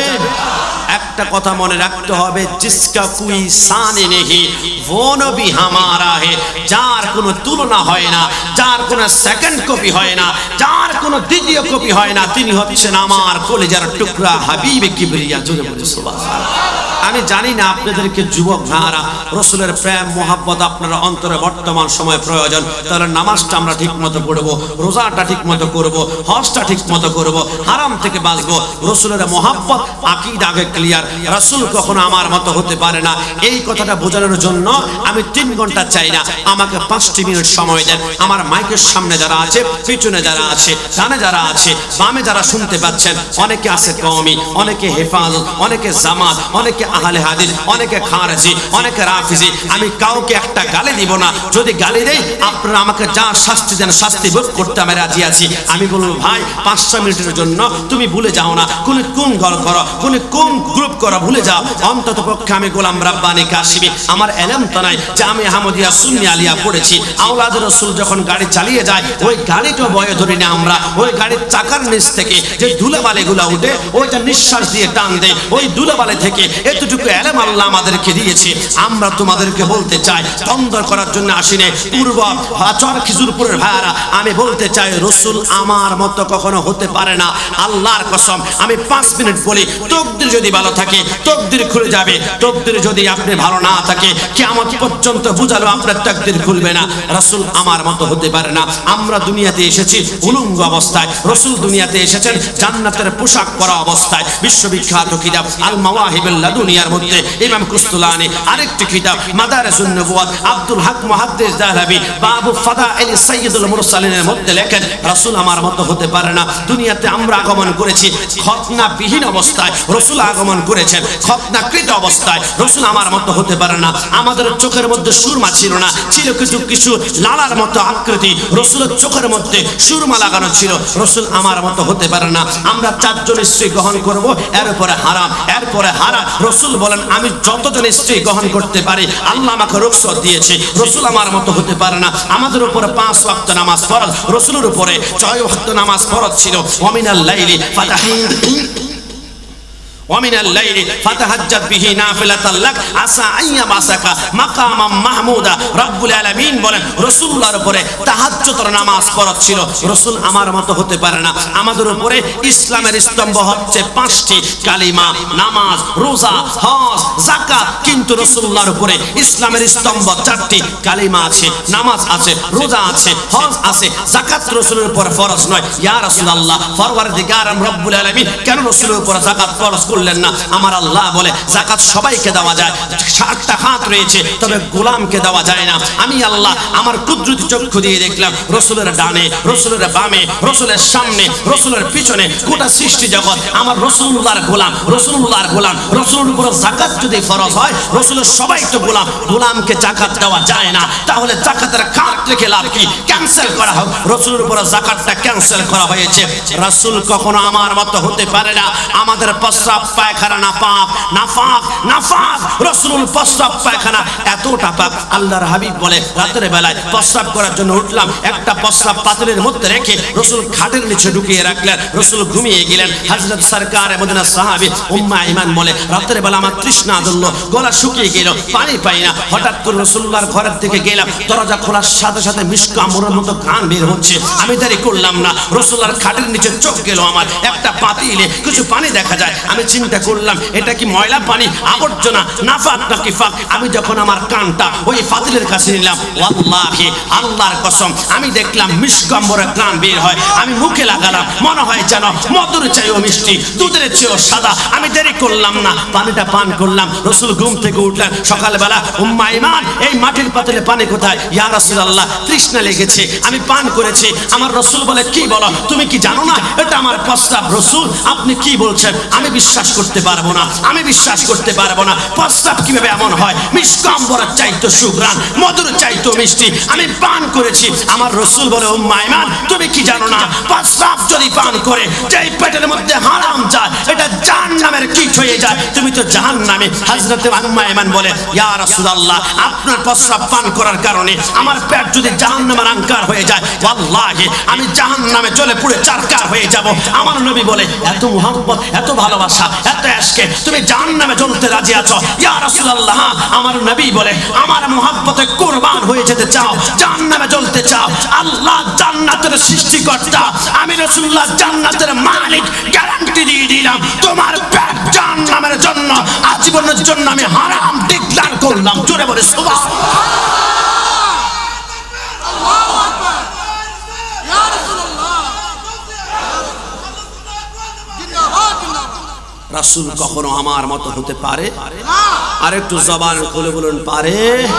একটা কথা মনে রাখতে হবে, জিসকা কুই সানে নেহি वो নবী হামারা হে। যার কোনো তুলনা হয় না, যার কোনো সেকেন্ড কপি হয় না, যার কোনো দ্বিতীয় কপি হয় না, তিনি হচ্ছেন আমার কলিজার টুকরা হাবিবে কিবরিয়া। জোরে বলি সুবহানাল্লাহ। আমি জানি না আপনাদেরকে যুবক ভাইরা রাসূলের প্রেম মোহাব্বত আপনার অন্তরে বর্তমান সময়ে প্রয়োজন, তাহলে নামাজটা আমরা ঠিকমতো পড়বো, রোজাটা ঠিকমতো করব, হজটা ঠিকমতো করব, হারাম থেকে বাঁচবো। রাসূলের মোহাব্বত আকীদা আগে ক্লিয়ার। রাসূল কখনো আমার মতো হতে পারে না, এই কথাটা বোঝানোর জন্য আমি 3 ঘন্টা চাই না, আমাকে 5টি মিনিট সময় দেন। আমার মাইকের সামনে যারা আছে, পিছনে যারা আছে, ডানে যারা আছে, বামে যারা শুনতে পাচ্ছেন, অনেকে আছে কওমি, অনেকে হেফাজত, অনেকে জামাত, অনেকে আহলে হাদিস, অনেকে খারেজি, অনেকে রাফিজি। আমি কাউকে একটা গালি দিব না, যদি গালি দেই আপনারা আমাকে যা শাস্তি দেন শাস্তি ভোগ করতে আমি রাজি আছি। আমি বলবো ভাই 500 মিনিটের জন্য তুমি ভুলে যাও না কোন গল করো, কোন গ্রুপ করো, ভুলে যাও। অন্তত পক্ষে আমি গোলাম রাব্বানি কাশিমি, আমার এলম তো নাই যে আমি আহমদিয়া সুন্নি আলিয়া পড়েছি। আওলাদ রাসূল যখন গাড়ি চালিয়ে যায়, ওই গাড়িটা বয়ে ধরি না আমরা, ওই গাড়ির চাকার নিচ থেকে যে ধুলোবালিগুলো উঠে ওইটা নিঃশ্বাস দিয়ে টান দেয়, ওই ধুলোবালি থেকে এতটুকু এলেম আল্লাহ আমাদেরকে দিয়েছে। আমরা তোমাদেরকে বলতে চাই, দ্বন্দ্ব করার জন্য আসিনি। পূর্ব চর খিজুরপুরের ভাইয়ারা, আমি বলতে চাই রাসূল আমার মতো কখনো হতে পারে না। আল্লাহর কসম আমি 5 মিনিট বলি, তকদির যদি ভালো থাকে তকদির খুলে যাবে, তকদির যদি আপনি ভালো না থাকে কিয়ামত পর্যন্ত বুঝালো আপনার তকদির খুলবে না। রাসূল আমার মতো হতে পারে না। আমরা দুনিয়াতে এসেছি উলঙ্গ অবস্থায়, রাসূল দুনিয়াতে এসেছেন জান্নাতের পোশাক পরা অবস্থায়। বিশ্ববিখ্যাত কিতাব আল মাওয়াহিবুল লাদুনিয়ার মধ্যে ইমাম কুস্তুলানি আরেকটি কিতাব মাদারিসুন নবুওয়াত আব্দুল হক মুহাদ্দিস দাহলাবি বাবু ফাদাইল সাইয়্যিদুল মুরসালিনের মধ্যে লেখেন রাসূল আমার মতো হতে পারে না। দুনিয়াতে আমরা আগমন করেছি খতনাবিহীন অবস্থায়, রাসূল আগমন করেছেন খতনাকৃত অবস্থায়। রাসূল আমার মতো হতে পারে না। আমাদের চোখের মধ্যে সুরমা ছিল না, ছিল কিছু লালার মতো আকৃতি। রাসূলের চোখের মধ্যে সুরমা লাগানো ছিল। রাসূল আমার মতো হতে পারে না। আমরা 4 জন স্ত্রী গ্রহণ করব, এরপরে হারাম, এরপরে হারাম। রাসূল বলেন আমি যতজন স্ত্রী গ্রহণ করতে পারি আল্লাহ আমাকে রুখসত দিয়েছে। রাসূল আমার মতো হতে পারে না। আমাদের উপরে 5 ওয়াক্ত নামাজ ফরজ, রাসূলের উপরে 6 ওয়াক্ত নামাজ ফরজ ছিল। ওয়ামিনাল লাইলি ومن الليل فتهجد به نافلة لك عسى أن يبعثك مقاما محمودا। রব্বুল আলামিন বলেন রাসূলুল্লাহর উপরে তাহাজ্জুদের নামাজ ফরজ ছিল। রাসূল আমার মতো হতে পারে না। আমাদের উপরে ইসলামের স্তম্ভ হচ্ছে 5টি, কালিমা, নামাজ, রোজা, হজ, যাকাত। কিন্তু রাসূলুল্লাহর উপরে ইসলামের স্তম্ভ 4টি, কালিমা আছে, নামাজ আছে, রোজা আছে, হজ আছে, যাকাত রাসূলের উপর ফরজ নয়। ইয়া রাসূলুল্লাহ, পরওয়ারদিগার রব্বুল আলামিন কেন রাসূলের উপর যাকাত ফরজ করলেন না? আমার আল্লাহ বলে যাকাত সবাইকে দেওয়া যায়, 7টা হাত রয়েছে, তবে গোলামকে দেওয়া যায় না। আমি আল্লাহ আমার কুদরতি চক্ষু দিয়ে দেখলাম রাসূলের ডানে, রাসূলের বামে, রাসূলের সামনে, রাসূলের পিছনে গোটা সৃষ্টি জগৎ আমার রাসূলুল্লাহর গোলাম, রাসূলুল্লাহর গোলাম। রাসূলের উপর যাকাত যদি ফরজ হয়, রাসূলের সবাই তো গোলাম, গোলামকে যাকাত দেওয়া যায় না। তাহলে যাকাতের কাট রেখে লাভ কি? ক্যান্সেল করা হোক। রাসূলের উপর যাকাতটা ক্যান্সেল করা হয়েছে। রাসূল কখনো আমার মতো হতে পারে না। আমাদের প্রস্রাব পায়খানা নাপাক, নাপাক, নাপাক। রাসূলুল প্রস্রাব পায়খানা এতটা পাক, আল্লাহর হাবিব বলে রাতের বেলায় প্রস্রাব করার জন্য উঠলাম, একটা প্রস্রাব পাতিলের মধ্যে রেখে রাসূল খাটের নিচে ঢুকিয়ে রাখলেন। রাসূল ঘুমিয়ে গেলেন। হযরত সরকারে মদিনা সাহাবী উম্মে ঈমান বলে রাতের বেলা আমার তৃষ্ণা ধরল, গলা শুকিয়ে গেল, পানি পাই না। হঠাৎ করে রাসূলুল্লাহর ঘরের দিকে গেলাম, দরজা খোলার সাথে সাথে মিশক আমরের মতো গান বের হচ্ছে। আমি দেরি করলাম না, রাসূলুল্লাহর খাটের নিচে চোখ গেল আমার, একটা পাতিলে কিছু পানি দেখা যায়। আমি চিন্তা করলাম এটা কি ময়লা পানি, আবর্জনা, নাফাক নাকি ফাক। আমি যখন আমার কানটা ওই ফাতিলের কাছে নিলাম, ওয়াল্লাহি আল্লাহর কসম আমি দেখলাম মিষ্কাম্বরের গ্রাম বের হয়। আমি মুখে লাগালাম, মনে হয় যেন মধুর চেয়েও মিষ্টি, দুধের চেয়েও সাদা। আমি দেরি করলাম না, পানিটা পান করলাম। রাসূল ঘুম থেকে উঠলেন সকালবেলা, উম্মা ঈমান এই মাটির পাতিলে পানি কোথায়? ইয়া রাসূলুল্লাহ তৃষ্ণা লেগেছে, আমি পান করেছি। আমার রাসূল বলে, কি বলো, তুমি কি জানো না এটা আমার প্রস্রাব? রাসূল আপনি কি বলছেন? আমি বিশ্বাস করতে পারবো না, আমি বিশ্বাস করতে পারবো না। প্রস্রাব কিভাবে এমন হয়? মিষ্কাম্বরের চাইতে সুঘ্রাণ, মধুর চাইতে মিষ্টি, আমি পান করেছি। আমার রাসূল বলে, উম্মা ঈমান তুমি কি জানো না প্রস্রাব যদি পান করে যেই পেটের মধ্যে হারাম যায় এটা জাহান্নামের কীট হয়ে যায়, তুমি তো জাহান্নামে। হযরত উম্মা ঈমান বলে, ইয়া রাসূলুল্লাহ আপনার প্রস্রাব পান করার কারণে আমার পেট যদি জাহান্নামের আঙ্কার হয়ে যায়, ওয়াল্লাহি আমি জাহান্নামে জ্বলে পুড়ে চারকার হয়ে যাব। আমার নবী বলে, এত মুহাব্বত, এত ভালোবাসা, এত ইশকে, তুমি জাহান্নামে জ্বলতে রাজি আছো? ইয়া রাসূলুল্লাহ আমার নবী বলে, আমার মুহাব্বতে কুরবান হয়ে যেতে চাও, জাহান্নামে জ্বলতে চাও? আল্লাহ জান্নাতের সৃষ্টিকর্তা, আমি রাসূলুল্লাহ জান্নাতের মালিক, গ্যারান্টি দিয়ে দিলাম তোমার পেট জাহান্নামের জন্য আজীবনের জন্য আমি হারাম ডিক্লেয়ার করলাম। জোরে বলে সুবহানাল্লাহ। রাসূল কখনো আমার মতো হতে পারে? আর একটু জবান খুলে বলুন, পারে?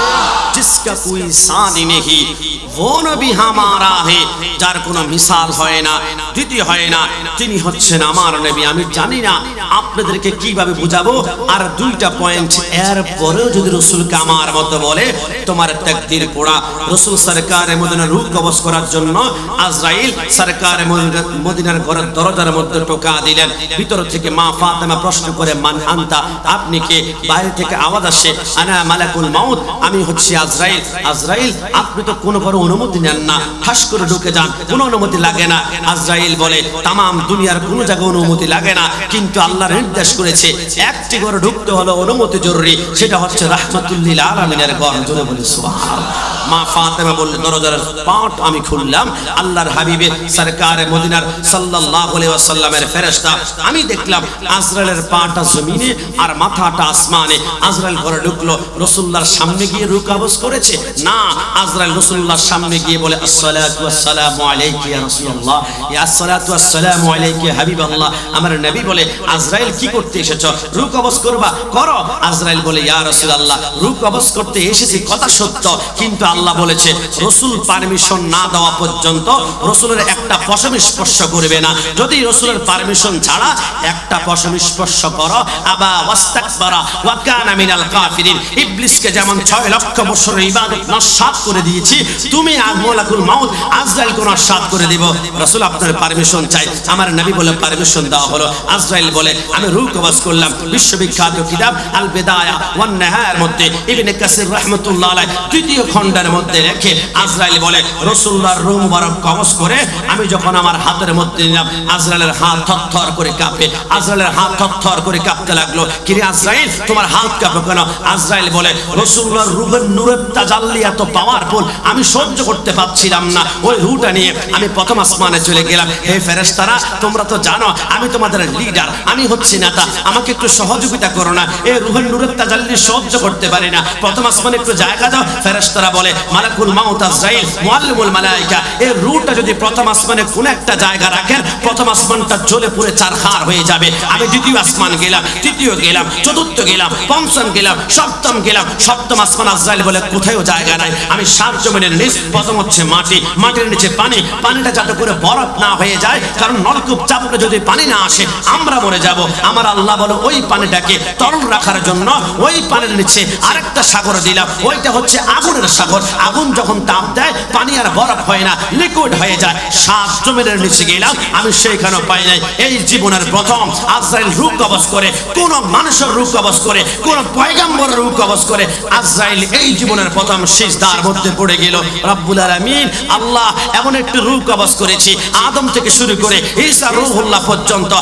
जिसका कोई सानी नहीं वो नबी हमारा है, যার কোনো মিসাল হয় না, দ্বিতীয় হয় না, তিনি হচ্ছেন আমার নবী। আমি জানি না আপনাদেরকে কিভাবে বুঝাবো। আর দুইটা পয়েন্ট, এর পরেও যদি রাসূলকে আমার মতো বলে তোমার তাকদীর পোড়া। রাসূল সরকারে মদিনা রূহ কবজ করার জন্য আজরাইল সরকারে মদিনার ঘরের দরজার মধ্যে টোকা দিলেন। ভিতর থেকে মা ফাতেমা প্রশ্ন করে, মান আনতা, আপনি কে? বাইরে থেকে আওয়াজ আসে, আনা মালাকুল মাউত, আমি হচ্ছি আজরাইল। আজরাইল আপনি তো কোনো বড় অনুমতি নেন না, ঠাস করে ঢুকে যান, কোনো অনুমতি লাগে না। আজরাইল বলে, তামাম দুনিয়ার কোনো জায়গায় অনুমতি লাগে না, কিন্তু আল্লাহ নির্দেশ করেছে একটি ঘরে ঢুকতে হলো অনুমতি জরুরি, সেটা হচ্ছে রাহমাতুল লিল আলামিনের ঘর। জোরে বলি সুবহানাল্লাহ। মা ফাতেমা বললেন, দরজার পাট আমি খুললাম, আল্লাহর হাবিবের সরকারে মদিনার সাল্লাল্লাহু আলাইহি ওয়াসাল্লামের ফেরেশতা। আমি দেখলাম আজরাইলের পাটা জমিনে আর মাথাটা আসমানে। আজরাইল ঘরে ঢুকলো, রাসূলুল্লাহর সামনে গিয়ে রূহ কবজ করেছে না, আজরাইল রাসূলুল্লাহর সামনে গিয়ে বলে, আসসালাতু ওয়াসসালামু আলাইকা ইয়া রাসূলুল্লাহ, ইয়া আসসালাতু ওয়াসসালামু আলাইকা ইয়া হাবিবাল্লাহ। আমার নবী বলে, আজরাইল কি করতে এসেছো? রূহ কবজ করবা? করো। আজরাইল বলে, ইয়া রাসূলুল্লাহ রূহ কবজ করতে এসেছি, কথা সত্য, কিন্তু আল্লাহ বলেছে রাসূল পারমিশন না দেওয়া পর্যন্ত রাসূলের একটা পশম স্পর্শ করবে না। যদি রাসূলের পারমিশন ছাড়া একটা পশম স্পর্শ করো, আবা ওয়াস্তাকবারা ওয়া কানা মিনাল কাফিরিন। ইবলিসকে যেমন 6 লক্ষ বছর ইবাদত নস্যাৎ করে দিয়েছি, তুমি মালাকুল মাউত আজরাইল কোন নস্যাৎ করে দিব। রাসূল আপনার পারমিশন চাই। আমার নবী বলে, পারমিশন দেওয়া হলো। আজরাইল বলে, আমি রূহ কবজ করলাম। বিশ্ববিখ্যাত কিতাব আল বিদায়া ওয়ান নিহায়ার মধ্যে ইবনে কাসির রাহমাতুল্লাহ আলাইহি তৃতীয় খণ্ডের মধ্যে রেখে আজরাইল বলে, রাসূলুল্লাহর রূহ মুবারক কবজ করে আমি যখন আমার হাতের মধ্যে নিলাম, আজরাইলের হাত থরথর করে কাঁপে। আজরাইলের হাত থরথর করে কাঁপতে লাগলো। কি রে আজরাইল, তোমার হাত কাঁপে কেন? আজরাইল বলে, রাসূলুল্লাহর রূহের নূরের তাজাল্লি এত পাওয়ারফুল, আমি সহ্য করতে পারছিলাম না। ওই রূহটা নিয়ে আমি প্রথম আসমানে চলে গেলাম। হে ফেরেশতারা, তোমরা তো জানো আমি তোমাদের লিডার, আমি হচ্ছি নেতা, আমাকে একটু সহযোগিতা করো না। এই রূহের নূরের তাজাল্লি সহ্য করতে পারি না, প্রথম আসমানে একটু জায়গা দাও। ফেরেশতারা বলে, মালাকুল মাউত আজরাইল মুআল্লিমুল মালায়েকা, এই রূহটা যদি প্রথম আসমানে কোন একটা জায়গা রাখেন, প্রথম আসমানটা জ্বলে পুড়ে চারখার হয়ে যাবে। আমি দ্বিতীয় আসমান গেলাম, তৃতীয় গেলাম, চতুর্থ গেলাম, পঞ্চম গেলাম, সপ্তম গেলাম, সপ্তম আসমান। আজরাইল বলে, কোথাও জায়গা নাই। আমি 7 জমিনের নিচ, প্রথম হচ্ছে মাটি, মাটির নিচে পানি, পানিটা যাতে করে বরফ না হয়ে যায়, কারণ নলকূপ চাপলে যদি পানি না আসে আমরা মরে যাব। আমার আল্লাহ বলে, ওই পানিটাকে তরল রাখার জন্য ওই পানির নিচে আরেকটা সাগর দিলাম, ওইটা হচ্ছে আগুনের সাগর। আগুন যখন তাপ দেয় পানি আর বরফ হয় না, লিকুইড হয়ে যায়। 7 জমিনের নিচে গেলাম, আমি সেইখানে পাই নাই। এই জীবনের প্রথম আজরাইল রূহ কবজ করে, কোন মানুষের রূহ কবজ করে, কোন পয়গম্বরের রূহ কবজ করে। আজরাইল এই জীবনের প্রথম সিজদার মধ্যে পড়ে গেল। রব্বুল আলামিন আল্লাহ এমন একটি রূহ কবজ করেছি, আদম থেকে শুরু করে ঈসা রূহুল্লাহ পর্যন্ত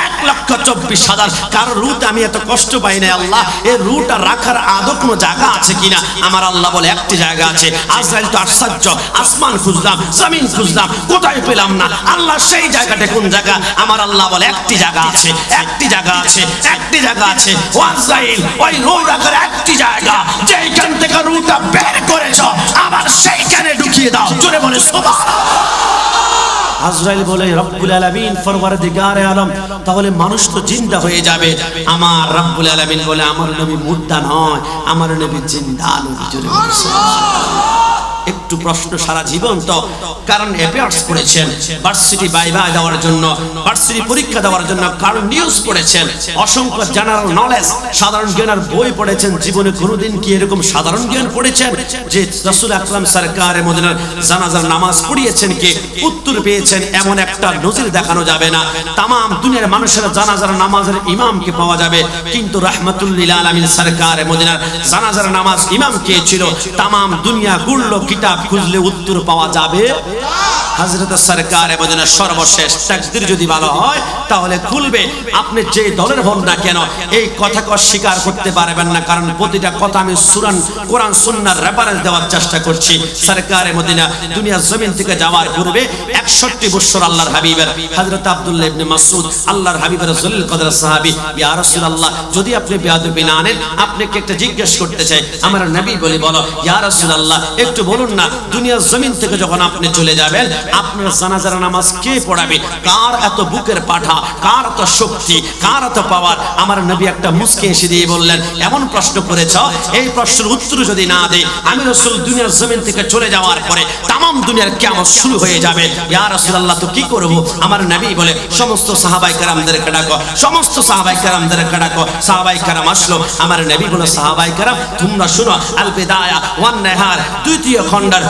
1,24,000 কারো রূহতে আমি এত কষ্ট পাই না। আল্লাহ এই রূহটা রাখার আদৌ কোনো জায়গা আছে কিনা? আমার আল্লাহ বলে, একটি জায়গা আছে। আজরাইল তো আশ্চর্য, আসমান খুঁজলাম, জমিন খুঁজলাম, কোথায় পেলাম না। আল্লাহ সেই জায়গাটা কোন জায়গা? আমার আল্লাহ বলে একটি জায়গা আছে, একটি জায়গা আছে, একটি জায়গা আছে। ও আজরাইল, ওই রূহ রাখার একটি জায়গা, যেইখান থেকে রূহটা বের করেছো আবার সেইখানে ঢুকিয়ে দাও। জোরে বলে সুবহানাল্লাহ। আজরাইল বলে রব্বুল আলামিন, পরওয়ারদিগারে আলম, তাহলে মানুষ তো জিন্দা হয়ে যাবে। আমার রব্বুল আলামিন বলে আমার নবী মুর্দা নয়, আমার নবী জিন্দা নবী। জোরে বলে সুবহানাল্লাহ। একটু প্রশ্ন সারা জীবন তো, কারণ অ্যাপিয়ার্স পড়েছেন, ভার্সিটি ভাইভা দেওয়ার জন্য, ভার্সিটি পরীক্ষা দেওয়ার জন্য, কারণ নিউজ পড়েছেন, অসংখ্য জেনারেল নলেজ সাধারণ জ্ঞানের বই পড়েছেন। জীবনে কোনোদিন কি এরকম সাধারণ জ্ঞান পড়েছেন যে রাসূল আকরাম সরকারে মদিনার জানাজার নামাজ পড়িয়েছেন কে? উত্তর পেয়েছেন এমন একটা নজির দেখানো যাবে না। তামাম দুনিয়ার মানুষের জানাজার নামাজের ইমামকে পাওয়া যাবে, কিন্তু রাহমাতুল লিল আলামিন সরকারে মদিনার জানাজার নামাজ ইমাম কে ছিল? তামাম দুনিয়া গুলো কিতাব খুঁজলে উত্তর পাওয়া যাবে। হযরত সরকারে মদিনা সর্বশেষ তাকদীর যদি ভালো হয় তাহলে খুলবে। আপনি যে দলের হন না কেন এই কথাকে অস্বীকার করতে পারবেন না, কারণ প্রতিটা কথা আমি কোরআন সুন্নাহর রেফারেন্স দেওয়ার চেষ্টা করছি। সরকারে মদিনা দুনিয়া জমিন থেকে যাওয়ার পূর্বে 61 বছর আল্লাহর হাবিবের হযরত আব্দুল্লাহ ইবনে মাসউদ আল্লাহর হাবিবের জলিল কদর সাহাবী, ইয়া রাসূলুল্লাহ, যদি আপনি বেয়াদবি না আনেন আপনাকে একটা জিজ্ঞেস করতে চাই। আমার নবী বলে, বলো ইয়া রাসূলুল্লাহ, একটু বলুন না, দুনিয়ার জমিন থেকে যখন আপনি চলে যাবেন আপনার জানাজার নামাজ কে পড়াবে? কার এত বুকের পাঠা, কার এত শক্তি, কার এত পাওয়ার? আমার নবী একটা মুস্কি এসে দিয়ে বললেন, এমন প্রশ্ন করেছ, এই প্রশ্নের উত্তর যদি না দেই আমি রাসূল দুনিয়ার জমিন থেকে চলে যাওয়ার পরে তামাম দুনিয়ার কিয়ামত শুরু হয়ে যাবে। ইয়া রাসূলুল্লাহ, তো কি করব? আমার নবী বলে, সমস্ত সাহাবায়ে কেরামদেরকে ডাকো, সমস্ত সাহাবায়ে কেরামদেরকে ডাকো। সাহাবায়ে কেরাম আসলো। আমার নবী বলে, সাহাবায়ে কেরাম তোমরা শুনো, আল বিদায়া ওয়ান নিহার দ্বিতীয় খণ্ডের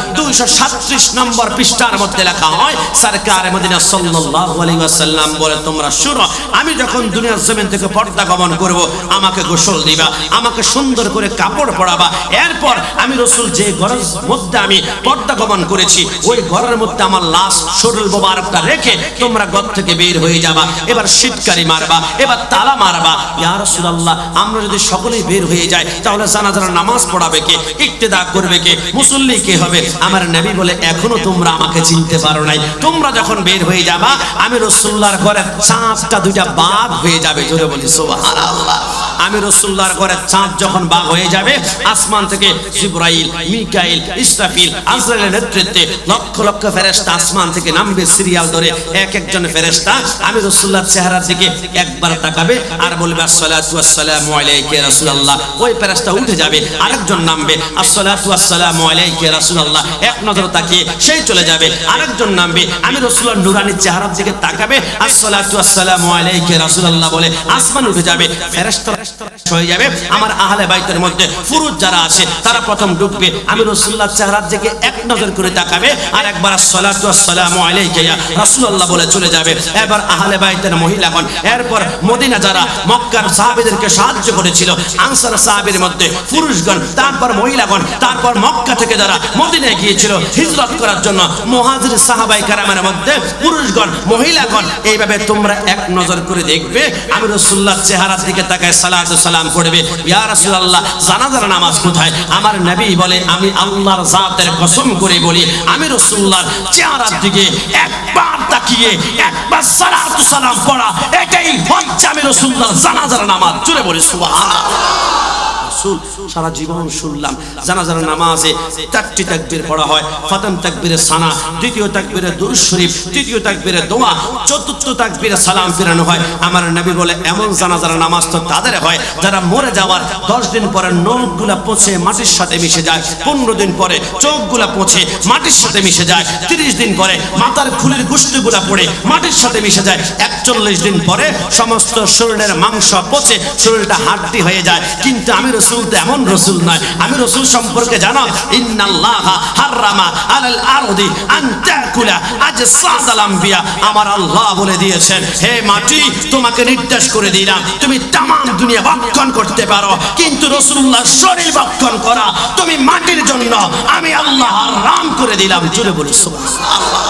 237 নম্বর পৃষ্ঠার মধ্যে লেখা হয়, সরকারে মদিনা সাল্লাল্লাহু আলাইহি ওয়াসাল্লাম বলে, তোমরা শুনো, আমি যখন দুনিয়ার জমিন থেকে পর্দা গমন করব আমাকে গোসল দিবা, আমাকে সুন্দর করে কাপড় পরাবা। এরপর আমি রাসূল যে ঘরের মধ্যে আমি পর্দা গমন করেছি ওই ঘরের মধ্যে আমার লাশ শরীর মোবারকটা রেখে তোমরা ঘর থেকে বের হয়ে যাবা। এবার শিটকারি মারবা, এবার তালা মারবা। ইয়া রাসূলুল্লাহ, আমরা যদি সকলেই বের হয়ে যাই তাহলে জানাজার নামাজ পড়াবে কে? ইক্তেদা করবে কে? মুসল্লি কে হবে? আমার নবী বলে, এখনো তোমরা আমাকে চিনতে পারো নাই। তোমরা যখন বের হয়ে যাবা আমি রাসূলুল্লাহর ঘরে চাঁদটা দুইটা বাঘ হয়ে যাবে। জোরে বলি সুবহানাল্লাহ। আমি রাসূলুল্লাহর ঘরে চাঁদ যখন বাঘ হয়ে যাবে, আসমান থেকে জিবরাইল, মিকাইল, ইসরাফিল, আজরাইলের নেতৃত্বে লক্ষ লক্ষ ফেরেশতা আসমান থেকে নামবে সিরিয়াল ধরে। এক একজন ফেরেশতা আমি রাসূলুল্লাহর চেহারার দিকে একবার তাকাবে আর বলবে, আসসালাতু ওয়াসসালামু আলাইকা ইয়া রাসূলুল্লাহ। ওই ফেরেশতা উঠে যাবে, আরেকজন নামবে, আসসালাতু ওয়াসসালামু আলাইকা ইয়া রাসূলুল্লাহ। এক নজর তাকিয়ে সেই চলে যাবে, আরেকজন নামবে, আমি রাসূলুল্লাহর নূরানী চেহারার দিকে তাকাবে, আসসালাতু ওয়াসসালামু আলাইকা ইয়া রাসূলুল্লাহ বলে আসমান উঠে যাবে। ফেরেশতা হয়ে যাবে। আমার আহলে বাইতের মধ্যে ফুরুজ যারা আছে তারা প্রথম ঢুকবে, আমি রাসূলুল্লাহর চেহারার দিকে এক নজর করে তাকাবে আর একবার আসসালাতু ওয়াসসালামু আলাইকা ইয়া রাসূলুল্লাহ বলে চলে যাবে। এবার আহলে বাইতের মহিলাগণ, এরপর মদিনা যারা মক্কার সাহাবীদেরকে সাহায্য করেছিল আনসার সাহাবীর মধ্যে পুরুষগণ, তারপর মহিলাগণ, তারপর মক্কা থেকে যারা মদিনায় গিয়েছিল হিজরত করার জন্য মুহাজির সাহাবায়ে কেরামের মধ্যে পুরুষগণ, মহিলাগণ, এইভাবে তোমরা এক নজর করে দেখবে আমি রাসূলুল্লাহর চেহারার দিকে তাকায় সালাতু সালাম করবে, ইয়া রাসূলুল্লাহ জানাজার নামাজ কোথায়? আমার নবী বলে, আমি আল্লাহর জাতের কসম করে বলি আমি রাসূলুল্লাহর চেহারার দিকে একবার তাকিয়ে একবার সালাতু সালাম পড়া, এটাই হচ্ছে আমি রাসূলুল্লাহর জানাজার নামাজ। জোরে বলি সুবহানাল্লাহ। সারা জীবন শুনলাম জানাজার নামাজে 4টি তাকবীর পড়া হয়, প্রথম তাকবীরে সানা, দ্বিতীয় তাকবীরে দুরূদ শরীফ, তৃতীয় তাকবীরে দোয়া, চতুর্থ তাকবীরে সালাম ফিরানো হয়। আমার নবী বলে, এমন জানাজার নামাজ তো তাদের হয় যারা মরে যাওয়ার 10 দিন পরে নখগুলা পচে মাটির সাথে মিশে যায়, 15 দিন পরে চোখগুলা পচে মাটির সাথে মিশে যায়, 30 দিন পরে মাথার খুলির গোশতগুলা পড়ে মাটির সাথে মিশে যায়, 41 দিন পরে সমস্ত শরীরের মাংস পচে শরীরটা হাড্ডি হয়ে যায়। কিন্তু আমি রাসূল তো এমন রাসূল নয়। আমি রাসূল সম্পর্কে জানো, ইন্নাল্লাহা হারামা আলাল আরদি আন তাকুলা আজসাদাল আম্বিয়া। আমার আল্লাহ বলে দিয়েছেন, হে মাটি, তোমাকে নির্দেশ করে দিলাম তুমি তামাম দুনিয়া ভক্ষণ করতে পারো, কিন্তু রাসূলুল্লাহর শরীর ভক্ষণ করা তুমি মাটির জন্য আমি আল্লাহ হারাম করে দিলাম। জোরে বলি সুবহানাল্লাহ।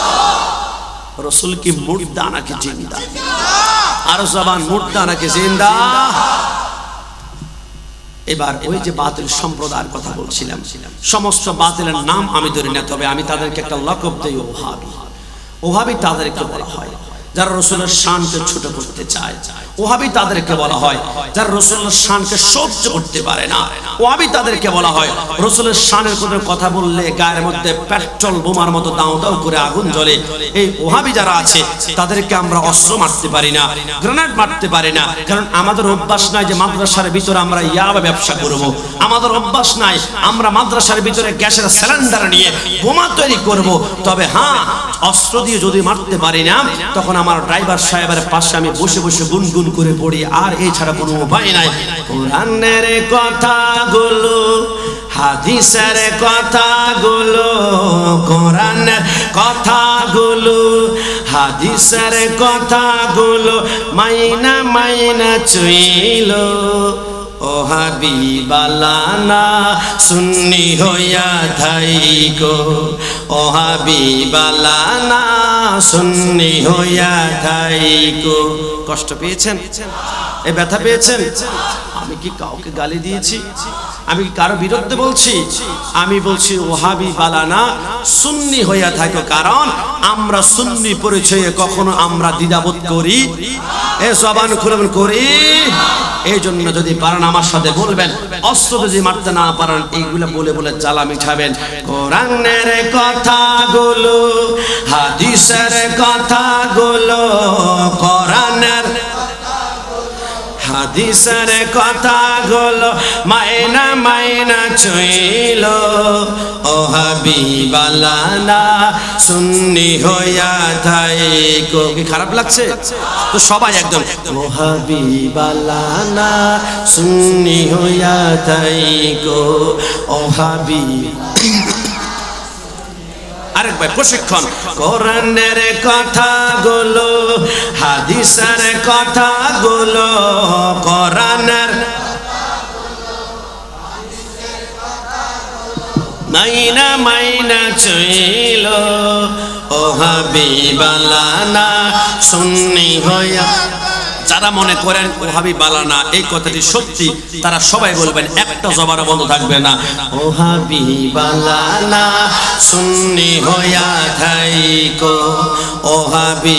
রাসূল কি মুর্দা নাকি জিন্দা? আর জবান মুর্দা নাকি জিন্দা? এবার ওই যে বাতিল সম্প্রদায়ের কথা বলছিলাম, সমস্ত বাতিলের নাম আমি ধরে না, তবে আমি তাদেরকে একটা লকব দেই, ওহাবি। ওহাবি তাদেরকে বলা হয় যারা রাসূলের শানকে ছোট করতে চায়। ওহাবি তাদেরকে বলা হয় যারা রাসূলের শানকে সহ্য করতে পারে না। ওহাবি তাদেরকে বলা হয় রাসূলের শানের কোনো কথা বললে গায়ের মধ্যে পেট্রোল বোমার মতো দাও দাও করে আগুন জ্বলে। এই ওহাবি যারা আছে তাদেরকে আমরা অস্ত্র মারতে পারি না, গ্রেনেড মারতে পারি না, কারণ আমাদের অভ্যাস নাই যে মাদ্রাসার ভিতরে আমরা ইয়াবা ব্যবসা করব। আমাদের অভ্যাস নাই আমরা মাদ্রাসার ভিতরে গ্যাসের সিলিন্ডার নিয়ে বোমা তৈরি করব। তবে হ্যাঁ, অস্ত্র দিয়ে যদি মারতে পারি না, তখন আমার ড্রাইভার সাহেবের পাশে আমি বসে বসে গুনগুন করে পড়ি, আর এছাড়া কোনো উপায় নাই। কোরআনের কথাগুলো, হাদিসের কথাগুলো, কোরআনের কথাগুলো, হাদিসের কথাগুলো মাইনা মাইনা চইল। ও হাবিবালানা সুন্নি হইয়া থাইকো, ও হাবিবালানা সুন্নি হইয়া থাইকো। কষ্ট পেয়েছেন? এ ব্যথা পেয়েছেন? আমি কি কাউকে গালি দিয়েছি? আমি কি কারো বিরুদ্ধে বলছি? আমি বলছি ওহাবি বালানা সুন্নি হইয়া থাকো, কারণ আমরা সুন্নি পরিচয়ে কখনো আমরা দ্বিধাবোধ করি, এ জবান খুলে করি। এই জন্য যদি পারেন আমার সাথে বলবেন, অস্ত্র যদি মারতে না পারেন এইগুলো বলে বলে জ্বালা মিঠাবেন। কোরআনের কথাগুলো, হাদিসের কথাগুলো, কোরআনের হাদিসের কথাগুলো মাইনা মাইনা চইল। ও হাবিবালানা সুন্নি হইয়া থাইকো। কি খারাপ লাগছে? তো সবাই একদম ও হাবিবালানা সুন্নি হইয়া থাইকো, ও হাবি। আরেকবার প্রশিক্ষণ। কোরআনের কথাগুলো, হাদিসের কথাগুলো, কোরআনের মাইনা মাইনা চইল। ও হাবিবালানা সুন্নি হইয়া। যারা মনে করেন ওহাবি বালানা এই কথাটি সত্যি, তারা সবাই বলবেন, একটা জবান বন্ধ থাকবে না। ওহাবি বালানা সুন্নি হইয়া থাইকো, ওহাবি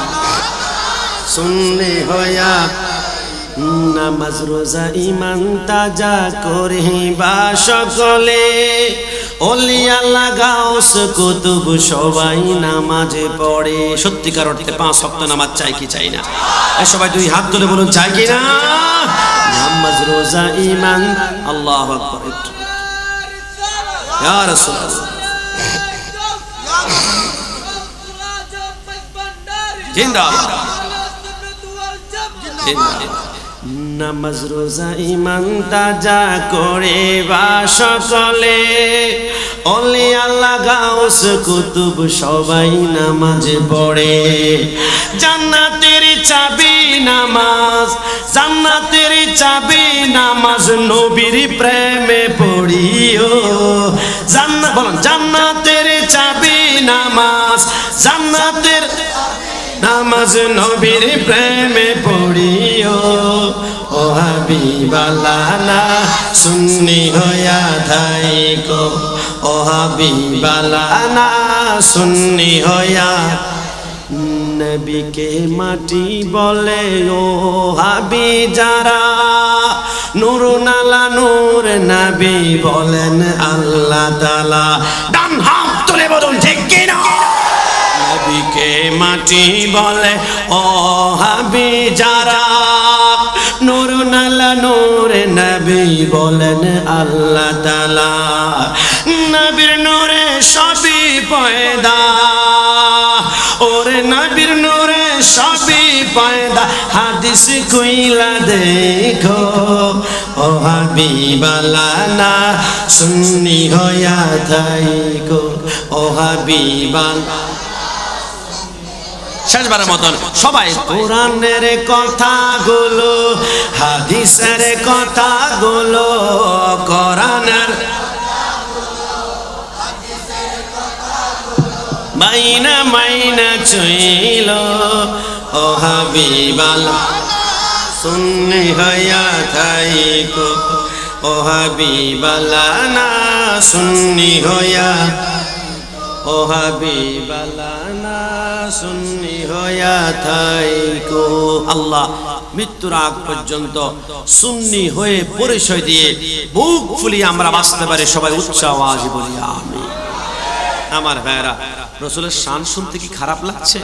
সুন্নি হইয়া। নামাজ রোজা ইমান তাজা করিবা সকলে, ওলিয়া লাগাওস কুতুব সবাই নামাজে পড়ে। সত্যিকার অর্থে 5 ওয়াক্ত নামাজ চাই কি চাই না? এই সবাই দুই হাত তুলে বলুন, চাই কি না? নামাজ রোজা ইমান। আল্লাহু আকবার। ইয়া রাসূলুল্লাহ জিন্দাবাদ। নামাজ রোজা ইমান তাজা করে বা সকলে, ওলিয়া লাগাওস কুতুব সবাই নামাজে পড়ে। জান্নাতের চাবি নামাজ, জান্নাতের চাবি নামাজ, নবীর প্রেমে পড়িও। জান্নাত বলেন, জান্নাতের চাবি নামাজ, জান্নাতের নামাজ, নবীর প্রেমে পড়িও। ও হাবিবালানা সুন্নি হইয়া থাইকো, ও হাবিবালানা সুন্নি হইয়া। নবীকে মাটি বলে ও হাবি যারা, নূর নালা নূর নবী বলেন আল্লাহ তাআলা। ডান হাত তুলে বলুন ঠিক কি না? নবীকে মাটি বলে ও হাবি যারা, নূর নালা নূর নবী বলেন আল্লাহ তাআলা। নবীর নূরে সবই পয়দা, ওরে নবীর নূরে সবই পয়দা, হাদিস কইলা দেখো। ও হাবিবালানা সুন্নি হইয়া থাইকো, ও হাবিবালানা। শেষবারের মতন সবাই কোরআনের কথাগুলো, হাদিসের কথাগুলো, কোরআনের মাইনা মাইনা চইল। ও হাবিবালানা সুন্নি হইয়া থাইকো, ও হাবিবালানা সুন্নি হইয়া ও হাবিবালানা সুন্নি হইয়া থাইকো আল্লাহ মৃত্যুর আগ পর্যন্ত সুন্নি হয়ে পরিচয় দিয়ে বুক ফুলিয়ে আমরা বাঁচতে পারি সবাই উচ্চ আওয়াজে বলি আমিন আমার ভাইরা রাসূলের শান শুনতে কি খারাপ লাগছে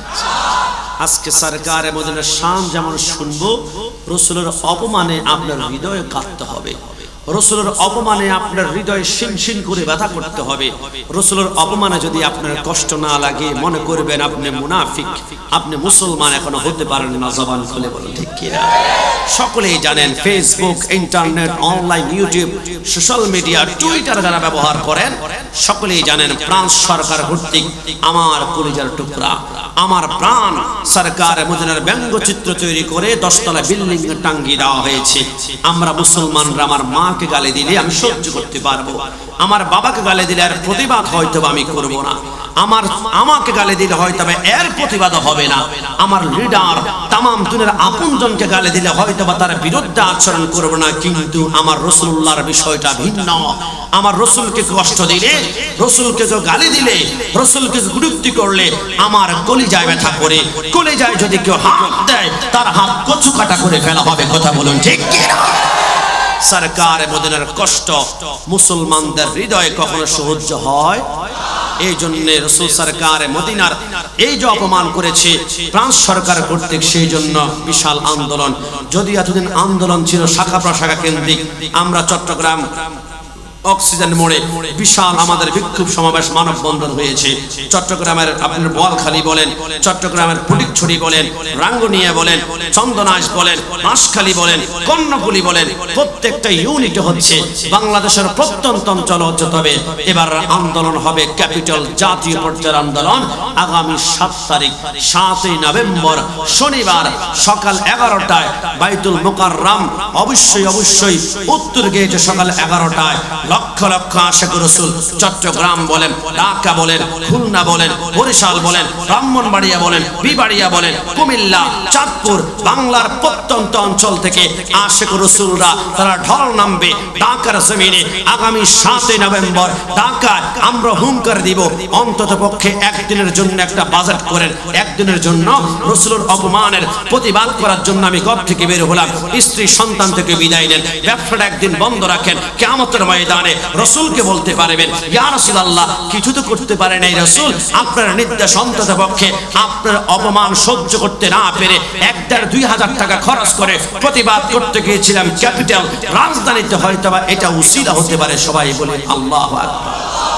আজকে সরকারে মদিনার শান যেমন শুনবো রাসূলের অপমানে আপনার হৃদয়ে কাঁদতে হবে রাসূলের অপমানে আপনার হৃদয়ে শিনশিন করে ব্যথা করতে হবে রাসূলের অপমানে যদি আপনার কষ্ট না লাগে মনে করবেন আপনি মুনাফিক আপনি মুসলমান এখনো হতে পারেন না জবান খুলে বলুন ঠিক কি না সকলেই জানেন Facebook internet online YouTube social media Twitter যারা ব্যবহার করেন সকলেই জানেন ফ্রান্স সরকার কর্তৃক আমার কলিজার টুকরা আমার প্রাণ সরকার মদিনার ব্যঙ্গচিত্র তৈরি করে 10 তলা বিল্ডিং টাঙ্গিয়ে দেওয়া হয়েছে আমরা মুসলমানরা আমার মাকে গালি দিলে আমি সহ্য করতে পারবো আমার বাবাকে গালি দিলে এর প্রতিবাদ হয়তো আমি করব না আমাকে গালি দিলে হয়তো এর প্রতিবাদ হবে না আমার লিডার তাম দুনিয়ার আপনজনকে গালি দিলে হয়তো বা তার বিরুদ্ধে আচরণ করব না কিন্তু আমার রাসূলুল্লাহর বিষয়টা ভিন্ন আমার রাসূলকে কষ্ট দিলে রাসূলকে গালি দিলে রাসূলকে গুরুত্ব করলে আমার কলিজায় ব্যথা করে কলিজায় যদি কেউ হাত দেয় তার হাত কচু কাটা করে ফেলা হবে কথা বলুন ঠিক কি না সরকার মদিনার কষ্ট মুসলমানদের হৃদয়ে কখনো সহ্য হয় এই জন্য রাসূল সরকার মদিনার এই যে অপমান করেছে ফ্রান্স সরকার কর্তৃক সেই জন্য বিশাল আন্দোলন যদি এতদিন আন্দোলন ছিল শাখা প্রশাখা কেন্দ্রিক আমরা চট্টগ্রাম অক্সিজেন মোড়ে বিশাল আমাদের বিক্ষোভ সমাবেশ মানববন্ধন হয়েছে চট্টগ্রামের আপনার বোয়ালখালী বলেন চট্টগ্রামের ফটিকছড়ি বলেন রাঙ্গুনিয়া বলেন চন্দনাইশ বলেন বাঁশখালী বলেন কর্ণফুলী বলেন প্রত্যেকটা ইউনিট হচ্ছে বাংলাদেশের প্রত্যন্ত অঞ্চল হচ্ছে তবে এবার আন্দোলন হবে ক্যাপিটাল জাতীয় পর্যায়ের আন্দোলন আগামী 7 তারিখ 7 নভেম্বর শনিবার সকাল 11টায় বাইতুল মুকাররম অবশ্যই উত্তর গেটে সকাল 11টায় লক্ষ লক্ষ আশিক রাসূল চট্টগ্রাম বলেন ঢাকা বলেন খুলনা বলেন বরিশাল বলেন ব্রাহ্মণবাড়িয়া বলেন বিবাড়িয়া বলেন কুমিল্লা চাঁদপুর বাংলার প্রত্যন্ত অঞ্চল থেকে আশিক রাসূলরা তারা ঢল নামবে ঢাকার জমিনে আগামী 7 নভেম্বর ঢাকায় আমরা হুঙ্কার দিব অন্ততপক্ষে একদিনের জন্য একটা বাজেট করেন একদিনের জন্য রাসূলের অপমানের প্রতিবাদ করার জন্য আমি ঘর থেকে বের হলাম স্ত্রী সন্তান থেকে বিদায় নেন ব্যবসাটা একদিন বন্ধ রাখেন কিয়ামতের ময়দানে রাসূলকে বলতে পারবেন ইয়া রাসূলুল্লাহ কিছু তো করতে পারেন এই রাসূল আপনার নির্দেশ অন্ততপক্ষে আপনার অপমান সহ্য করতে না পেরে 1-2,000 টাকা খরচ করে প্রতিবাদ করতে গিয়েছিলাম ক্যাপিটাল রাজধানীতে হয়তোবা এটা উসিলা হতে পারে সবাই বলে আল্লাহু আকবার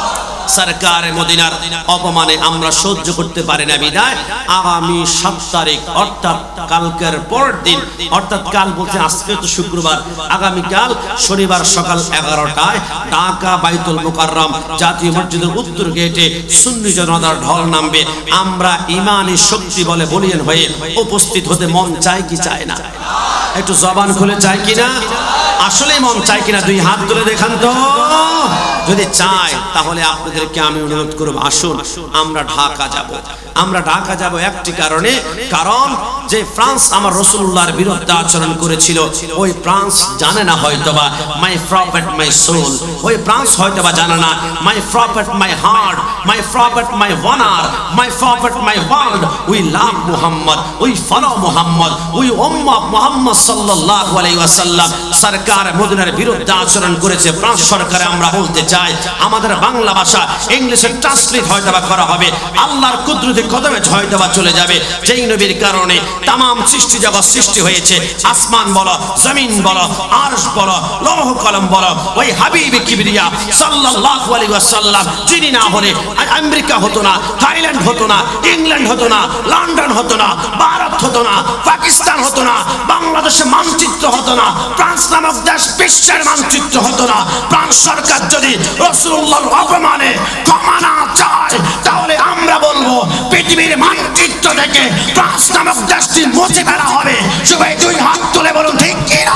সরকার মদিনার অপমানে আমরা সহ্য করতে পারি না বিদায় আগামী 7 তারিখ অর্থাৎ কালকের পরের দিন অর্থাৎ কাল বলতে আজকে তো শুক্রবার আগামী কাল শনিবার সকাল 11টায় ঢাকা বাইতুল মুকাররম জাতীয় মসজিদের উত্তর গেটে সুন্নি জনতার ঢল নামবে আমরা ঈমানি শক্তি বলে বলিয়ান হয়ে উপস্থিত হতে মন চায় কি চায় না একটু জবান খুলে চায় কিনা আসলে মন চায় কিনা দুই হাত তুলে দেখান তো যদি চায় তাহলে আপনাদেরকে আমি অনুরোধ করব আসুন আমরা ঢাকা যাব একটি কারণে কারণ যে ফ্রান্স আমার রাসূলুল্লাহর বিরুদ্ধে আচরণ করেছিল ওই ফ্রান্স জানে না হয়তোবা মাই প্রফেট মাই সোল ওই ফ্রান্স হয়তোবা জানে না my prophet my heart my prophet my honour my prophet my world we love Muhammad we follow Muhammad we উম্মাহ মুহাম্মদ সাল্লাল্লাহু আলাইহি ওয়াসাল্লাম সরকার মদিনার বিরুদ্ধে আচরণ করেছে ফ্রান্স সরকারে আমরা বলতে চাই আমাদের বাংলা ভাষা ইংলিশে ট্রান্সলেট হয়তোবা করা হবে আল্লাহর কুদরতে কদমে হয়তোবা চলে যাবে যেই নবীর কারণে तमाम সৃষ্টি জগৎ সৃষ্টি হয়েছে আসমান বলো জমিন বলো আরশ বলো লৌহ কলম বলো ওই হাবিব কিবরিয়া সাল্লাল্লাহু আলাইহি ওয়াসাল্লাম যিনি না হলে আমেরিকা হতো না থাইল্যান্ড হতো না ইংল্যান্ড হতো না লন্ডন হতো না ভারত হতো না পাকিস্তান হতো না বাংলাদেশের মানচিত্র হতো না ফ্রান্স নামক দেশ বিশ্বের মানচিত্র হতো না ফ্রান্স সরকার যদি রাসূলুল্লাহর অপমানে ক্ষমা না চায় তাহলে আমরা বলবো পৃথিবীর মানচিত্র থেকে ফ্রান্স নামক দেশটি মুছে ফেলা হবে সবাই দুই হাত তুলে বলুন ঠিক কি না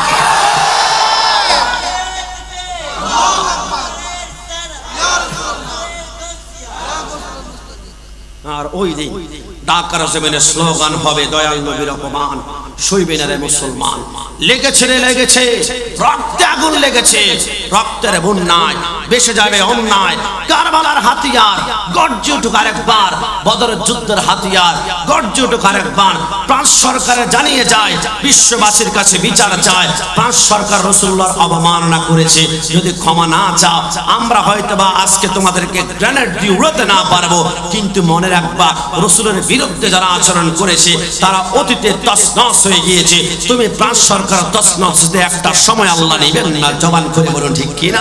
আর ওই দিন ঢাকার জমিনে স্লোগান হবে দয়াল নবীর অপমান সইবে না রে মুসলমান। লেগেছে রে লেগেছে, রক্তে আগুন লেগেছে, রক্তের বন্যায় বেসে যাবে অন্যায়। কারবালার হাতিয়ার গর্জে উঠুক আরেকবার, বদরের যুদ্ধের হাতিয়ার গর্জে উঠুক আরেকবার। ফ্রান্স সরকারে জানিয়ে যায়, বিশ্ববাসীর কাছে বিচার চায়, ফ্রান্স সরকার রাসূলুল্লাহর অবমাননা করেছে, যদি ক্ষমা না চাও আমরা হয়তোবা আজকে তোমাদেরকে গ্রেনেড দিয়ে উড়াতে না পারবো, কিন্তু মনে রাখবা রাসূলের বিরুদ্ধে যারা আচরণ করেছে তারা অতীতে তছনছ হয়ে গিয়েছে। তুমি ফ্রান্স সরকার তছনছ দিতে একটা সময় আল্লাহ নেবেন না। জবান করে বলুন ঠিক কিনা?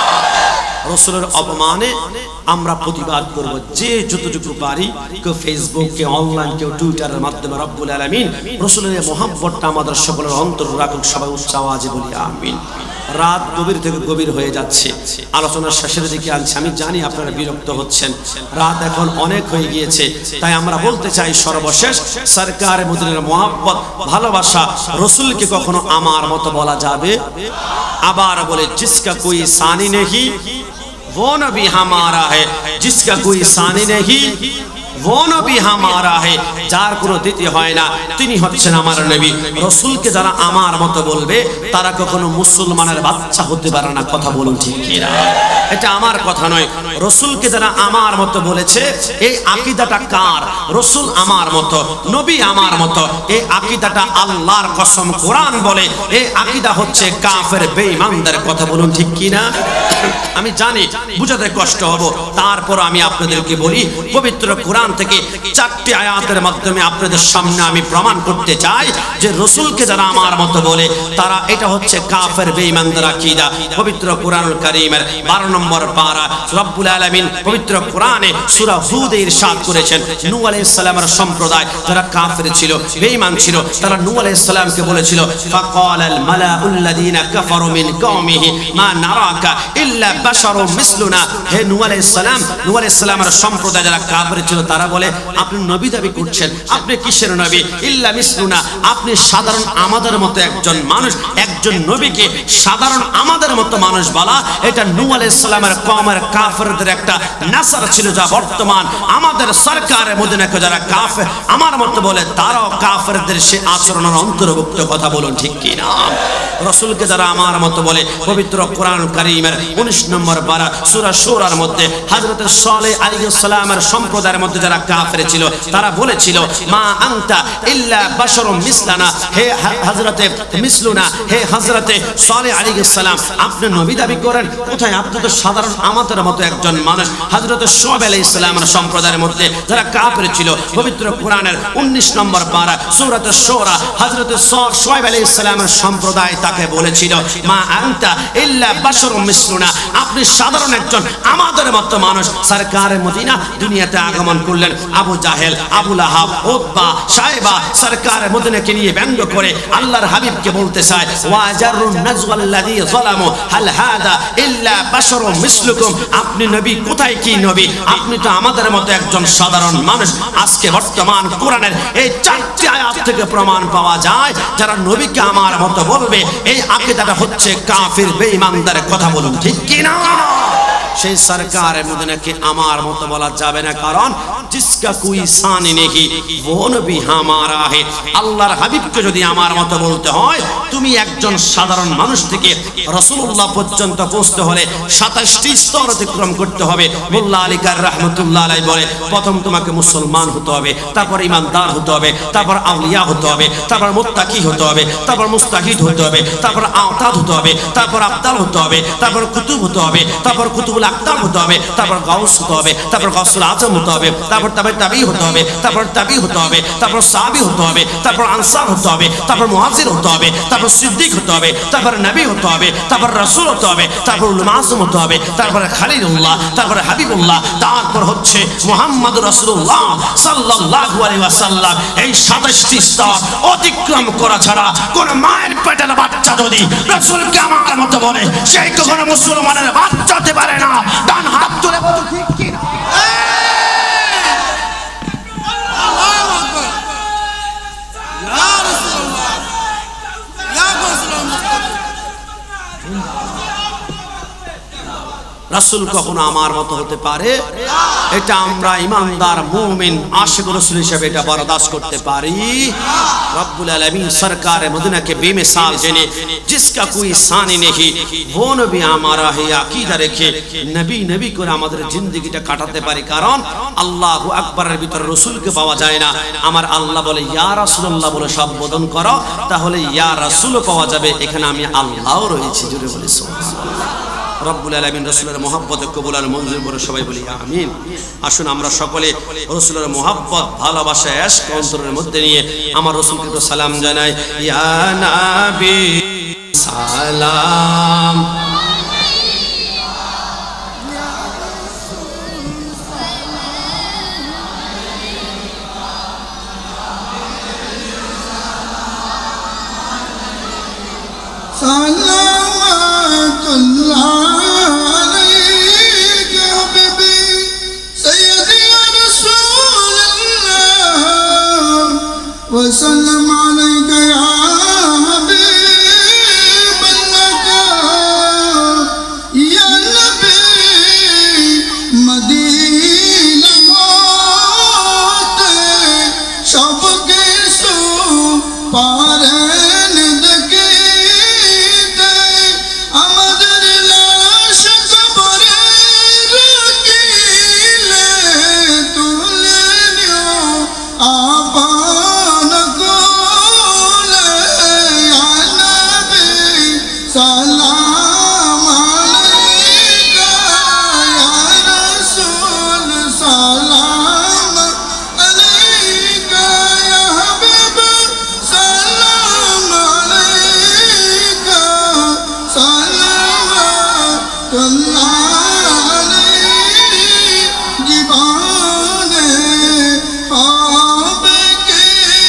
রাসূলের অপমানে আমরা প্রতিবাদ করব, যে যতটুকু পারি, কেউ ফেসবুক, কেউ অনলাইন, কেউ টুইটারের মাধ্যমে। রব্বুল আলামিন রাসূলের মহব্বতটা আমাদের সকলের অন্তর রাখুক। সবাই উচ্চ আওয়াজে বলি আমিন। রাত গভীর থেকে গভীর হয়ে যাচ্ছে, আলোচনার শেষের দিকে আনছি। আমি জানি আপনারা বিরক্ত হচ্ছেন, রাত এখন অনেক হয়ে গিয়েছে, তাই আমরা বলতে চাই সর্বশেষ, সরকার মদিনার মহব্বত ভালোবাসা রাসূলকে কখনো আমার মতো বলা যাবে? আবার বলে, জিসকা কোই সানি নেহি वो नबी हमारा है, जिसका कोई सानी नहीं वो नबी हमारा है। যার কোনো দ্বিতীয় হয় না তিনি হচ্ছেন আমার নবী। রাসূলকে যারা আমার মতো বলবে তারা কখনো মুসলমানের বাচ্চা হতে পারে না। কথা বলুন ঠিক কিনা? এটা আমার কথা নয়। রাসূলকে যারা আমার মতো বলেছে, এই আকীদাটা কার? রাসূল আমার মতো, নবী আমার মতো। এই আকীদাটা আল্লাহর কসম, কোরআন বলে এই আকীদা হচ্ছে কাফের বেঈমানদের। কথা বলুন ঠিক কিনা? আমি জানি বুঝাতে কষ্ট হবে, তারপর আমি আপনাদেরকে বলি, পবিত্র কোরআন থেকে 4টি আয়াতের মাধ্যমে আপনাদের সামনে আমি প্রমাণ করতে চাই যে রাসূলকে যারা আমার মতো বলে তারা, এটা হচ্ছে কাফের বেঈমানদের আকীদা। পবিত্র কোরআনুল কারীমের 12 নম্বর পারা রব্বুল আলামিন পবিত্র কোরআনে সূরা হুদে ইরশাদ করেছেন, নূহ আলাইহিস সালামের সম্প্রদায় যারা কাফের ছিল, বেঈমান ছিল, তারা নূহ আলাইহিস সালামকে বলেছিল, ফাকালাল মালাউল্লাযীনা কাফারু মিন কওমিহি মা নারাকা ইল্লা বাশারুম মিসলুনা। হে নূহ আলাইহিস সালাম, নূহ আলাইহিস সালামের সম্প্রদায় যারা কাফের ছিল তারা বলে, আপনি নবী দাবি করছেন, আপনি কিসের নবী? ইল্লা মিসলুনা, আপনি সাধারণ আমাদের মতো একজন মানুষ। একজন নবীকে সাধারণ আমাদের মতো মানুষ বলা, এটা নূহ আলাইহিস সালামের কওমের কাফেরদের একটা নাসার ছিল, যা বর্তমান আমাদের সরকারে মদিনাকে যারা কাফের আমার মতো বলে তারাও কাফেরদের সে আচরণের অন্তর্ভুক্ত। কথা বলুন ঠিক কিনা? রাসূলকে যারা আমার মতো বলে, পবিত্র কোরআনুল কারীমের 19 নম্বর পারা সূরা শূরার মধ্যে হযরত সালেহ আলাইহিস সালামের সম্প্রদায়ের মধ্যে যারা কাফের ছিল তারা বলেছিল, মা আনতা ইল্লা বাশারুম মিসলানা। হে হযরতে মিসলুনা, হে হযরতে সালেহ আলাইহিস সালাম, আপনি নবী দাবি করেন, কোথায়? আপনি তো সাধারণ আমাদের মতো একজন মানুষ। হযরত শুআয়ব আলাইহিস সালামের সম্প্রদায়ের মধ্যে যারা কাফের ছিল, পবিত্র কোরআনের 19 নম্বর পারা সূরাতে শূরা হযরত শুআয়ব আলাইহিস সালামের সম্প্রদায় তাকে বলেছিল, মা আনতা ইল্লা বাশারুম মিসলুনা, আপনি সাধারণ একজন আমাদের মতো মানুষ। সরকারে মদিনা দুনিয়াতে আগমন করলেন, আবু জাহেল, আবু লাহাব, উতবা, শায়বা সরকারে মদিনাকে নিয়ে ব্যঙ্গ করে আল্লাহর হাবিবকে বলতে চায়, ওয়াজারুন নাজওয়াল্লাযী যালামু হাল হাদা ইল্লা বাশারুম মিসলুকুম। আপনি নবী কোথায়? কি নবী? আপনি তো আমাদের মতো একজন সাধারণ মানুষ। আজকে বর্তমান কোরআনের এই 4টি আয়াত থেকে প্রমাণ পাওয়া যায়, যারা নবীকে আমার মতো বলবে এই আকীদাটা হচ্ছে কাফির বেঈমানদের। কথা বলুন ঠিক কি না? সেই সরকারে মদিনাকে আমার মতো বলা যাবে না, কারণ জিসকা কোই সানি নেহি वो নবী হামারা হে। আল্লাহর হাবিবকে যদি আমার মতো বলতে হয়, তুমি একজন সাধারণ মানুষ থেকে রাসূলুল্লাহ পর্যন্ত পৌঁছতে হলে 27টি স্তর অতিক্রম করতে হবে। মোল্লা আলী কার রাহমাতুল্লাহ আলাইহি বলে, প্রথম তোমাকে মুসলমান হতে হবে, তারপর ইমানদার হতে হবে, তারপর আউলিয়া হতে হবে, তারপর মুত্তাকি হতে হবে, তারপর মুস্তাহিদ হতে হবে, তারপর আওতাদ হতে হবে, তারপর আবদাল হতে হবে, তারপর কুতুব হতে হবে, তারপর কুতুবুল আকতাব হতে হবে, তারপর গাউস হতে হবে, তারপর গাউসুল আজম হতে হবে, তারপর তাবি হতে হবে, তারপর তাবি হতে হবে, তারপর সাহাবী হতে হবে, তারপর আনসার হতে হবে, তারপর মুহাজির হতে হবে, তারপর সিদ্দিক হতে হবে, তারপর নবী হতে হবে, তারপর রাসূল হতে হবে, তারপর উলুল আযম হতে হবে, তারপর খলিলুল্লাহ, তারপর হাবিবুল্লাহ, তারপর হচ্ছে মুহাম্মদুর রাসূলুল্লাহ সাল্লাল্লাহু আলাইহি ওয়াসাল্লাম। এই 27টি স্তর অতিক্রম করা ছাড়া কোন মায়ের পেটের বাচ্চা যদি রাসূলকে আমার মতো বলে, সেই কখনো মুসলমানের বাচ্চা হতে পারে না। ডান হাত তুলে বলো ঠিক কি না? আল্লাহু আকবার, ইয়া রাসূলুল্লাহ, ইয়া রাসূলুল্লাহ। রাসূল কখনো আমার মতো হতে পারে? এটা আমরা ইমানদার মুমিন আশিক রাসূল হিসেবে এটা বরদাস্ত করতে পারি? রব্বুল আলামিন সরকার মদিনা के बेमिसाल जने जिसका कोई सानी नहीं वो नबी हमारा है अकीदा रेखे नबी नबी করে আমাদের জিন্দেগিটা কাটাতে পারি। কারণ আল্লাহু আকবারের ভিতর রাসূলকে পাওয়া যায় না। আমার আল্লাহ বলে ইয়া রাসূলুল্লাহ বলে সম্বোধন করো, তাহলে ইয়া রাসূলও পাওয়া যাবে। এখানে আমি আল্লাহও রয়েছি, জুড়ে বলি সুবহানাল্লাহ। রব্বুল আলামিন রাসূলের মহব্বতে কবুল আর মঞ্জুর করে সবাই বলি আমিন। আসুন আমরা সকলে রাসূলের মহব্বত ভালোবাসা ইশক অন্তরের মধ্যে নিয়ে আমার রাসূলকে একটু সালাম জানাই। ইয়া নবী সালাম وسلم عليك يا حبيب الله يا نبي مدينة موت شوقي سو পারেন দেখিতে আমাদের লাশ কবরে রাখিলে তুলে নিও আপন কোলে ইয়া নবী সালাম আলাইকা ইয়া রাসূল সালাম আলাইকা ইয়া হাবিব সালাম আলাইকা সালাওয়াতুল্লাহ আলাইহি জীবনে হবে কি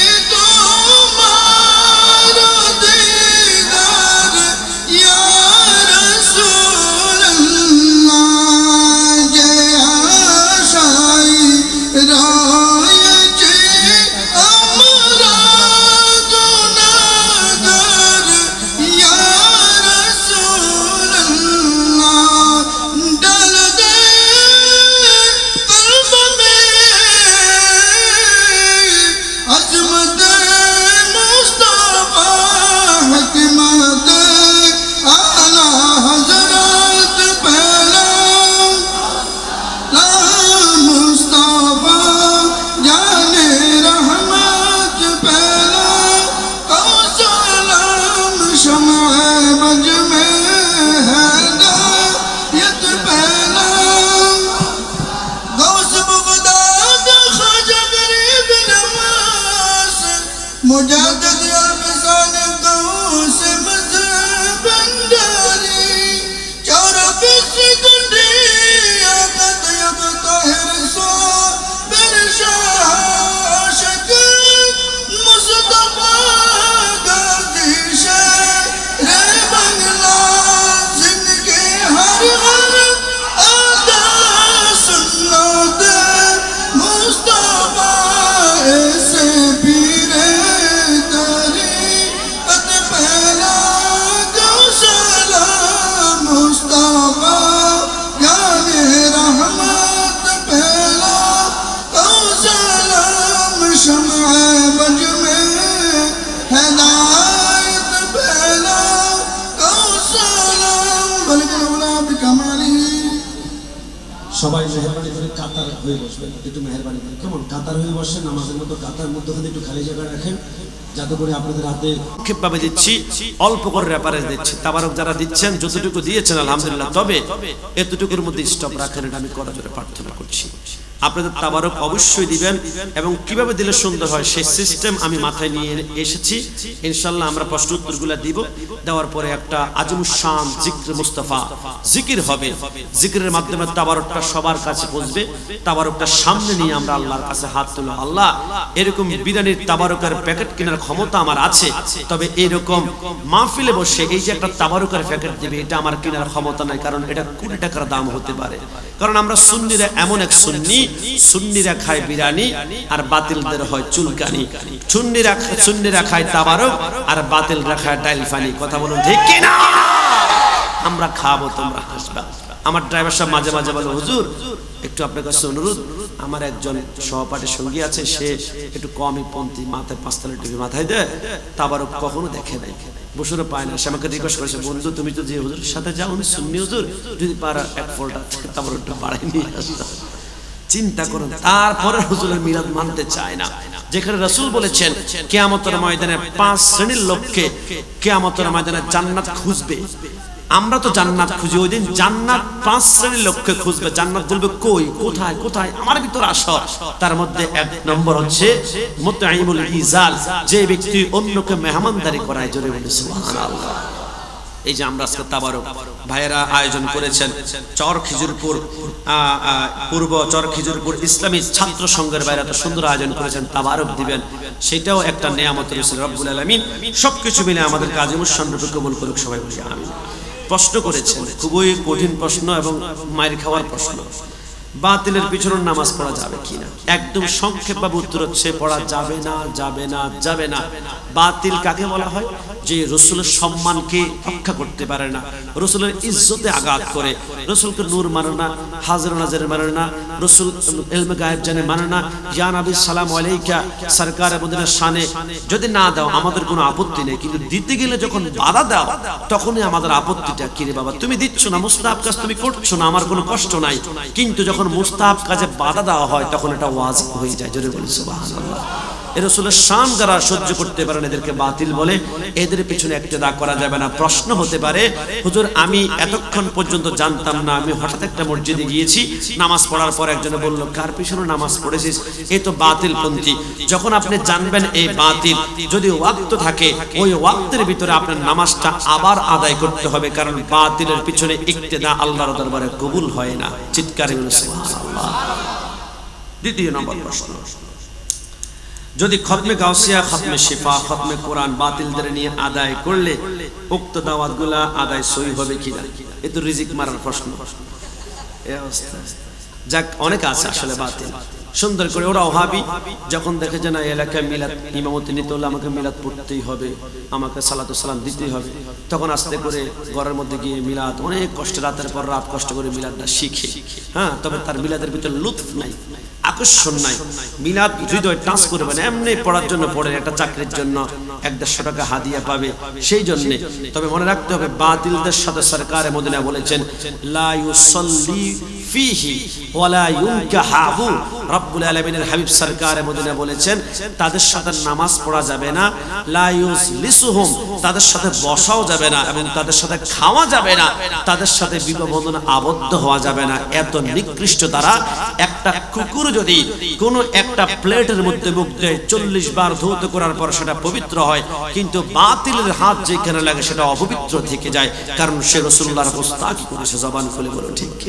তোমার দিদার ইয়া রাসূলুল্লাহ যে আশায় রয়েছে আমরা গুনাহগার ইয়া রাসূলুল্লাহ ডাল দে কলব মে अज़मत मुस्तफ़ा हिकमत आला हज़रत पहला मुस्तफ़ा जाने रहमत पहला कौसलम शम्अ बज में हिदायत पहला गौस बगदाद ख्वाजा गरीब नवाज मुजाद्दिद अल्फसान गौस मज़हब बंदारी 24 गुंडी आकत यब ताहिर सो बिरशाह आशिक मुस्तफ़ा गाज़ी शेर बंगला जिनके हर हर अदा सुन्नत मुस्तफ़ा ऐसे पीरे तरीक़त पहला गौसलाम मुस्तफ़ा याने रहमत पहला गौसलाम शम्अ बज में हिदायत पहला गौसलाम बल्कि उला बिकमाली সবাই মেহেরবানি করে কাতার হয়ে বসবেন, একটু মেহেরবানি করে কেমন কাতার হয়ে বসেন, নামাজের মতো কাতার মধ্যখানে একটু খালি জায়গা রাখেন যাতে করে আপনাদের হাতে সংক্ষেপভাবে দিচ্ছি, অল্প করে রেফারেন্স দিচ্ছি। তাবারক যারা দিচ্ছেন যতটুকু দিয়েছেন আলহামদুলিল্লাহ, তবে এতটুকুর মধ্যে স্টপ রাখেন, এটা আমি করজোরে প্রার্থনা করছি। আপনাদের তাবারক অবশ্যই দিবেন এবং কিভাবে দিলে সুন্দর হয় সেই সিস্টেম আমি মাথায় নিয়ে এসেছি। ইনশাআল্লাহ আমরা প্রশ্ন উত্তরগুলো দিব, দেওয়ার পরে একটা আজমুস শান জিক্র মুস্তাফা জিকির হবে। জিকিরের মাধ্যমে তাবারকটা সবার কাছে পৌঁছবে। তাবারকটা সামনে নিয়ে আমরা আল্লাহর কাছে হাত তুলব। আল্লাহ, এরকম বিরিয়ানির তাবারকের প্যাকেট কেনার ক্ষমতা আমার আছে, তবে এরকম মাহফিলে বসে এই যে একটা তাবারকের প্যাকেট দিবে এটা আমার কেনার ক্ষমতা নাই, কারণ এটা কোটি টাকার দাম হতে পারে। কারণ আমরা সুন্নিরা এমন এক সুন্নিরা খায় বিরিয়ানি আর বাতিলদের হয় চুলকানি। সুন্নিরা খায় তাবারক আর বাতিলরা খায় ডাইল ফানি। কথা বলুন ঠিক কিনা? আমরা খাবো, তোমরা হাসবা। আমার ড্রাইভার সাহেব মাঝে মাঝে বলে, হুজুর একটু আপনার কাছে অনুরোধ, আমার একজন সহপাঠী সঙ্গী আছে, সে একটু কমই পন্থী, মাথায় 5 তলা টুপি মাথায় দেয়, তাবারক কখনো দেখে নাই, বসুরও পায় না। সে আমাকে রিকোয়েস্ট করেছে, বন্ধু তুমি তো যে হুজুরের সাথে যাও, উনি সুন্নি হুজুর, যদি পারা এক ফোঁটা তাবারকটা বাড়াই নিয়ে আসো। চিন্তা করুন, তারপরে হুজুরের মিলাদ মানতে চায় না, যেখানে রাসূল বলেছেন কিয়ামতের ময়দানে 5 শ্রেণীর লোককে কিয়ামতের ময়দানে জান্নাত খুঁজবে। আমরা তো জান্নাত খুঁজি, ওই দিন জান্নাত 5 শ্রেণীর লোককে খুঁজবে। জান্নাত বলবে, কই, কোথায় কোথায়, আমার ভিতর আসো। তার মধ্যে 1 নম্বর হচ্ছে মুতঈমুল ইজাল, যে ব্যক্তি অন্যকে মেহমানদারি করায়। জোরে বলি সুবহানাল্লাহ। এই যে আমরা আজকে তাবারক ভাইয়েরা আয়োজন করেছেন, চর খিজুরপুর পূর্ব চর খিজুরপুর ইসলামী ছাত্র সংঘের ভাইয়েরা তো সুন্দর আয়োজন করেছেন, তাবারক দিবেন, সেটাও একটা নিয়ামত রয়েছে রব্বুল আলামিন। সবকিছু মিলে আমাদের কাজী মুশান রূপে কবুল করুক, সবাই বলি আমিন। প্রশ্ন করেছেন, খুবই কঠিন প্রশ্ন এবং মায়ের খাওয়ার প্রশ্ন, বাতিলের পিছনে নামাজ পড়া যাবে কিনা? একদম সংক্ষেপভাবে উত্তর হচ্ছে, পড়া যাবে না, যাবে না, যাবে না। বাতিল কাকে বলা হয়? যে রাসূলের সম্মানকে রক্ষা করতে পারে না, রাসূলের ইজ্জতে আঘাত করে, রাসূলকে নূর মানে না, হাজির নাজির মানে না, রাসূল ইলমে গায়েব জানে মানে না, ইয়া নবী সালাম আলাইকা সরকারে মদিনার শানে যদি না দাও আমাদের কোনো আপত্তি নেই, কিন্তু দিতে গেলে যখন বাধা দাও তখনই আমাদের আপত্তিটা। কি রে বাবা, তুমি দিচ্ছ না, মুস্তাহাব কাজ তুমি করছো না, আমার কোনো কষ্ট নাই, কিন্তু যখন মুস্তাহাব কাজে বাধা দেওয়া হয় তখন এটা ওয়াজিব হয়ে যায়। জোরে বলি সুবহানাল্লাহ। রাসূলের শান যারা সহ্য করতে পারেন এদেরকে বাতিল বলে, এদের পিছনে ইক্তেদা করা যাবে না। প্রশ্ন হতে পারে, হুজুর আমি এতক্ষণ পর্যন্ত জানতাম না, আমি হঠাৎ একটা মসজিদে গিয়েছি, নামাজ পড়ার পর একজনে বলল, কার পিছনে নামাজ পড়েছিস? এই তো বাতিল পন্থী। যখন আপনি জানবেন এই বাতিল, যদি ওয়াক্ত থাকে ওই ওয়াক্তের ভিতরে আপনার নামাজটা আবার আদায় করতে হবে, কারণ বাতিলের পিছনে ইক্তেদা আল্লাহর দরবারে কবুল হয় না। চিৎকারে বলি সুবহানাল্লাহ। দ্বিতীয় নম্বর প্রশ্ন, যদি খতমে গাউসিয়া, খতমে শিফা, খতমে কোরআন বাতিলদের নিয়ে আদায় করলে উক্ত দাওয়াতগুলা আদায় সহি হবে কিনা? এ তো রিজিক মারার প্রশ্ন। এই অবস্থা যাক, অনেক আছে আসলে বাতিল সুন্দর করে। ওরা ওহাবি যখন দেখে যে না এলাকায় মিলাদ ইমামতি নিতে হলে আমাকে মিলাদ পড়তেই হবে, আমাকে সালাতু সালাম দিতেই হবে, তখন আস্তে করে ঘরের মধ্যে গিয়ে মিলাদ অনেক কষ্ট, রাতের পর রাত কষ্ট করে মিলাদটা শিখে, হ্যাঁ, তবে তার মিলাদের ভিতরে লুৎফ নাই, আকর্ষণ নাই, মিলাদ হৃদয় টাচ করবে না, এমনি পড়ার জন্য পড়ে, একটা চাকরির জন্য 100-150 টাকা হাদিয়া পাবে সেই জন্য। তবে মনে রাখতে হবে, বাতিলদের সাথে সরকারে মদিনা বলেছেন লা ইউসাল্লি ফিহি ওয়ালা ইউনকাহু। রব্বুল আলামিনের হাবিব সরকারে মদিনা বলেছেন তাদের সাথে নামাজ পড়া যাবে না, লা ইউজলিসুহুম, তাদের সাথে বসাও যাবে না, এবং তাদের সাথে খাওয়া যাবে না, তাদের সাথে বিবাহ বন্ধনে আবদ্ধ হওয়া যাবে না। এত নিকৃষ্ট তারা। একটা কুকুর যদি কোনো একটা প্লেটের মধ্যে মুখ দেয় 40 বার ধৌত করার পর সেটা পবিত্র হয়, কিন্তু বাতিলের হাত যেখানে লাগে সেটা অপবিত্র থেকে যায়, কারণ সে রাসূলুল্লাহর গোস্তাকি করেছে। জবান খুলে বলো ঠিক কি?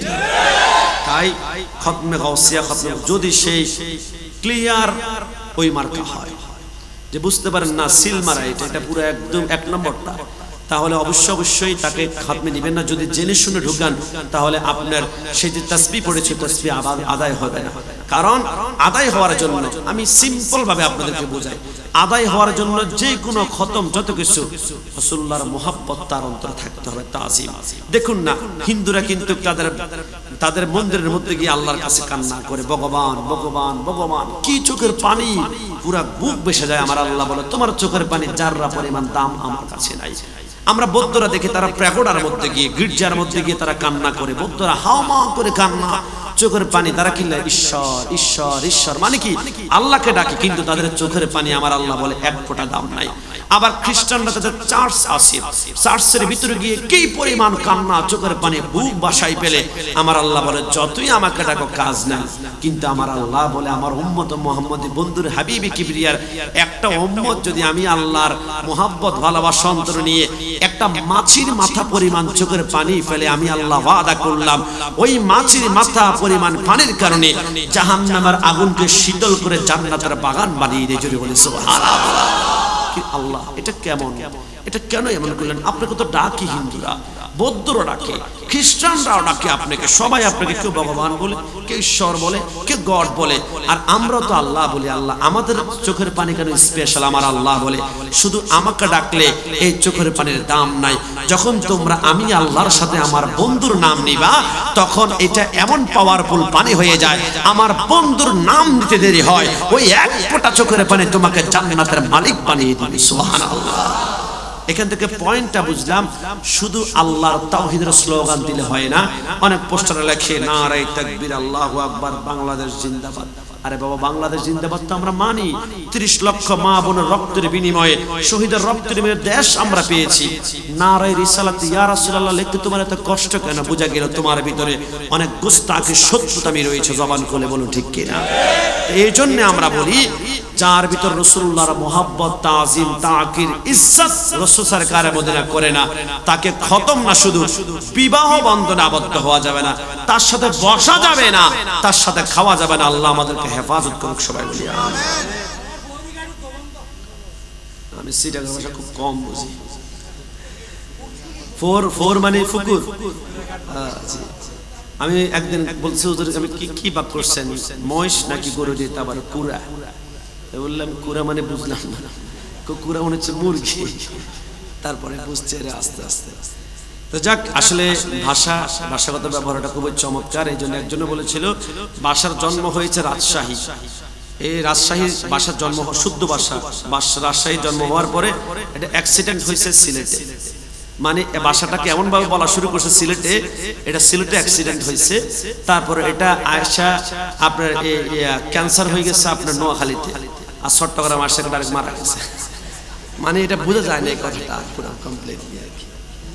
তাই খতমে গাউসিয়া, খতমে যদি সেই ক্লিয়ার ওই মার্কা হয় যে বুঝতে পারেন না সিল মারা এটা পুরো একদম 1 নম্বরটা, তাহলে অবশ্যই তাকে খতমে দিবেন না। যদি জেনে শুনে ঢুকান তাহলে আপনার সেই যে তাসবিহ পড়েছে তাসবিহ আদায় হবে না। কারণ আদায় হওয়ার জন্য, আমি সিম্পল ভাবে আপনাদেরকে বোঝাই, আদায় হওয়ার জন্য যে কোনো খতম যত কিছু রাসূলুল্লাহর মুহাব্বত তার অন্তরে থাকতে হবে, তাজিম। দেখুন না, হিন্দুরা কিন্তু তাদের মন্দিরের মধ্যে গিয়ে আল্লাহর কাছে কান্না করে, ভগবান ভগবান ভগবান, কি চোখের পানি, পুরা বুক বেসে যায়। আমার আল্লাহ বলে তোমার চোখের পানি যাররা পরিমাণ দাম আমার কাছে নাই। আমরা বৌদ্ধরা দেখি তারা প্যাগোডার মধ্যে গিয়ে, গির্জার মধ্যে গিয়ে তারা কান্না করে, বৌদ্ধরা হাওমা করে কান্না, চোখের পানি, তারা কিনলে ঈশ্বর ঈশ্বর ঈশ্বর মানে কি আল্লাহকে ডাকে, কিন্তু তাদের চোখের পানি আমার আল্লাহ বলে 1 ফোঁটা দাম নাই। আবার খ্রিস্টানরা তাদের চার্চ আছে, চার্চের ভিতরে গিয়ে কি পরিমাণ কান্না, চোখের পানি বুক বাসায় পেলে আমার আল্লাহ বলে যতই আমাকে ডাকো কাজ নাই। কিন্তু আমার আল্লাহ বলে আমার উম্মত মুহাম্মদী বন্ধুর হাবিবি কিবরিয়ার একটা উম্মত যদি আমি আল্লাহর মুহাব্বত ভালোবাসা অন্তরে নিয়ে একটা মাছির মাথা পরিমাণ চোখের পানি ফেলে, আমি আল্লাহ ওয়াদা করলাম ওই মাছির মাথা পরিমাণ পানির কারণে জাহান্নামের আগুনকে শীতল করে জান্নাতের বাগান বানিয়ে দিয়ে। জোরে বলে সুবহানাল্লাহ। আল্লাহ এটা কেমন, এটা কেন এমন করলেন? আপনাকে তো ডাকি হিন্দুরা, বৌদ্ধরা ডাকে, খ্রিস্টানরাও ডাকে আপনাকে, সবাই আপনাকে কেউ ভগবান বলে, কেউ ঈশ্বর বলে, কেউ গড বলে, আর আমরা তো আল্লাহ বলি। আল্লাহ আমাদের চোখের পানি কেন স্পেশাল, আমার আল্লাহ বলে। শুধু আমাকে ডাকলে এই চোখের পানির দাম নাই। যখন তোমরা আমি আল্লাহর সাথে আমার বন্ধুর নাম নিবা, তখন এটা এমন পাওয়ারফুল পানি হয়ে যায়, আমার বন্ধুর নাম নিতে দেরি হয়, ওই এক ফোঁটা চোখের পানি তোমাকে জান্নাতের মালিক বানিয়ে দিবে। সুবহানাল্লাহ। এখান থেকে পয়েন্টটা বুঝলাম, শুধু আল্লাহর তাওহীদের স্লোগান দিলে হয় না। অনেক পোস্টারে লেখে নারে তাকবীর, আল্লাহু আকবার, বাংলাদেশ জিন্দাবাদ। আরে বাবা, বাংলাদেশ জিন্দাবাদ তো আমরা মানি। 30 লক্ষ মা বোনের রক্তের বিনিময়ে, শহীদের রক্তের বিনিময়ে দেশ আমরা পেয়েছি। নারে রিসালাত ইয়া রাসূলুল্লাহ লিখতে তোমার এত কষ্ট কেন? বোঝা গেল তোমার ভিতরে অনেক গুস্তাখি শত্রুতামি রয়েছে, জবান খুলে বলো ঠিক কিনা। এই জন্য আমরা বলি, যার ভিতর রাসূলুল্লাহর মুহাব্বত, তাজিম, তাকির, ইজ্জত রাসূল সরকারে মদিনা করে না, তাকে খতম না শুধু বিবাহ বন্ধনে আবদ্ধ হওয়া যাবে না, তার সাথে বসা যাবে না, তার সাথে খাওয়া যাবে না। আল্লাহ আমাদেরকে হেফাজত করুক, সবাই বলি আমিন। আমি সিটাগাং ভাষা খুব কম বুঝি। ফোর মানে ফুকুর। আমি একদিন বলছি হুজুর, আমি কি বাক করছেন, মহিষ নাকি গরু দিয়ে আবার কুরা? বললাম কুরা মানে বুঝলাম না, কুরা মনে হচ্ছে মুরগি। তারপরে বুঝছে আস্তে আস্তে। তো যাক, আসলে ভাষাগত ব্যবহারটা খুবই চমৎকার। এই জন্য একজনে বলেছিল ভাষার জন্ম হয়েছে রাজশাহী। এই রাজশাহীর ভাষার জন্ম, শুদ্ধ ভাষা রাজশাহীর জন্ম হওয়ার পরে এটা অ্যাক্সিডেন্ট হয়েছে সিলেটে। মানে ভাষাটাকে এমন ভাবে বলা শুরু করছে সিলেটে, এটা সিলেটে অ্যাক্সিডেন্ট হয়েছে। তারপরে এটা আয়সা আপনার ক্যান্সার হয়ে গেছে আপনার নোয়াখালীতে, আর চট্টগ্রাম আসে ডাইরেক্ট মারা গেছে। মানে এটা বোঝা যায় না এই কথাটা পুরো কমপ্লিটলি আর কি।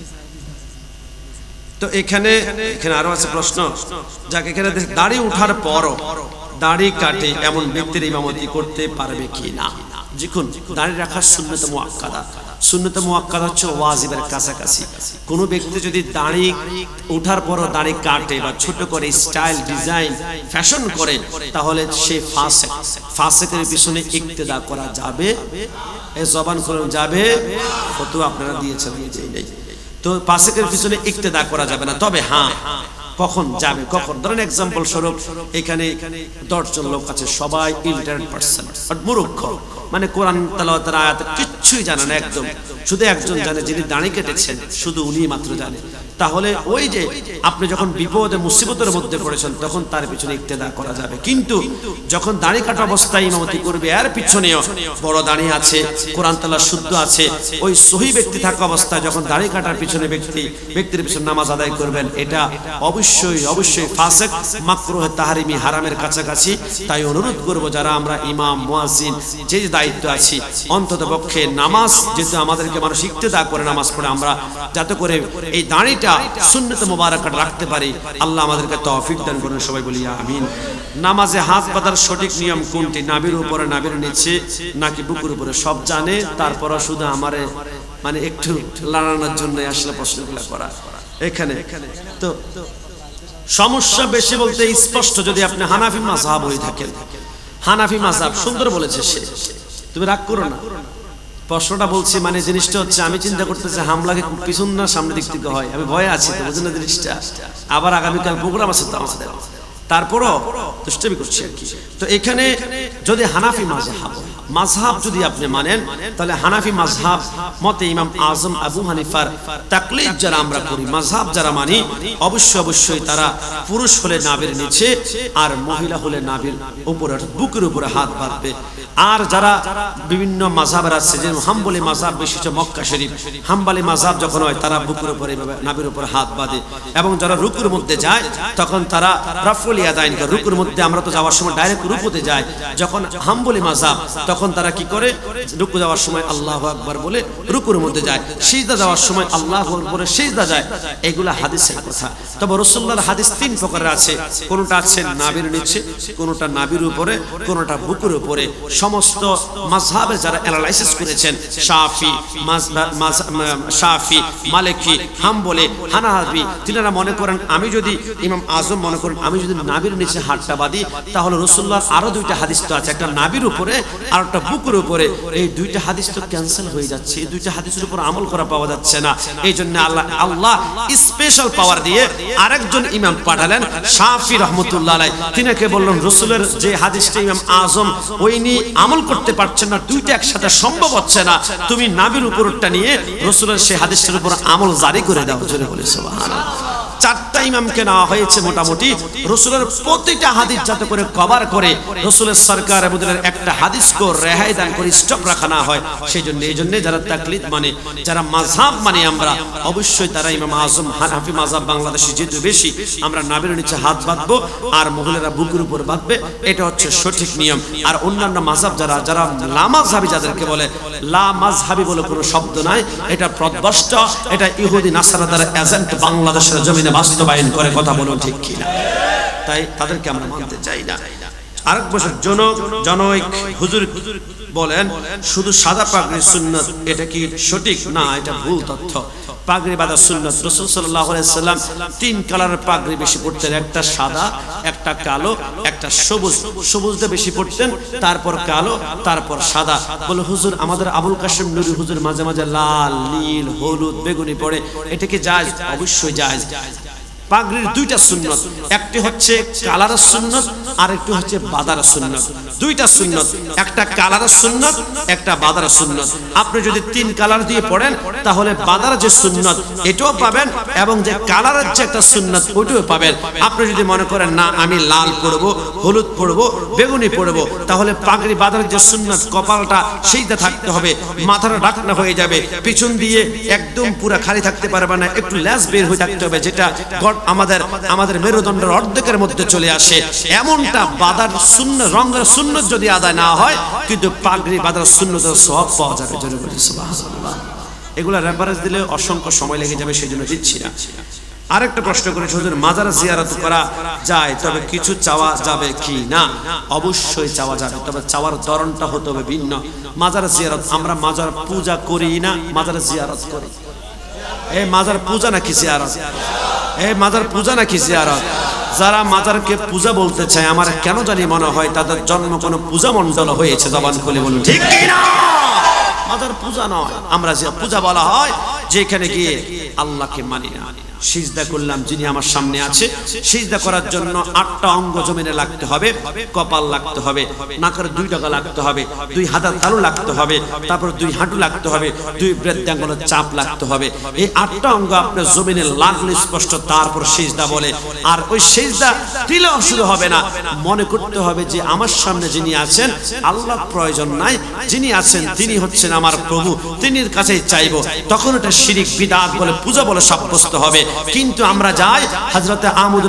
তো এখানে আরো আছে প্রশ্ন, যাকে এখানে দাড়ি উঠার পরও দাড়ি কাটে এমন ব্যক্তির ইমামতি করতে পারবে কি না? দেখুন, দাড়ি রাখা সুন্নত মুআক্কাদা। সুন্নত মুআক্কাদা হচ্ছে ওয়াজিবের কাছাকাছি। কোনো ব্যক্তি যদি দাড়ি ওঠার পরও দাড়ি কাটে বা ছোট করে স্টাইল, ডিজাইন, ফ্যাশন করে, তাহলে সে ফাসিক। ফাসিকের পিছনে ইক্তেদা করা যাবে, এই জবান করে যাবে, ফতোয়া আপনারা দিয়েছেন, নেই। তো ফাসিকের পিছনে ইক্তেদা করা যাবে না। তবে হ্যাঁ, কখন যাবে, কখন? ধরেন এক্সাম্পল স্বরূপ, এখানে 10 জন লোক আছে, সবাই ইলিটারেট পারসন, মূর্খ, মানে কোরআন তেলাওয়াতের আয়াত কিচ্ছুই জানে না একদম। শুধু একজন জানে, যিনি দাড়ি কেটেছেন, শুধু উনি মাত্র জানে। তাহলে ওই যে আপনি যখন বিপদে মুসিবতের মধ্যে পড়েছেন, তখন তার পিছনে ইক্তেদা করা যাবে। কিন্তু যখন দাড়ি কাটা অবস্থায় ইমামতি করবে, এর পিছনেও বড় দাড়ি আছে, কোরআন তেলাওয়াত শুদ্ধ আছে, ওই সহি ব্যক্তি থাকা অবস্থায় যখন দাড়ি কাটার পিছনে ব্যক্তির পিছনে নামাজ আদায় করবেন, এটা অবশ্যই ফাসিক, মাকরুহ, তাহরিমি, হারামের কাছাকাছি। তাই অনুরোধ করব, যারা আমরা ইমাম, মুয়াজ্জিন, যে দায়িত্ব আছি, অন্তত পক্ষে নামাজ যেহেতু আমাদেরকে মানুষ ইক্তেদা করে নামাজ পড়ে, আমরা যাতে করে এই দাড়িটা সুন্নত মুবারাকা রাখতে পারি। আল্লাহ আমাদেরকে তৌফিক দান করুন, সবাই বলি আমিন। নামাজে হাত বাঁধার সঠিক নিয়ম কোনটি? নাভির উপরে, নাভির নিচে, নাকি বুকের উপরে? সব জানে, তারপরও শুধু আমারে মানে একটু লড়ানোর জন্য আসলে প্রশ্নগুলো করা। এখানে তো সমস্যা বেশি বলতে স্পষ্ট, যদি আপনি হানাফি মাযহাব হয়ে থাকেন, হানাফি মাযহাব সুন্দর বলেছে সে, তুমি রাগ করো না। প্রশ্নটা বলছি, মানে জিনিসটা হচ্ছে, আমি চিন্তা করতেছি হামলাকে পিছন না সামনের দিক থেকে হয়, আমি ভয়ে আছি, তো বুঝেন না জিনিসটা। আবার আগামীকাল প্রোগ্রাম আছে তো আমাদের, তারপরও দুষ্টামি করছি আর কি। তো এখানে যদি হানাফি মাযহাব যদি আপনি মানেন, তাহলে হানাফি মাযহাব মতে ইমাম আজম আবু হানিফার তাকলিদ যারা আমরা করি, মাযহাব যারা মানি, অবশ্যই তারা পুরুষ হলে নাভির নিচে, আর মহিলা হলে নাভির উপরে, বুকের উপরে হাত বাঁধবে। আর যারা বিভিন্ন মাযহাবের আছে, যে হাম্বলি মাযহাব বিশিষ্ট মক্কা শরীফ, হাম্বলি মাযহাব যখন হয়, তারা বুকের উপরে নাভির উপরে হাত বাঁধে। এবং যারা রুকুর মধ্যে যায়, তখন তারা রাফুল ইয়াদাইন করে। রুকুর মধ্যে আমরা তো যাওয়ার সময় ডাইরেক্ট রুকুতে যাই, যখন হাম্বলি মাযহাব, তখন তারা কি করে, রুকু যাওয়ার সময় আল্লাহু আকবার বলে রুকুর মধ্যে যায়, সিজদা যাওয়ার সময় আল্লাহু আকবার বলে সিজদা যায়। এগুলা হাদিসের কথা। তবে রাসূলুল্লাহর হাদিস 3 প্রকারের আছে, কোনটা আছে নাভির নিচে, কোনটা নাভির উপরে, কোনটা বুকের উপরে। সমস্ত মাযহাবে যারা অ্যানালাইসিস করেছেন, শাফি, মালিকি, হাম্বলি, হানাফি, তিনারা মনে করেন আমি যদি ইমাম আজম মনে করেন আমি যদি নাভির নিচে হাতটা বাঁধি তাহলে রাসূলুল্লাহর আরো দুইটা হাদিস তো আছে, একটা নাভির উপরে আর একটা বুকের উপরে, এই দুইটা হাদিস তো ক্যান্সেল হয়ে যাচ্ছে, এই দুইটা হাদিসের উপর আমল করা পাওয়া যাচ্ছে না। এই জন্য আল্লাহ স্পেশাল পাওয়ার দিয়ে আরেকজন ইমাম পাঠালেন শাফি রাহমাতুল্লাহ আলাইহি, তিনাকে বললেন রাসূলের যে হাদিসটা ইমাম আজম ওই নিয়ে আমল করতে পারছেন না, দুইটা একসাথে সম্ভব হচ্ছে না, তুমি নাভির উপরটা নিয়ে রাসূলের সেই হাদিসটার উপর আমল জারি করে দাও। জোরে বলে সুবহানাল্লাহ। চারটা ইমামকে নেওয়া হয়েছে মোটামুটি রাসূলের প্রতিটা হাদিস যাতে করে কভার করে রাসূলের সরকার এবং একটা হাদিসকে রেহাই দান করে স্টপ রাখা না হয়, সেই জন্য এই জন্য যারা তাকলিদ মানে, যারা মাযহাব মানে আমরা অবশ্যই তারা ইমাম আজম হানাফি মাযহাব বাংলাদেশে যেহেতু বেশি, আমরা নাভির নিচে হাত বাঁধবো আর মহিলারা বুকের উপর বাঁধবে, এটা হচ্ছে সঠিক নিয়ম। আর অন্যান্য মাযহাব যারা লা মাযহাবি যাদেরকে বলে, লা মাযহাবি বলে কোনো শব্দ নাই, এটা প্রদবষ্ট, এটা ইহুদি নাসারাদের এজেন্ট বাংলাদেশের জমিনে বাস্তবায়ন করে, কথা বলো ঠিক কিনা? তাই তাদেরকে আমরা মানতে চাই না। আরেক বছর জনৈক হুজুর বলেন শুধু সাদা পাগড়ি সুন্নাত, এটা কি সঠিক? না, এটা ভুল তথ্য। পাগড়ি বাঁধা সুন্নাত। রাসূল সাল্লাল্লাহু আলাইহি সাল্লাম তিন কালারের পাগড়ি বেশি পড়তেন, একটা সাদা, একটা কালো, একটা সবুজ। সবুজটা বেশি পড়তেন, তারপর কালো, তারপর সাদা। বলে হুজুর আমাদের আবুল কাশেম নুরি হুজুর মাঝে মাঝে লাল, নীল, হলুদ, বেগুনি পড়ে, এটা কি জায়েজ? অবশ্যই জায়েজ। পাগড়ির দুইটা সুন্নত, একটি হচ্ছে কালারের সুন্নত আর একটি হচ্ছে বাদারের সুন্নত। দুইটা সুন্নত, একটা কালারের সুন্নত, একটা বাদারের সুন্নত। আপনি যদি তিন কালার দিয়ে পড়েন তাহলে বাদার যে সুন্নত এটাও পাবেন এবং যে কালারের যে একটা সুন্নত ওইটাও পাবেন। আপনি যদি মনে করেন না আমি লাল পড়বো, হলুদ পড়বো, বেগুনি পড়বো, তাহলে পাগড়ি বাদার যে সুন্নত কপালটা সেইটা থাকতে হবে, মাথাটা ঢাকনা হয়ে যাবে, পিছন দিয়ে একদম পুরো খালি থাকতে পারবে না, একটু লেজ বের হয়ে থাকতে হবে, যেটা আমাদের মেরুদণ্ডের অর্ধেকের মধ্যে চলে আসে। এমনটা বাদার সুন্নত, রঙের সুন্নত যদি আদায় না হয় কিন্তু পাগড়ি বাদার সুন্নতের সওয়াব পাওয়া যাবে। জোরে বলি সুবহানাল্লাহ। এগুলা রেফারেন্স দিলে অসংখ্য সময় লেগে যাবে, সেই জন্য দিচ্ছি না। আরেকটা প্রশ্ন করেছে হুজুর মাজার জিয়ারত করা যায় তবে কিছু চাওয়া যাবে কি না? অবশ্যই চাওয়া যাবে, তবে চাওয়ার ধরনটা হতে হবে ভিন্ন। মাজার জিয়ারত, আমরা মাজার পূজা করি না, মাজার জিয়ারত করি। এই মাজার পূজা নাকি জিয়ারত? এই মাজার পূজা নাকি জিয়ারত? যারা মাজারকে পূজা বলতে চায় আমার কেন জানি মনে হয় তাদের জন্ম কোনো পূজা মণ্ডল হয়েছে। জবান খুলে বলুন ঠিক কি না? মাজার পূজা নয়, আমরা যে পূজা বলা হয় যেখানে গিয়ে আল্লাহকে মানি না, সিজদা করলাম যিনি আমার সামনে আছে, সিজদা করার জন্য 8টা অঙ্গ জমিনে লাগতে হবে, কপাল লাগতে হবে, নাকের 2 ডগা লাগতে হবে, 2 হাতের তালু লাগতে হবে, তারপর 2 হাঁটু লাগতে হবে, 2 বৃদ্ধাঙ্গুলের চাপ লাগতে হবে। এই 8টা অঙ্গ আপনার জমিনে লাগলে স্পষ্ট, তারপর সিজদা বলে। আর ওই সিজদা দিলেও শুধু হবে না, মনে করতে হবে যে আমার সামনে যিনি আছেন আল্লাহ প্রয়োজন নাই, যিনি আছেন তিনি হচ্ছেন আমার প্রভু, তিনির কাছেই চাইবো। তখন এটা শিরিক বিদআত বলে পূজা বলে সাব্যস্ত হবে। কিন্তু আমরা যাই হযরতে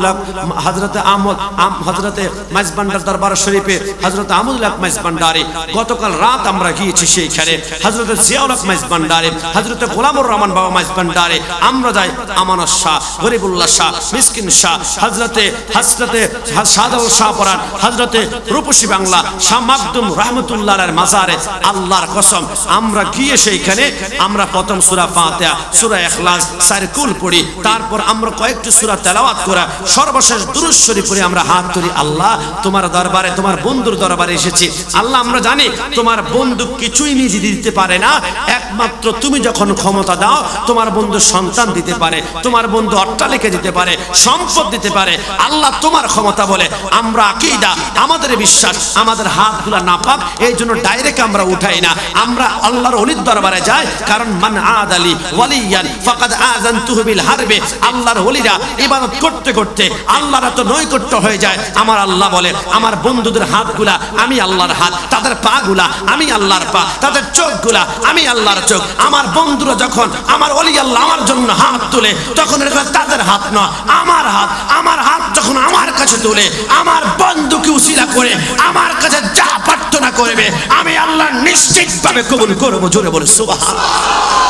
মাইজবান্ডার দরবার শরীফে, হযরত আহমদুল হক মাইজবান্ডারি, গতকাল রাত আমরা গিয়েছি সেইখানে, হযরতে জিয়াউল হক মাইজবান্ডারি, হযরতে গোলামুর রহমান বাবা মাইজবান্ডারি, আমরা যাই আমানত শাহ, গরিবুল্লাহ শাহ, মিসকিন শাহ, হযরতে সাদাউল শাহ পরান, হযরতে রূপসী বাংলা শাহ মাকদুম রহমাতুল্লাহ আলাইহির মাজারে। আল্লাহর কসম আমরা গিয়ে সেইখানে আমরা প্রথম সূরা ফাতিহা, সূরা ইখলাস, সারকুল পড়ি, তারপর আমরা কয়েকটি সূরা তেলাওয়াত করে সর্বশেষ দুরূদ শরীফ পড়ে আমরা হাত তুলি। আল্লাহ তোমার দরবারে, তোমার বন্ধুর দরবারে এসেছি। আল্লাহ আমরা জানি তোমার বন্ধু কিছুই নিজে দিতে পারে না, একমাত্র তুমি যখন ক্ষমতা দাও তোমার বন্ধু সন্তান দিতে পারে, তোমার বন্ধু অট্টালিকা দিতে পারে, সম্পদ দিতে পারে। আল্লাহ তোমার ক্ষমতা বলে আমরা আকীদা, আমাদের বিশ্বাস, আমাদের হাতগুলো নাপাক, এই জন্য ডাইরেক্ট আমরা উঠাই না, আমরা আল্লাহর ওলির দরবারে যাই। কারণ মান আদালি ওয়ালিয়ান ফাকাদ আযানতুহু বিল হারবে। আল্লাহর ওলিরা ইবাদত করতে করতে আল্লাহর এত নৈকট্য হয়ে যায়। আমার আল্লাহ বলে আমার বন্ধুদের হাতগুলা আমি আল্লাহর হাত, তাদের পাগুলা আমি আল্লাহর পা, তাদের চোখগুলা আমি আল্লাহর চোখ। আমার বন্ধুরা যখন আমার ওলি আল্লাহ আমার জন্য হাত তুলে তখন এটা তাদের হাত নয়, আমার হাত। আমার হাত যখন আমার কাছে তুলে আমার বন্ধুকে উসিলা করে আমার কাছে যা প্রার্থনা করবে আমি আল্লাহ নিশ্চিতভাবে কবুল করব। জোরে বলে সুবহানাল্লাহ।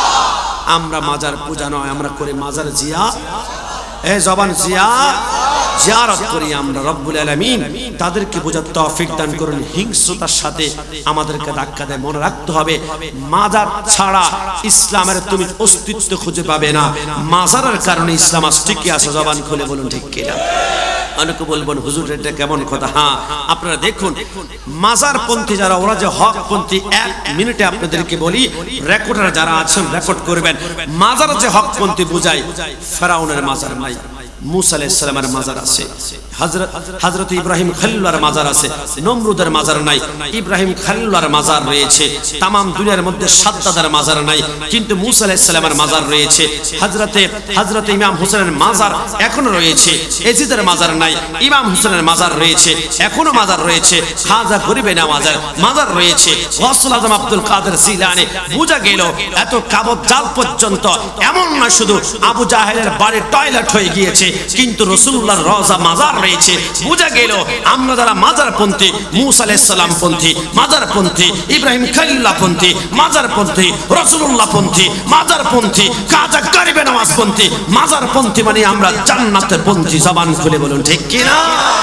আমরা মাজার পূজা নয়, আমরা করি মাজার জিয়া। এই জবান জিয়া জিয়ারত করি আমরা। রব্বুল আলামিন তাদেরকে বোঝার তৌফিক দান করুন। হিংস্রতার সাথে আমাদেরকে ধাক্কা দেয়। মনে রাখতে হবে মাজার ছাড়া ইসলামের তুমি অস্তিত্ব খুঁজে পাবে না। মাজারের কারণে ইসলাম আজ টিকে আছে। জবান খুলে বলুন ঠিক কিনা? অনেকে বলবেন হুজুর এটা কেমন কথা? হ্যাঁ, আপনারা দেখুন মাজারপন্থী যারা, ওরা যে হকপন্থী, 1 মিনিটে আপনাদেরকে বলি, রেকর্ডার যারা আছেন রেকর্ড করবেন। মাজার যে হকপন্থী বুঝায়, ফেরাউনের মাজার নাই, মুসা আলাইহিস সালামের মাজার আছে, হযরত ইব্রাহিম খলিলুল্লাহর মাজার আছে, নমরুদের মাজার নাই, ইব্রাহিম খলিলুল্লাহর মাজার রয়েছে। তাম দুনিয়ার মধ্যে সাদ্দাদের মাজার নাই, কিন্তু মুসা আলাইহিস সালামের মাজার রয়েছে। হযরত ইমাম হোসেনের মাজার এখনো রয়েছে। এজিদের মাজার নাই, ইমাম হোসেনের মাজার রয়েছে, এখনো মাজার রয়েছে। খাজা গরিবে নামাজের মাজার রয়েছে। গৌসুল আজম আব্দুল কাদের জিলানী। বোঝা গেল এত কাবত জাল পর্যন্ত এমন না শুধু আবু জাহেলের বাড়ির টয়লেট হয়ে গিয়েছে, কিন্তু রাসূলুল্লাহর রওজা মাজার রয়েছে। বোঝা গেল আমরা যারা মাজারপন্থী, মুসা আলাইহিস সালাম পন্থী মাজারপন্থী, ইব্রাহিম খলিলুল্লাহ পন্থী মাজারপন্থী, রাসূলুল্লাহ পন্থী মাজারপন্থী, খাজা গরিবে নামাজ পন্থী মাজারপন্থী, মানে আমরা জান্নাতের পন্থী। জবান খুলে বলুন ঠিক কিনা?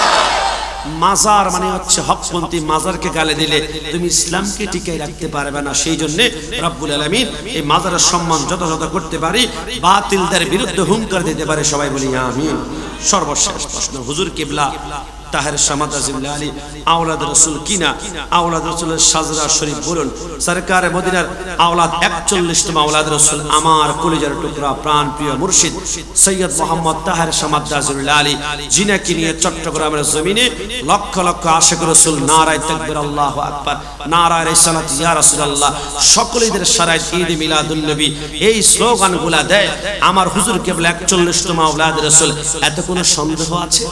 মাজার মানে হচ্ছে হকপন্থী। মাজারকে গালে দিলে তুমি ইসলামকে টিকাই রাখতে পারবে না। সেই জন্য রব্বুল আলামিন এই মাজারের সম্মান যথাযথ করতে পারি, বাতিলদের বিরুদ্ধে হুঙ্কার দিতে পারে। সবাই বলি আমিন। সর্বশেষ প্রশ্ন, হুজুর কিবলা তাহের শামাত আজিমুল্লাহ আলী আওলাদ রাসূল কিনা? আওলাদ রাসূলের সাজরা শরীফ বলুন। সরকার মদিনার আওলাদ 41তম আওলাদ রাসূল, আমার কলিজার টুকরা প্রাণ প্রিয় মুর্শিদ সৈয়দ মোহাম্মদ তাহের শামাত আজিমুল্লাহ আলী, যিনাকে নিয়ে চট্টগ্রামের জমিনে লক্ষ লক্ষ আশিক রাসূল নারায়ে তাকবীর আল্লাহু আকবার, নারায়ে রিসালাত ইয়া রাসূলুল্লাহ, সকলেদের সারায় ঈদ মিলাদুন নবী এই স্লোগানগুলা দেয়। আমার হুজুর কিবলা 41তম আওলাদ রাসূল। এত কোনো সন্দেহ আছে?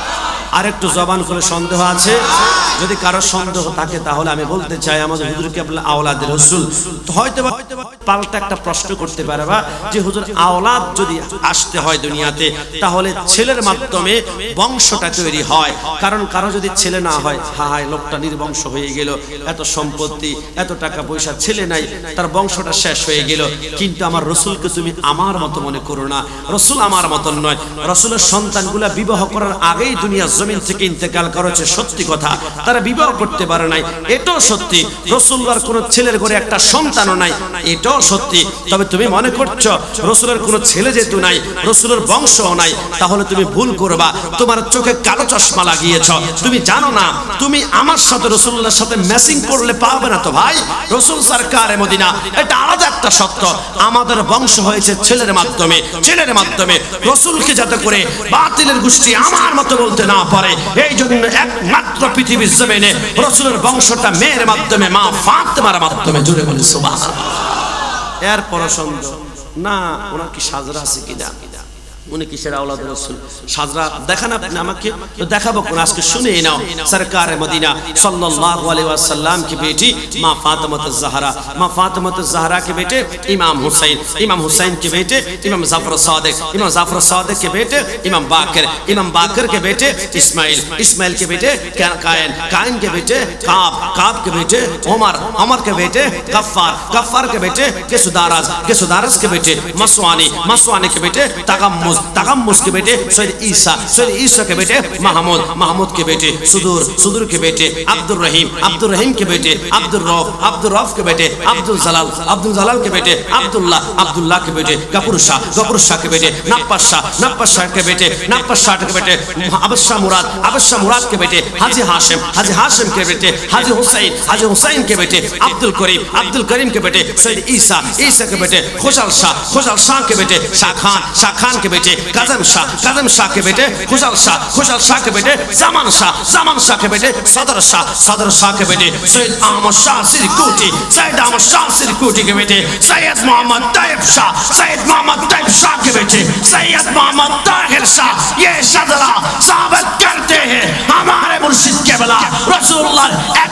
আরেকটু জবান করে সন্দেহ আছে? যদি কারো সন্দেহ থাকে তাহলে আমি বলতে চাই আমাদের হুজুর কিবলা আওলাদ রাসূল। তো হয়তো পাল্টা একটা প্রশ্ন করতে পারবা যে হুজুর আওলাদ যদি আসতে হয় দুনিয়াতে, তাহলে ছেলের মাধ্যমে বংশটা তৈরি হয়। কারণ কারো যদি ছেলে না হয়, হায় লোকটা নির্বংশ হয়ে গেল, এত সম্পত্তি এত টাকা পয়সা, ছেলে নাই, তার বংশটা শেষ হয়ে গেল। কিন্তু আমার রাসূলকে তুমি আমার মতো মনে করো না। রাসূল আমার মতন নয়। রাসূলের সন্তানগুলা বিবাহ করার আগেই দুনিয়া জমিন থেকে ইন্তেকাল করেছে, সত্যি কথা। তারা বিবাহ করতে পারে নাই, এটাও সত্যি। রাসূলুল্লাহর কোন ছেলের ঘরে একটা সন্তানও নাই, এটাও সত্যি। তবে তুমি মনে করছো রাসূলের কোন ছেলে যেহেতু নাই, রাসূলের বংশও নাই, তাহলে তুমি ভুল করবা। তোমার চোখে কালো চশমা লাগিয়েছো। তুমি জানো না তুমি আমার সাথে রাসূলুল্লাহর সাথে ম্যাচিং করলে পারবে না। তো ভাই, রাসূল সরকারে মদিনা এটা আলাদা একটা সত্য। আমাদের বংশ হয়েছে ছেলের মাধ্যমে। ছেলের মাধ্যমে রাসূলকে যাতে করে বাতিলের গোষ্ঠী আমার মতো বলতে না পারে, এই জন্য একমাত্র পৃথিবীর জমিনে রাসূলের বংশটা মেয়ের মাধ্যমে, মা ফাতেমার মাধ্যমে। জুড়ে বলি সুবহানাল্লাহ। এরপর সন্দেহ না ওনার কি সাজরা আছে কিনা, উনি কিসের আওলাদ রাসূল? সাজরা দেখান আপনি আমাকে, তো দেখাবো কোন? আজকে শুনে নাও। সরকার মদিনা সাল্লাল্লাহু আলাইহি ওয়াসাল্লাম की बेटी मां फातिमा ज़हरा, मां फातिमा ज़हरा के बेटे इमाम हुसैन, इमाम हुसैन के बेटे इमाम जाफर सादिक, इमाम जाफर सादिक के बेटे इमाम बाकर, इमाम बाकर के बेटे इस्माइल, इस्माइल के बेटे कायन, कायन के बेटे काब, काब के बेटे उमर, उमर के बेटे गफ्फार, गफ्फार के बेटे केसुदारस, केसुदारस के बेटे मसवानी, मसवानी के बेटे तगम्मुस, तगम्मुस के बेटे सैयद ईसा, सैयद ईसा के बेटे महमूद, महमूद के बेटे सुदूर, सुदूर के बेटे अब्दुल रहीम, अब्दुल रहीम के बेटे अब्दुल रऊफ, अब्दुल रऊफ के बेटे अब्दुल जलाल, अब्दुल जलाल के बेटे अब्दुल्लाह, अब्दुल्लाह के बेटे गफूर शाह, गफूर शाह के बेटे नप्पा शाह, नप्पा शाह के बेटे नप्पा शाह के बेटे अबशाह मुराद, अबशाह मुराद के बेटे हाजी हाशिम, हाजी हाशिम के बेटे हाजी हुसैन, हाजी हुसैन के बेटे अब्दुल करीम, अब्दुल करीम के बेटे सैयद ईसा, ईसा के बेटे खुशल शाह, खुशल शाह के बेटे शाह खान, शाह खान के बेटे काज़म शाह, काज़म शाह के बेटे खुशल शाह, खुशल शाह के बेटे ज़मान शाह, ज़मान शाह के बेटे सदर शाह, सदर शाह के बेटे सैयद अहमद शाह सिरकुटी, सैयद अहमद शाह सिरकुटी के बेटे सैयद मोहम्मद तैयब शाह, सैयद मोहम्मद तैयब शाह के बेटे सैयद मोहम्मद ताहिर शाह। ये शजरा साबित करते हैं हमारे मुर्शिद किबला রাসূলুল্লাহ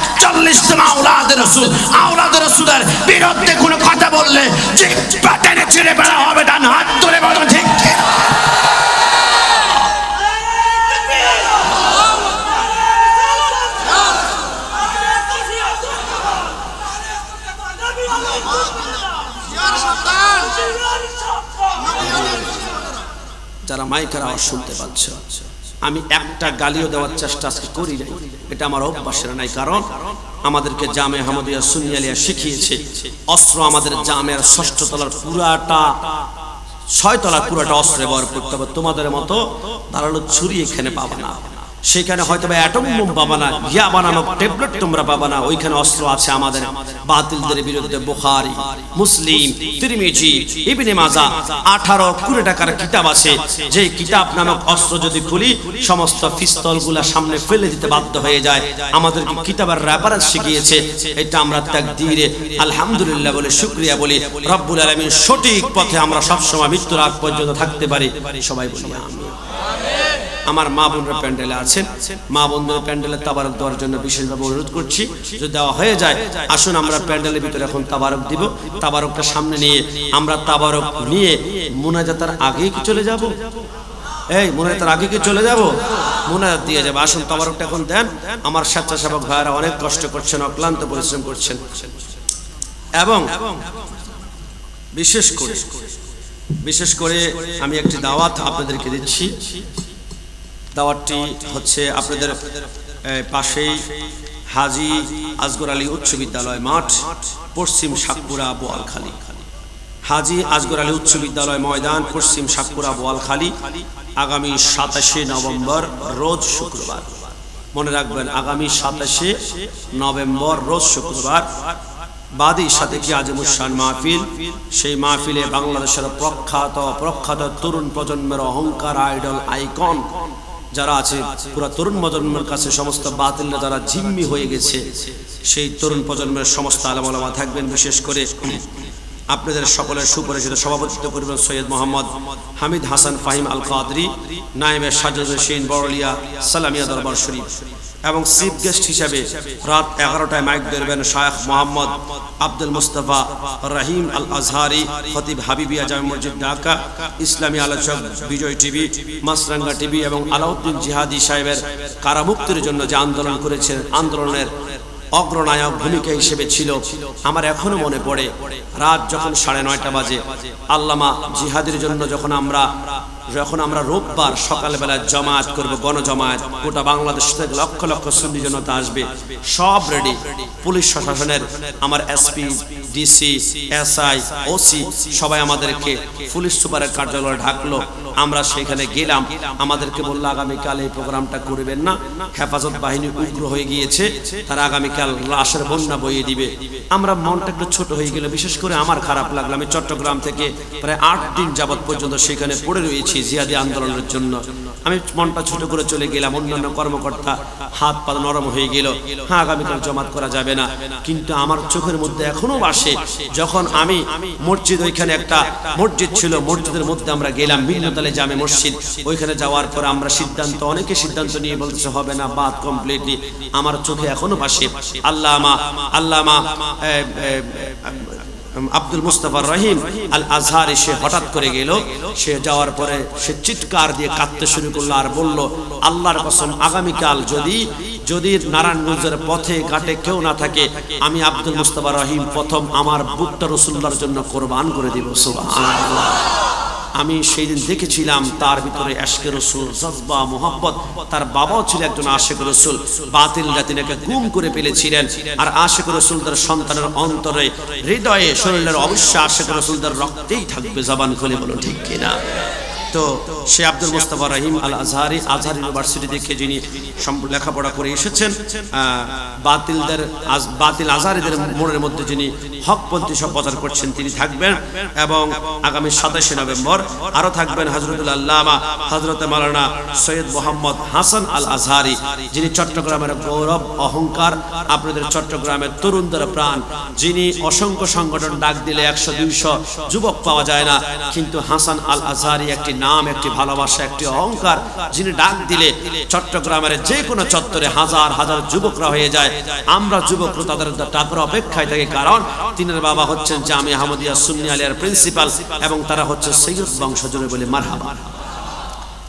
41তম আওলাদ রাসূল। আওলাদ রাসূলের বিরুদ্ধে কোনো কথা বললে যে পাটেনে ছেড়ে বেড়া হবে, ডান হাত তুলে বলো ঠিক। যারা মাইকের আওয়াজ শুনতে পাচ্ছ, আমি একটা গালিও দেওয়ার চেষ্টা আজকে করি নাই, এটা আমার অভ্যাসের নাই। কারণ আমাদেরকে জামে আহমদিয়া সুন্নি আলিয়া শিখিয়েছে অস্ত্র আমাদের জামের 6ষ্ঠ তলার পুরাটা 6 তলার পুরাটা অস্ত্র ব্যবহার করতে হবে। তোমাদের মতো ধারালো ছুরি এখানে পাবে না, সেখানে হয়তো বা অ্যাটম বোম পাবা না, ইয়া বানানো ট্যাবলেট তোমরা পাবা না। ওইখানে অস্ত্র আছে আমাদের বাতিলদের বিরুদ্ধে। বুখারী, মুসলিম, তিরমিজি, ইবনে মাজাহ 18-20 টাকার কিতাব আছে, যে কিতাব নামক অস্ত্র যদি খুলি সমস্ত পিস্তলগুলা সামনে ফেলে দিতে বাধ্য হয়ে যায়। আমাদের কিতাবের রেফারেন্স শিখিয়েছে, এটা আমরা তাকদীরে আলহামদুলিল্লাহ বলে শুকরিয়া বলি। রব্বুল আলামিন সঠিক পথে আমরা সবসময় মৃত্যুর আগ পর্যন্ত থাকতে পারি, সবাই বলি আমিন। আমার মা বোনরা প্যান্ডেলে আছেন, মা বোনদের প্যান্ডেলে তাবারক দেওয়ার জন্য বিশেষভাবে অনুরোধ করছি। যদি দেওয়া হয়ে যায় আসুন আমরা প্যান্ডেলের ভিতরে এখন তাবারক দিব। তাবারকটা সামনে নিয়ে আমরা তাবারক নিয়ে মুনাজাতের আগেই কি চলে যাব? এই মুনাজাতের আগে কি চলে যাব? মুনাজাত দিয়ে যাব। আসুন তাবারকটা এখন দেন। আমার স্বেচ্ছাসেবক ভাইরা অনেক কষ্ট করছেন, অক্লান্ত পরিশ্রম করছেন, এবং বিশেষ করে আমি একটি দাওয়াত আপনাদেরকে দিচ্ছি। দাওয়াতটি হচ্ছে আপনাদের পাশেই হাজী আসগর আলী উচ্চ বিদ্যালয় মাঠ, পশ্চিম সাতপুরা বোয়ালখালী। হাজী আসগর আলী উচ্চ বিদ্যালয় ময়দান, পশ্চিম সাতপুরা বোয়ালখালী। আগামী 27শে নভেম্বর রোজ শুক্রবার, মনে রাখবেন আগামী 27শে নভেম্বর রোজ শুক্রবার বাদী সাথে কি আজিমুশান মাহফিল। সেই মাহফিলে বাংলাদেশের প্রখ্যাত তরুণ প্রজন্মের অহংকার, আইডল, আইকন যারা আছে, পুরো তরুণ প্রজন্মের কাছে সমস্ত বাতিলরা যারা জিম্মি হয়ে গেছে, সেই তরুণ প্রজন্মের সমস্ত আলেম ওলামা থাকবেন। বিশেষ করে আপনাদের সকলের সুপরিচিত সভাপতিত্ব করবেন সৈয়দ মোহাম্মদ হামিদ হাসান ফাহিম আল কাদরি, নায়েবে সাজ্জাদ হোসেন বড়লিয়া সালামিয়া দরবার শরীফ, এবং চিফ গেস্ট হিসাবে রাত 11টায় মাইক ধরবেন শায়েখ মোহাম্মদ আব্দুল মুস্তাফা রহিম আল আজহারি, খতিব হাবিবিয়া জামে মসজিদ ঢাকা, ইসলামী আলোচক বিজয় টিভি, মাছরাঙ্গা টিভি, এবং আলাউদ্দিন জিহাদি সাহেবের কারামুক্তির জন্য যে আন্দোলন করেছেন, আন্দোলনের অগ্রনায়ক ভূমিকা হিসেবে ছিল। আমার এখনো মনে পড়ে রাত যখন 9:30 বাজে আল্লামা জিহাদের জন্য যখন আমরা রোববার সকালবেলা জমায়েত করব, গণজমায়েত, গোটা বাংলাদেশ থেকে লক্ষ লক্ষ সুন্নি জনতা আসবে, সব রেডি। পুলিশ প্রশাসনের আমার এসপি, ডিসি, এসআই, ওসি সবাই আমাদেরকে পুলিশ সুপারের কার্যালয়ে ঢাকলো। আমরা সেখানে গেলাম, আমাদেরকে বললো আগামীকাল এই প্রোগ্রামটা করবেন না, হেফাজত বাহিনী উগ্র হয়ে গিয়েছে, তারা আগামীকাল লাশের বন্যা বইয়ে দিবে। আমরা মনটা একটু ছোট হয়ে গেল, বিশেষ করে আমার খারাপ লাগলো। আমি চট্টগ্রাম থেকে প্রায় 8 দিন যাবৎ পর্যন্ত সেখানে পড়ে রয়েছি জিহাদি আন্দোলনের জন্য। আমি মনটা ছোট করে চলে গেলাম। অন্যান্য কর্মকর্তা হাত পা নরম হয়ে গেল, হ্যাঁ আগামীকাল জমাত করা যাবে না। কিন্তু আমার চোখের মধ্যে এখনো ভাসে, যখন আমি মসজিদ, ওইখানে একটা মসজিদ ছিল, মসজিদের মধ্যে আমরা গেলাম, মিন্নতালে জামে মসজিদ। ওইখানে যাওয়ার পর আমরা অনেকে সিদ্ধান্ত নিয়ে বলতেছে হবে না, বাদ কমপ্লিটলি। আমার চোখে এখনো ভাসে আল্লামা আব্দুল মুস্তাফা রহিম আল আজহারি, সে হঠাৎ করে গেল। সে যাওয়ার পরে সে চিৎকার দিয়ে কাঁদতে শুরু করলো আর বলল, আল্লাহর কসম আগামীকাল যদি নারায়ণগঞ্জের পথে ঘাটে কেউ না থাকে, আমি আব্দুল মুস্তাফা রহিম প্রথম আমার বুকটা রাসূলুল্লাহর জন্য কোরবান করে দিব। সুবহানাল্লাহ। আমি সেই দিন দেখেছিলাম তার ভিতরে আশকে রসুল, জজবা, মোহাব্বত। তার বাবাও ছিল একজন আশিক রসুল, বাতিলরা তিনাকে গুম করে ফেলেছিলেন। আর আশিক রসুলদের সন্তানের অন্তরে, হৃদয়ে, শরীরের অবশ্যই আশিক রসুলদের রক্তেই থাকবে। জবান খুলে বলো ঠিক কিনা? তো সে আব্দুল মুস্তাফা রহিম আল আজহারি, আজহার ইউনিভার্সিটি থেকে যিনি লেখাপড়া করে এসেছেন, বাতিল আজহারিদের মনের মধ্যে যিনি হকপন্থী সব প্রচার করছেন, তিনি থাকবেন। এবং আগামী 27শে নভেম্বর আরো থাকবেন হযরতুল আল্লামা হযরত মাওলানা সৈয়দ মোহাম্মদ হাসান আল আজহারি, যিনি চট্টগ্রামের গৌরব, অহংকার, আপনাদের চট্টগ্রামের তরুণদের প্রাণ, যিনি অসংখ্য সংগঠন ডাক দিলে 100-200 যুবক পাওয়া যায় না, কিন্তু হাসান আল আজহারি একটি নাম, একটি ভালোবাসা, একটি অহংকার, যিনি ডাক দিলে চট্টগ্রামের যে কোনো চত্বরে হাজার হাজার যুবকরা হয়ে যায়। আমরা যুবকরা তাদের ডাকের অপেক্ষায় থাকি, কারণ তিনের বাবা হচ্ছেন জামে আহমদিয়া সুন্নি আলিয়ার প্রিন্সিপাল, এবং তারা হচ্ছে সৈয়দ বংশজরে বলে মারহাবা।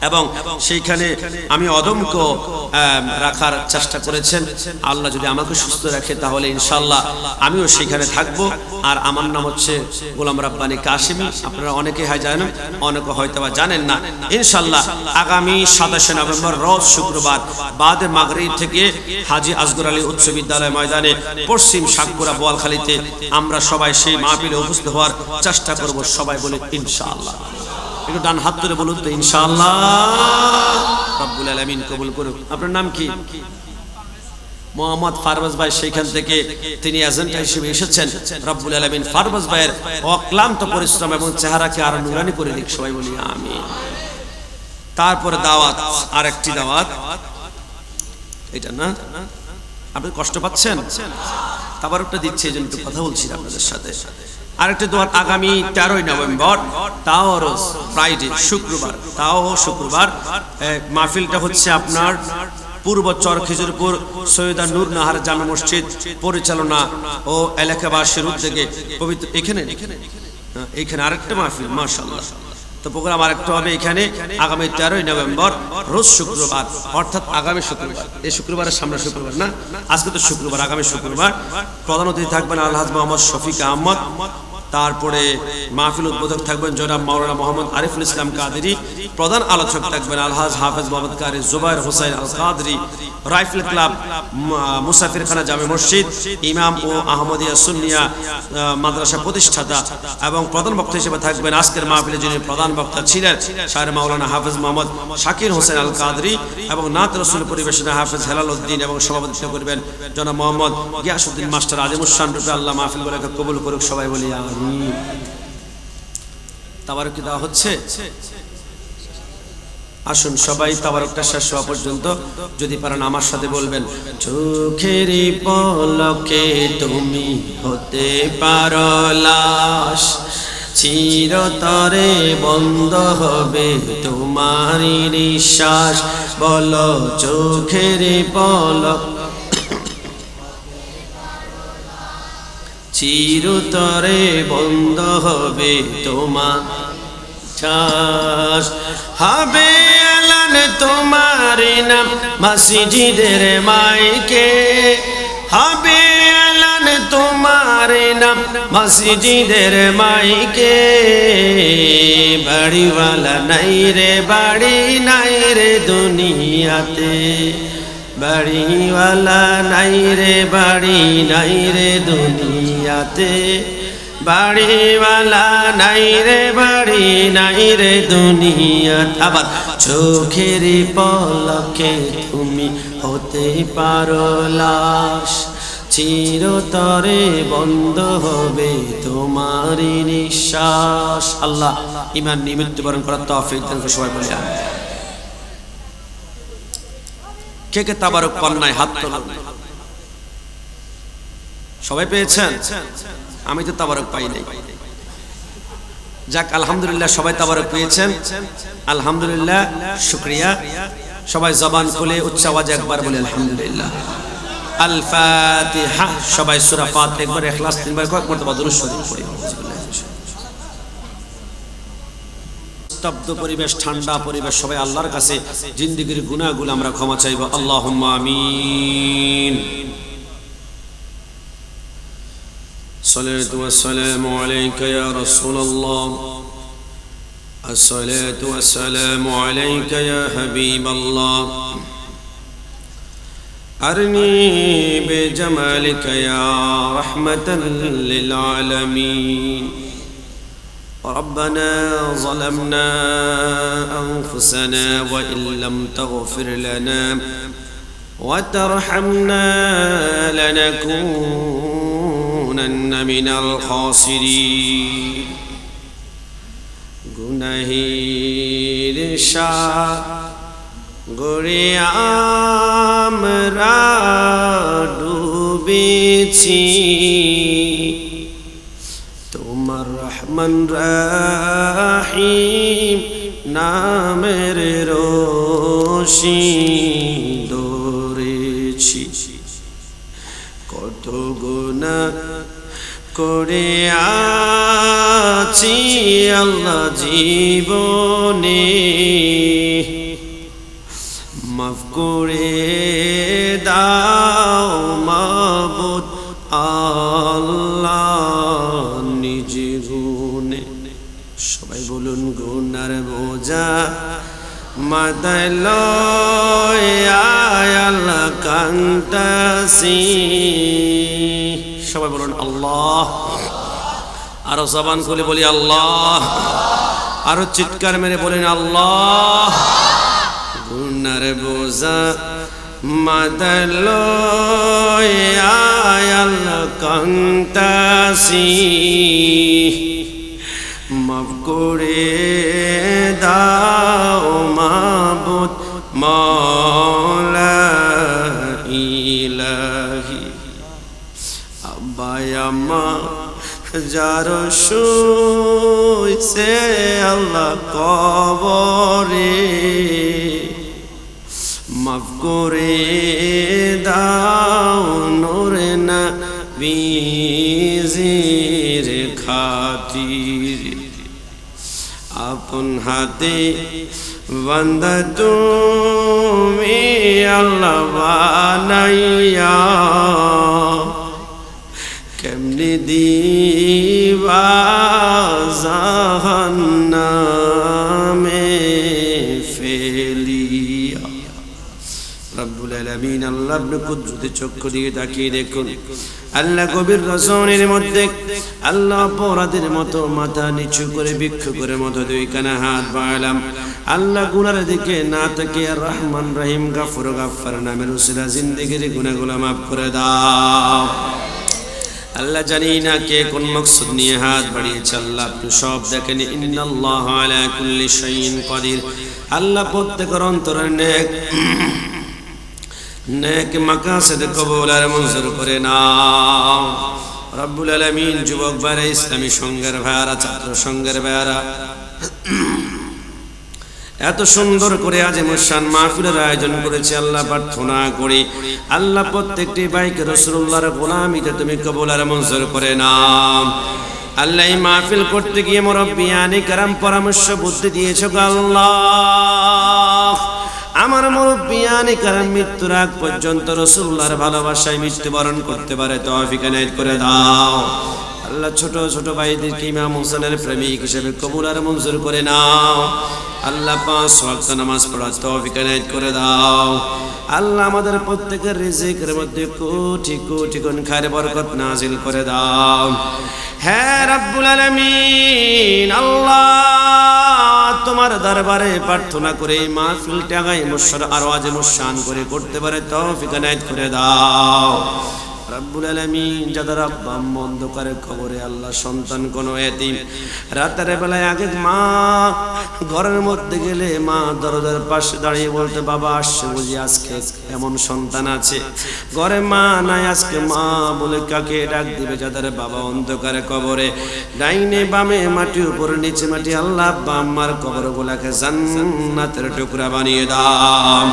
এবং সেইখানে আমি অদম্য রাখার চেষ্টা করেছেন। আল্লাহ যদি আমাকে সুস্থ রাখে তাহলে ইনশাআল্লাহ আমিও সেখানে থাকব। আর আমার নাম হচ্ছে গোলাম রাব্বানী কাশিমি। আপনারা অনেকে হয় জানেন, অনেকে হয়তো বা জানেন না। ইনশাআল্লাহ আগামী 27 নভেম্বর রোজ শুক্রবার বাদে মাগরিব থেকে হাজী আসগর আলী উচ্চ বিদ্যালয় ময়দানে পশ্চিম সাতপুরা বোয়ালখালীতে আমরা সবাই সেই মাহফিলে উপস্থিত হওয়ার চেষ্টা করব। সবাই বলে ইনশাআল্লাহ। একটু ডান হাত ধরে বলুন তো ইনশাআল্লাহ। রব্বুল আলামিন কবুল করুন। আপনার নাম কি? মোহাম্মদ ফারবাজ ভাই সেখান থেকে তিনি এজেন্ট হিসেবে এসেছেন। রব্বুল আলামিন ফারবাজ ভাইয়ের অক্লান্ত পরিশ্রম এবং চেহারাকে আরো নুরানি করে দিক। সবাই বলি আমিন। তারপরে দাওয়াত, আরেকটি দাওয়াত, এটা না আপনি কষ্ট পাচ্ছেন, তাবারকটা দিচ্ছে এই জন্য একটু কথা বলছি আপনাদের সাথে। আরেকটি দোয়া আগামী 13 নভেম্বর, তাও রোজ ফ্রাইডে শুক্রবার, তাও শুক্রবার মাহফিলটা হচ্ছে আপনার পূর্ব চর খিজুরপুর সৈয়দা নূর নাহার জামে মসজিদ পরিচালনা ও এলাকাবাসীর উদ্যোগে পবিত্র এখানে আরেকটা মাহফিল মাশাআল্লাহ। তো প্রোগ্রাম আরেকটা হবে এখানে আগামী 13 নভেম্বর রোজ শুক্রবার, অর্থাৎ আগামী শুক্রবার। এই শুক্রবারের সামনে শুক্রবার না, আজকে তো শুক্রবার, আগামী শুক্রবার। প্রধান অতিথি থাকবেন আলহাজ মোহাম্মদ শফিক আহমদ। তারপরে মাহফিল উদ্বোধক থাকবেন জনাব মাওলানা মোহাম্মদ আরিফুল ইসলাম কাদেরী। প্রধান আলোচক থাকবেন আলহাজ হাফেজ মোহাম্মদ কারি জুবাইর হোসেন আল কাদেরী। রাইফেল ক্লাব মুসাফিরখানা জামে মসজিদ ইমাম ও আহমদিয়া সুন্নিয়া মাদ্রাসা প্রতিষ্ঠাতা এবং প্রধান বক্তা হিসেবে থাকবেন আজকের মাহফিলে যিনি প্রধান বক্তা ছিলেন শায়ের মাওলানা হাফেজ মোহাম্মদ শাকির হোসেন আল কাদেরী এবং নাত রসুল পরিবেশনা হাফেজ হেলাল উদ্দিন এবং সভাপতিত্ব করবেন জনাব মোহাম্মদ গিয়াসউদ্দিন মাস্টার আজিমুসান রূপে। আল্লাহ মাহফিল গুলোকে কবুল করুক। সবাই বলি আমিন। তাবারক দেওয়া হচ্ছে। আসুন সবাই তাবারকটা শেষ হওয়া পর্যন্ত যদি পারেন আমার সাথে বলবেন, চোখের পলকে তুমি হতে পারো লাশ, চিরতরে বন্ধ হবে তোমারই নিঃশ্বাস। বলো চোখের পলক চিরতরে বন্ধ হবে তোমার শ্বাস। হবে এলান তোমার নাম মসজিদের মাইকে, হবে এলান তোমার নাম মসজিদের মাইকে। বাড়িওয়ালা নাই রে, বাড়ি নাই রে দুনিয়াতে, বাড়িওয়ালা নাই রে, বাড়ি নাই রে দুনিয়াতে। বাড়িওয়ালা নাই রে, বাড়ি নাই রে দুনিয়াতে। আবার চোখের পলকে তুমি হতে পারো লাশ, চিরতরে বন্ধ হবে তোমারই নিঃশ্বাস। আল্লাহ ঈমান নিয়ে মৃত্যুবরণ করার তৌফিক দান করুন। সবাই বলি আমিন। কে কে তাবারক পান নাই হাত তোলেন। সবাই পেয়েছেন? আমি তো তাবারক পাই নাই। যাক আলহামদুলিল্লাহ, সবাই তাবারক পেয়েছেন, আলহামদুলিল্লাহ, শুকরিয়া। সবাই জবান খুলে উচ্চ আওয়াজে একবার বলে আলহামদুলিল্লাহ। আল ফাতিহা। সবাই সূরা ফাতিহা একবার, ইখলাস তিনবার, কয়েক মরতবা দুরূদ শরীফ পড়ি। স্তব্ধ পরিবেশ, ঠান্ডা পরিবেশ, সবাই আল্লাহর কাছে জিন্দেগীর গুনাহগুলো আমরা ক্ষমা চাইব। আল্লাহুম্মা আমিন। সালাতু ওয়াসসালামু আলাইকা ইয়া রাসূলুল্লাহ, আসসালাতু ওয়াসসালামু আলাইকা ইয়া হাবিবাল্লাহ, আরনি বিজামালিকা ইয়া রাহমাতাল লিল আলামিন। ربنا ظلمنا أنفسنا وإن لم تغفر لنا وترحمنا لنكونن من الخاسرين. গুনাহের সাগরে আমরা ডুবেছি, তোমার রহমান রহিম নামের রশি ধরেছি। কত গুনাহ করে আছি আল্লাহ জীবনে, করে দাও মাবুদ আল্লাহ নিজ গুণে। সবাই বলুন গুনার বোঝা মাথায় লইয়া আল্লাহ কান্তাসি। সবাই বলুন আল্লাহ। আরো জবান খুলে বলি আল্লাহ। আরো চিৎকার মেরে বলেন আল্লাহ। গুনার বোঝা মাথায় লইয়া আল্লাহ কান্তাসি। মাফ করে দাও মাবুদ মাওলা ইলাহি। আব্বা আম্মা যারা শুইছে আল্লাহ কবরে, মাফ করে দাও নূরে নবীর খাতির। আপন হাতে বান্দা তুমি আল্লাহ বানাইয়া, কেমনে দিবা জাহান্নামে ফেলিয়া। রব্বুল আলামিন আল্লাহ আপনি কুদরতি চক্ষু দিয়ে তাকিয়ে দেখুন। আল্লাহ গভীর রজনীর মধ্যে আল্লাহ অপরাধের মতো মাথা নিচু করে ভিক্ষু করে মতো দুই কানা হাত বাড়ালাম। আল্লাহ গুনার দিকে না তাকিয়ে রহমান রহিম গাফুর গাফফার নামের উসিলা জিন্দেগির গুনাহগুলো মাফ করে দাও। আল্লাহ জানি না কে কোন মকসদ নিয়ে হাত বাড়িয়েছে, আল্লাহ আপনি সব দেখেন। ইন্নাল্লাহা আলা কুল্লি শাইইন কাদির। আল্লাহ প্রত্যেকের অন্তরের নেক মাকাসিদ কবুল আর মঞ্জুর করে নাও। রব্বুল আলামিন যুবক ভাইরা, ইসলামী সংঘের ভাইরা, ছাত্র সংঘের ভাইরা, এত সুন্দর করে আজ মুশান মাহফিলের আয়োজন করেছে। আল্লাহ প্রার্থনা করি আল্লাহ প্রত্যেকটি ভাইকে রাসূলুল্লাহর গোলামিতে তুমি কবুল আর মঞ্জুর করে নাও। আল্লাহ এই মাহফিল করতে গিয়ে মুরব্বিয়ানে কেরাম পরামর্শ বুদ্ধি দিয়েছো আল্লাহ। আমার মুরব্বিয়ানে কেরাম মৃত্যুর আগ পর্যন্ত রাসূলুল্লাহর ভালোবাসায় মৃত্যুবরণ করতে পারে তৌফিক এনায়েত করে দাও। আল্লাহ ছোট ছোট ভাইদেরকে ইমাম হোসেনের প্রেমিক হিসেবে কবুল আর মঞ্জুর করে নাও। আল্লাহ 5 ওয়াক্ত নামাজ পড়ার তৌফিক এনায়েত করে দাও। আল্লাহ আমাদের প্রত্যেকের রিজিকের মধ্যে কোটি কোটি গুণ খায়ের বরকত নাজিল করে দাও। হে রব্বুল আলামিন আল্লাহ, তোমার দরবারে প্রার্থনা করে এই মাহফিলটা গায়ে আরো আজ মুশান করে করতে পারে তৌফিক এনায়েত করে দাও। রব্বুল আলামিন যাদের আব্বা আম্মা অন্ধকারে কবরে, আল্লাহ সন্তান কোনো এতিম, রাতের বেলায় আগে মা ঘরের মধ্যে গেলে মা দরজার পাশে দাঁড়িয়ে বলতে বাবা আসছে বুঝি, আজকে এমন সন্তান আছে ঘরে মা নাই, আজকে মা বলে কাকে ডাক দিবে। যাদের বাবা অন্ধকারে কবরে, ডাইনে বামে মাটি উপরে নিচে মাটি, আল্লাহ আব্বা আম্মার কবরগুলোকে জান্নাতের টুকরা বানিয়ে দাও।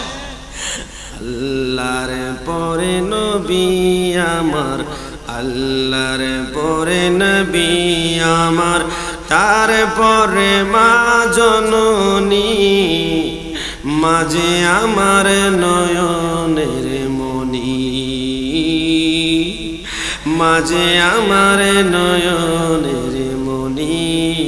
আল্লাহর পরে নবী আমার, আল্লাহর পরে নবী আমার, তারপরে মা জননী, মাঝে আমার নয়নের মনি, মাঝে আমার নয়নের মনি।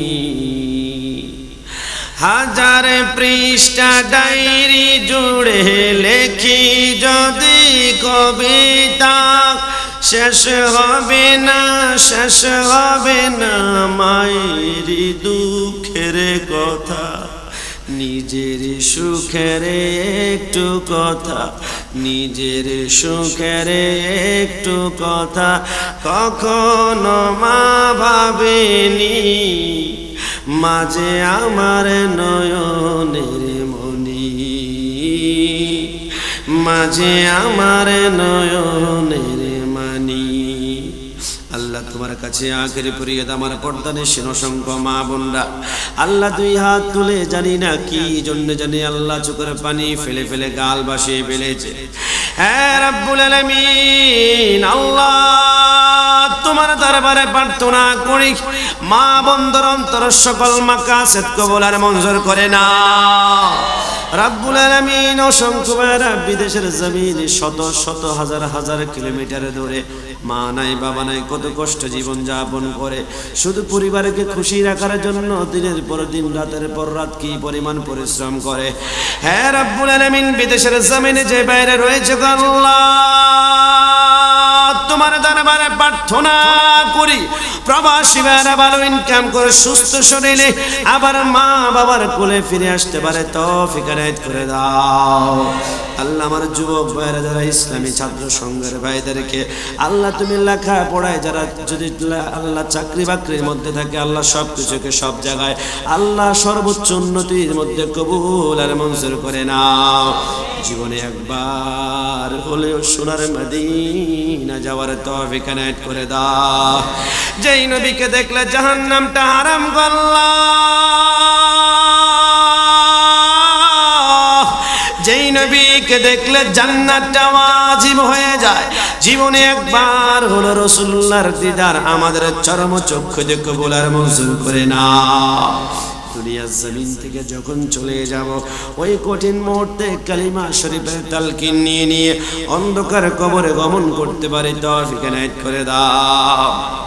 হাজার পৃষ্ঠা ডায়েরি জুড়ে লেখি যদি কবিতা, শেষ হবে না, শেষ হবে না মায়ের দুঃখের কথা। নিজের সুখের একটু কথা, নিজের সুখের একটু কথা কখনো মা ভাবেনি, মাঝে আমার নয়নের মনি, মাঝে আমার নয়নের মানি। আল্লাহ তোমার কাছে আখের ফরিয়াদ আমার পর্দানে অসংখ্য মা বোনরা, আল্লাহ দুই হাত তুলে জানি না কি জন্য জানি আল্লাহ চোখের পানি ফেলে ফেলে গাল ভাসিয়ে ফেলেছে। হ্যাঁ রব্বুল আলামিন আল্লাহ, তোমার দরবারে প্রার্থনা করি মা বন্ধুর অন্তর সকল মাকাসিদ কবুল আর মঞ্জুর করে নাও। রাব্বুল আলামিন অসংখ্য ভাইরা বিদেশের জমিনে শত শত হাজার হাজার কিলোমিটার দূরে মা নাই বাবা নাই কত কষ্ট জীবন যাপন করে শুধু পরিবারকে খুশি রাখার জন্য দিনের পর দিন রাতের পর রাত কি পরিমাণ পরিশ্রম করে। হ্যাঁ রাব্বুল আলামিন বিদেশের জমিনে যে বাইরে রয়েছে আল্লাহ তোমার দরবারে প্রার্থনা করি প্রবাসী ভাইরা ভালো ইনকাম করে সুস্থ শরীরে আবার মা বাবার কোলে ফিরে আসতে পারে তৌফিক এনায়েত করে দাও। আল্লাহ আমার যুবক ভাইরা যারা ইসলামী ছাত্র সংঘের ভাইদেরকে আল্লাহ তুমি লেখা পড়ায় যারা যদি আল্লাহ চাকরি বাকরির মধ্যে থাকে আল্লাহ সব কিছুকে সব জায়গায় আল্লাহ সর্বোচ্চ উন্নতির মধ্যে কবুল আর মঞ্জুর করে নাও। জীবনে একবার হলেও সোনার মদিনা যাওয়ার তৌফিক এনায়েত করে দাও। যেই নবীকে দেখলে জাহান্নামটা হারাম করলা, যেই নবীকে দেখলে জান্নাতটা ওয়াজিব হয়ে যায়, জীবনে একবার হলো রাসূলুল্লাহর দিদার আমাদের চরম চক্ষু দিয়ে কবুল আর মঞ্জুর করে নাও। দুনিয়ার জমিন থেকে যখন চলে যাব ওই কঠিন মুহূর্তে কালিমা শরীফের তালকিন নিয়ে নিয়ে অন্ধকার কবরে গমন করতে পারি তৌফিক এনায়েত করে দাও।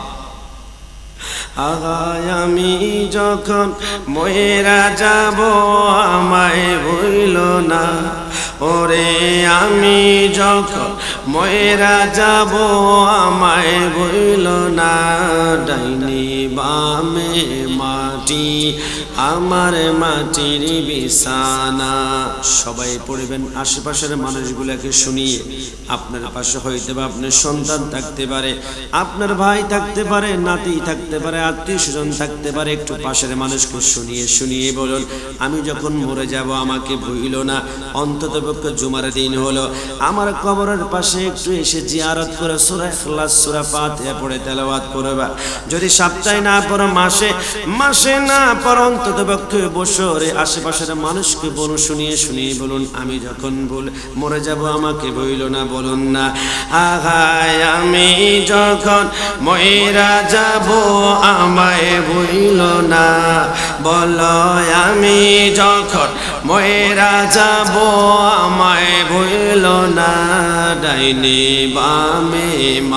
আগায় আমি যখন ময়রা যাব আমায় ভুইল না, ওরে আমি যখন ময়রা যাব আমায় ভুইল না, ডাইনি বামে মাটি আমার মাটির বিছানা। সবাই পড়বেন, আশেপাশের মানুষগুলোকে শুনিয়ে আপনার পাশে হইতে পারে আপনার সন্তান থাকতে পারে, আপনার ভাই থাকতে পারে, নাতি থাকতে পারে, আত্মীয় স্বজন থাকতে পারে, একটু পাশের মানুষকে শুনিয়ে শুনিয়ে বলুন আমি যখন মরে যাব আমাকে ভুইল না। অন্ততপক্ষে জুমার দিন হলো আমার কবরের পাশে একটু এসে জিয়ারত করে সূরা ইখলাস সূরা ফাতিহা পড়ে তেলাওয়াত করবা। যদি সপ্তাহে না পড়ো মাসে না পড়ো অন্ততপক্ষে বছরে আশেপাশের মানুষকে বলুন শুনিয়ে শুনিয়ে বলুন আমি যখন মরে যাব আমাকে ভুইল না। বলুন না আগায় আমি যখন ময়রা যাব আমায় ভুইল না, বলো আমি যখন ময়রা যাব আমায় ভুইল না, ডাইনি বামে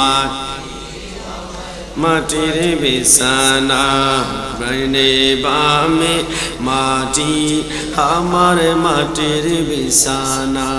মাটির বিছানা, ডাইনি বামে মাটি আমার মাটির বিছানা।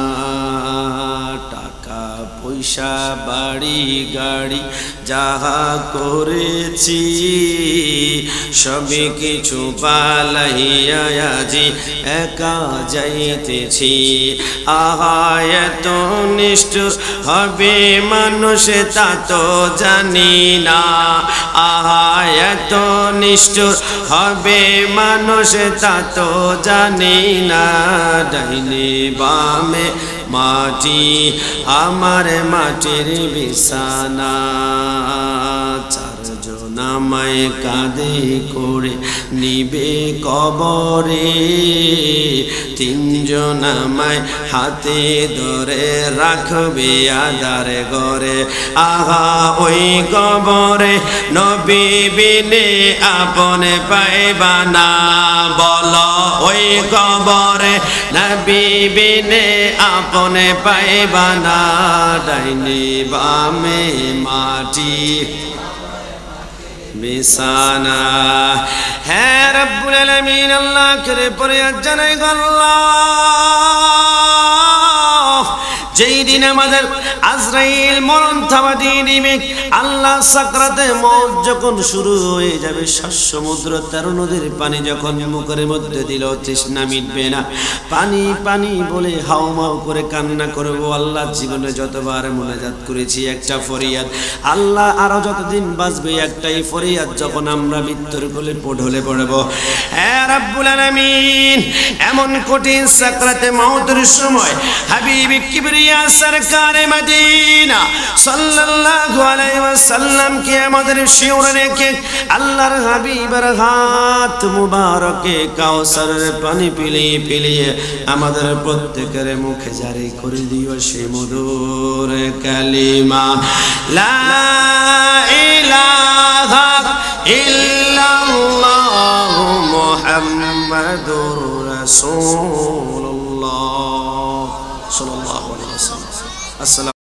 টাকা পয়সা বাড়ি গাড়ি যাহা করেছি সবই কিছু পালাইয়া আজি একা যাইতেছি। আহা এত নিষ্ঠুর হবে মানুষ তা তো জানি না, আহা এত নিষ্ঠুর হবে মানুষ তা তো জানি না, ডাইনি বামে মাটি আমার মাটির বিছানা। চারজন আমায় কাঁধে করে নিবে কবরে, তিনজন আমায় হাতে ধরে রাখবে আদারে ঘরে। আহা ওই কবরে নবী বিনে আপন পাইবা না, বলো ওই কবরে নবী বিনে আপন পাইবা না, ডাইনি বামে মাটি বিছানা। হ্যাঁ রব্বুল আলামিন আল্লাহ করে পরে জানাই আল্লাহ যেই দিন আমাদের আজরাইল মরণ থাবা দিয়ে দিবে, আল্লাহ সাকরাতে মওত যখন শুরু হয়ে যাবে, সমুদ্র 13 নদীর পানি যখন মুখের মধ্যে দিল তৃষ্ণা মিটবে না, পানি পানি বলে হাউমাউ করে কান্না করবো। আল্লাহ জীবনে যতবার মুনাজাত করেছি একটা ফরিয়াদ, আল্লাহ আরো যতদিন বাঁচবে একটাই ফরিয়াদ, যখন আমরা মৃত্যুর কোলে ঢলে পড়বো। হ্যাঁ রাব্বুল আলামিন এমন কঠিন সাকরাতে মওতের সময় হাবিব কিবরিয়া সরকারে মদিনা সাল্লাল্লাহু আলাইহি ওয়াসাল্লাম কে আমাদের শিওরে রেখে আল্লাহর হাবিবের হাত মুবারকে কাউসারের পানি পিলিয়ে পিলিয়ে আমাদের প্রত্যেকের মুখে জারি করে দিও সে মধুর কালিমা লা ইলাহা ইল্লাল্লাহু মুহাম্মাদুর রাসূলুল্লাহ। রাহিমাহুল্লাহ সাল্লাল্লাহু আলাইহি ওয়াসাল্লাম। আসসালাম।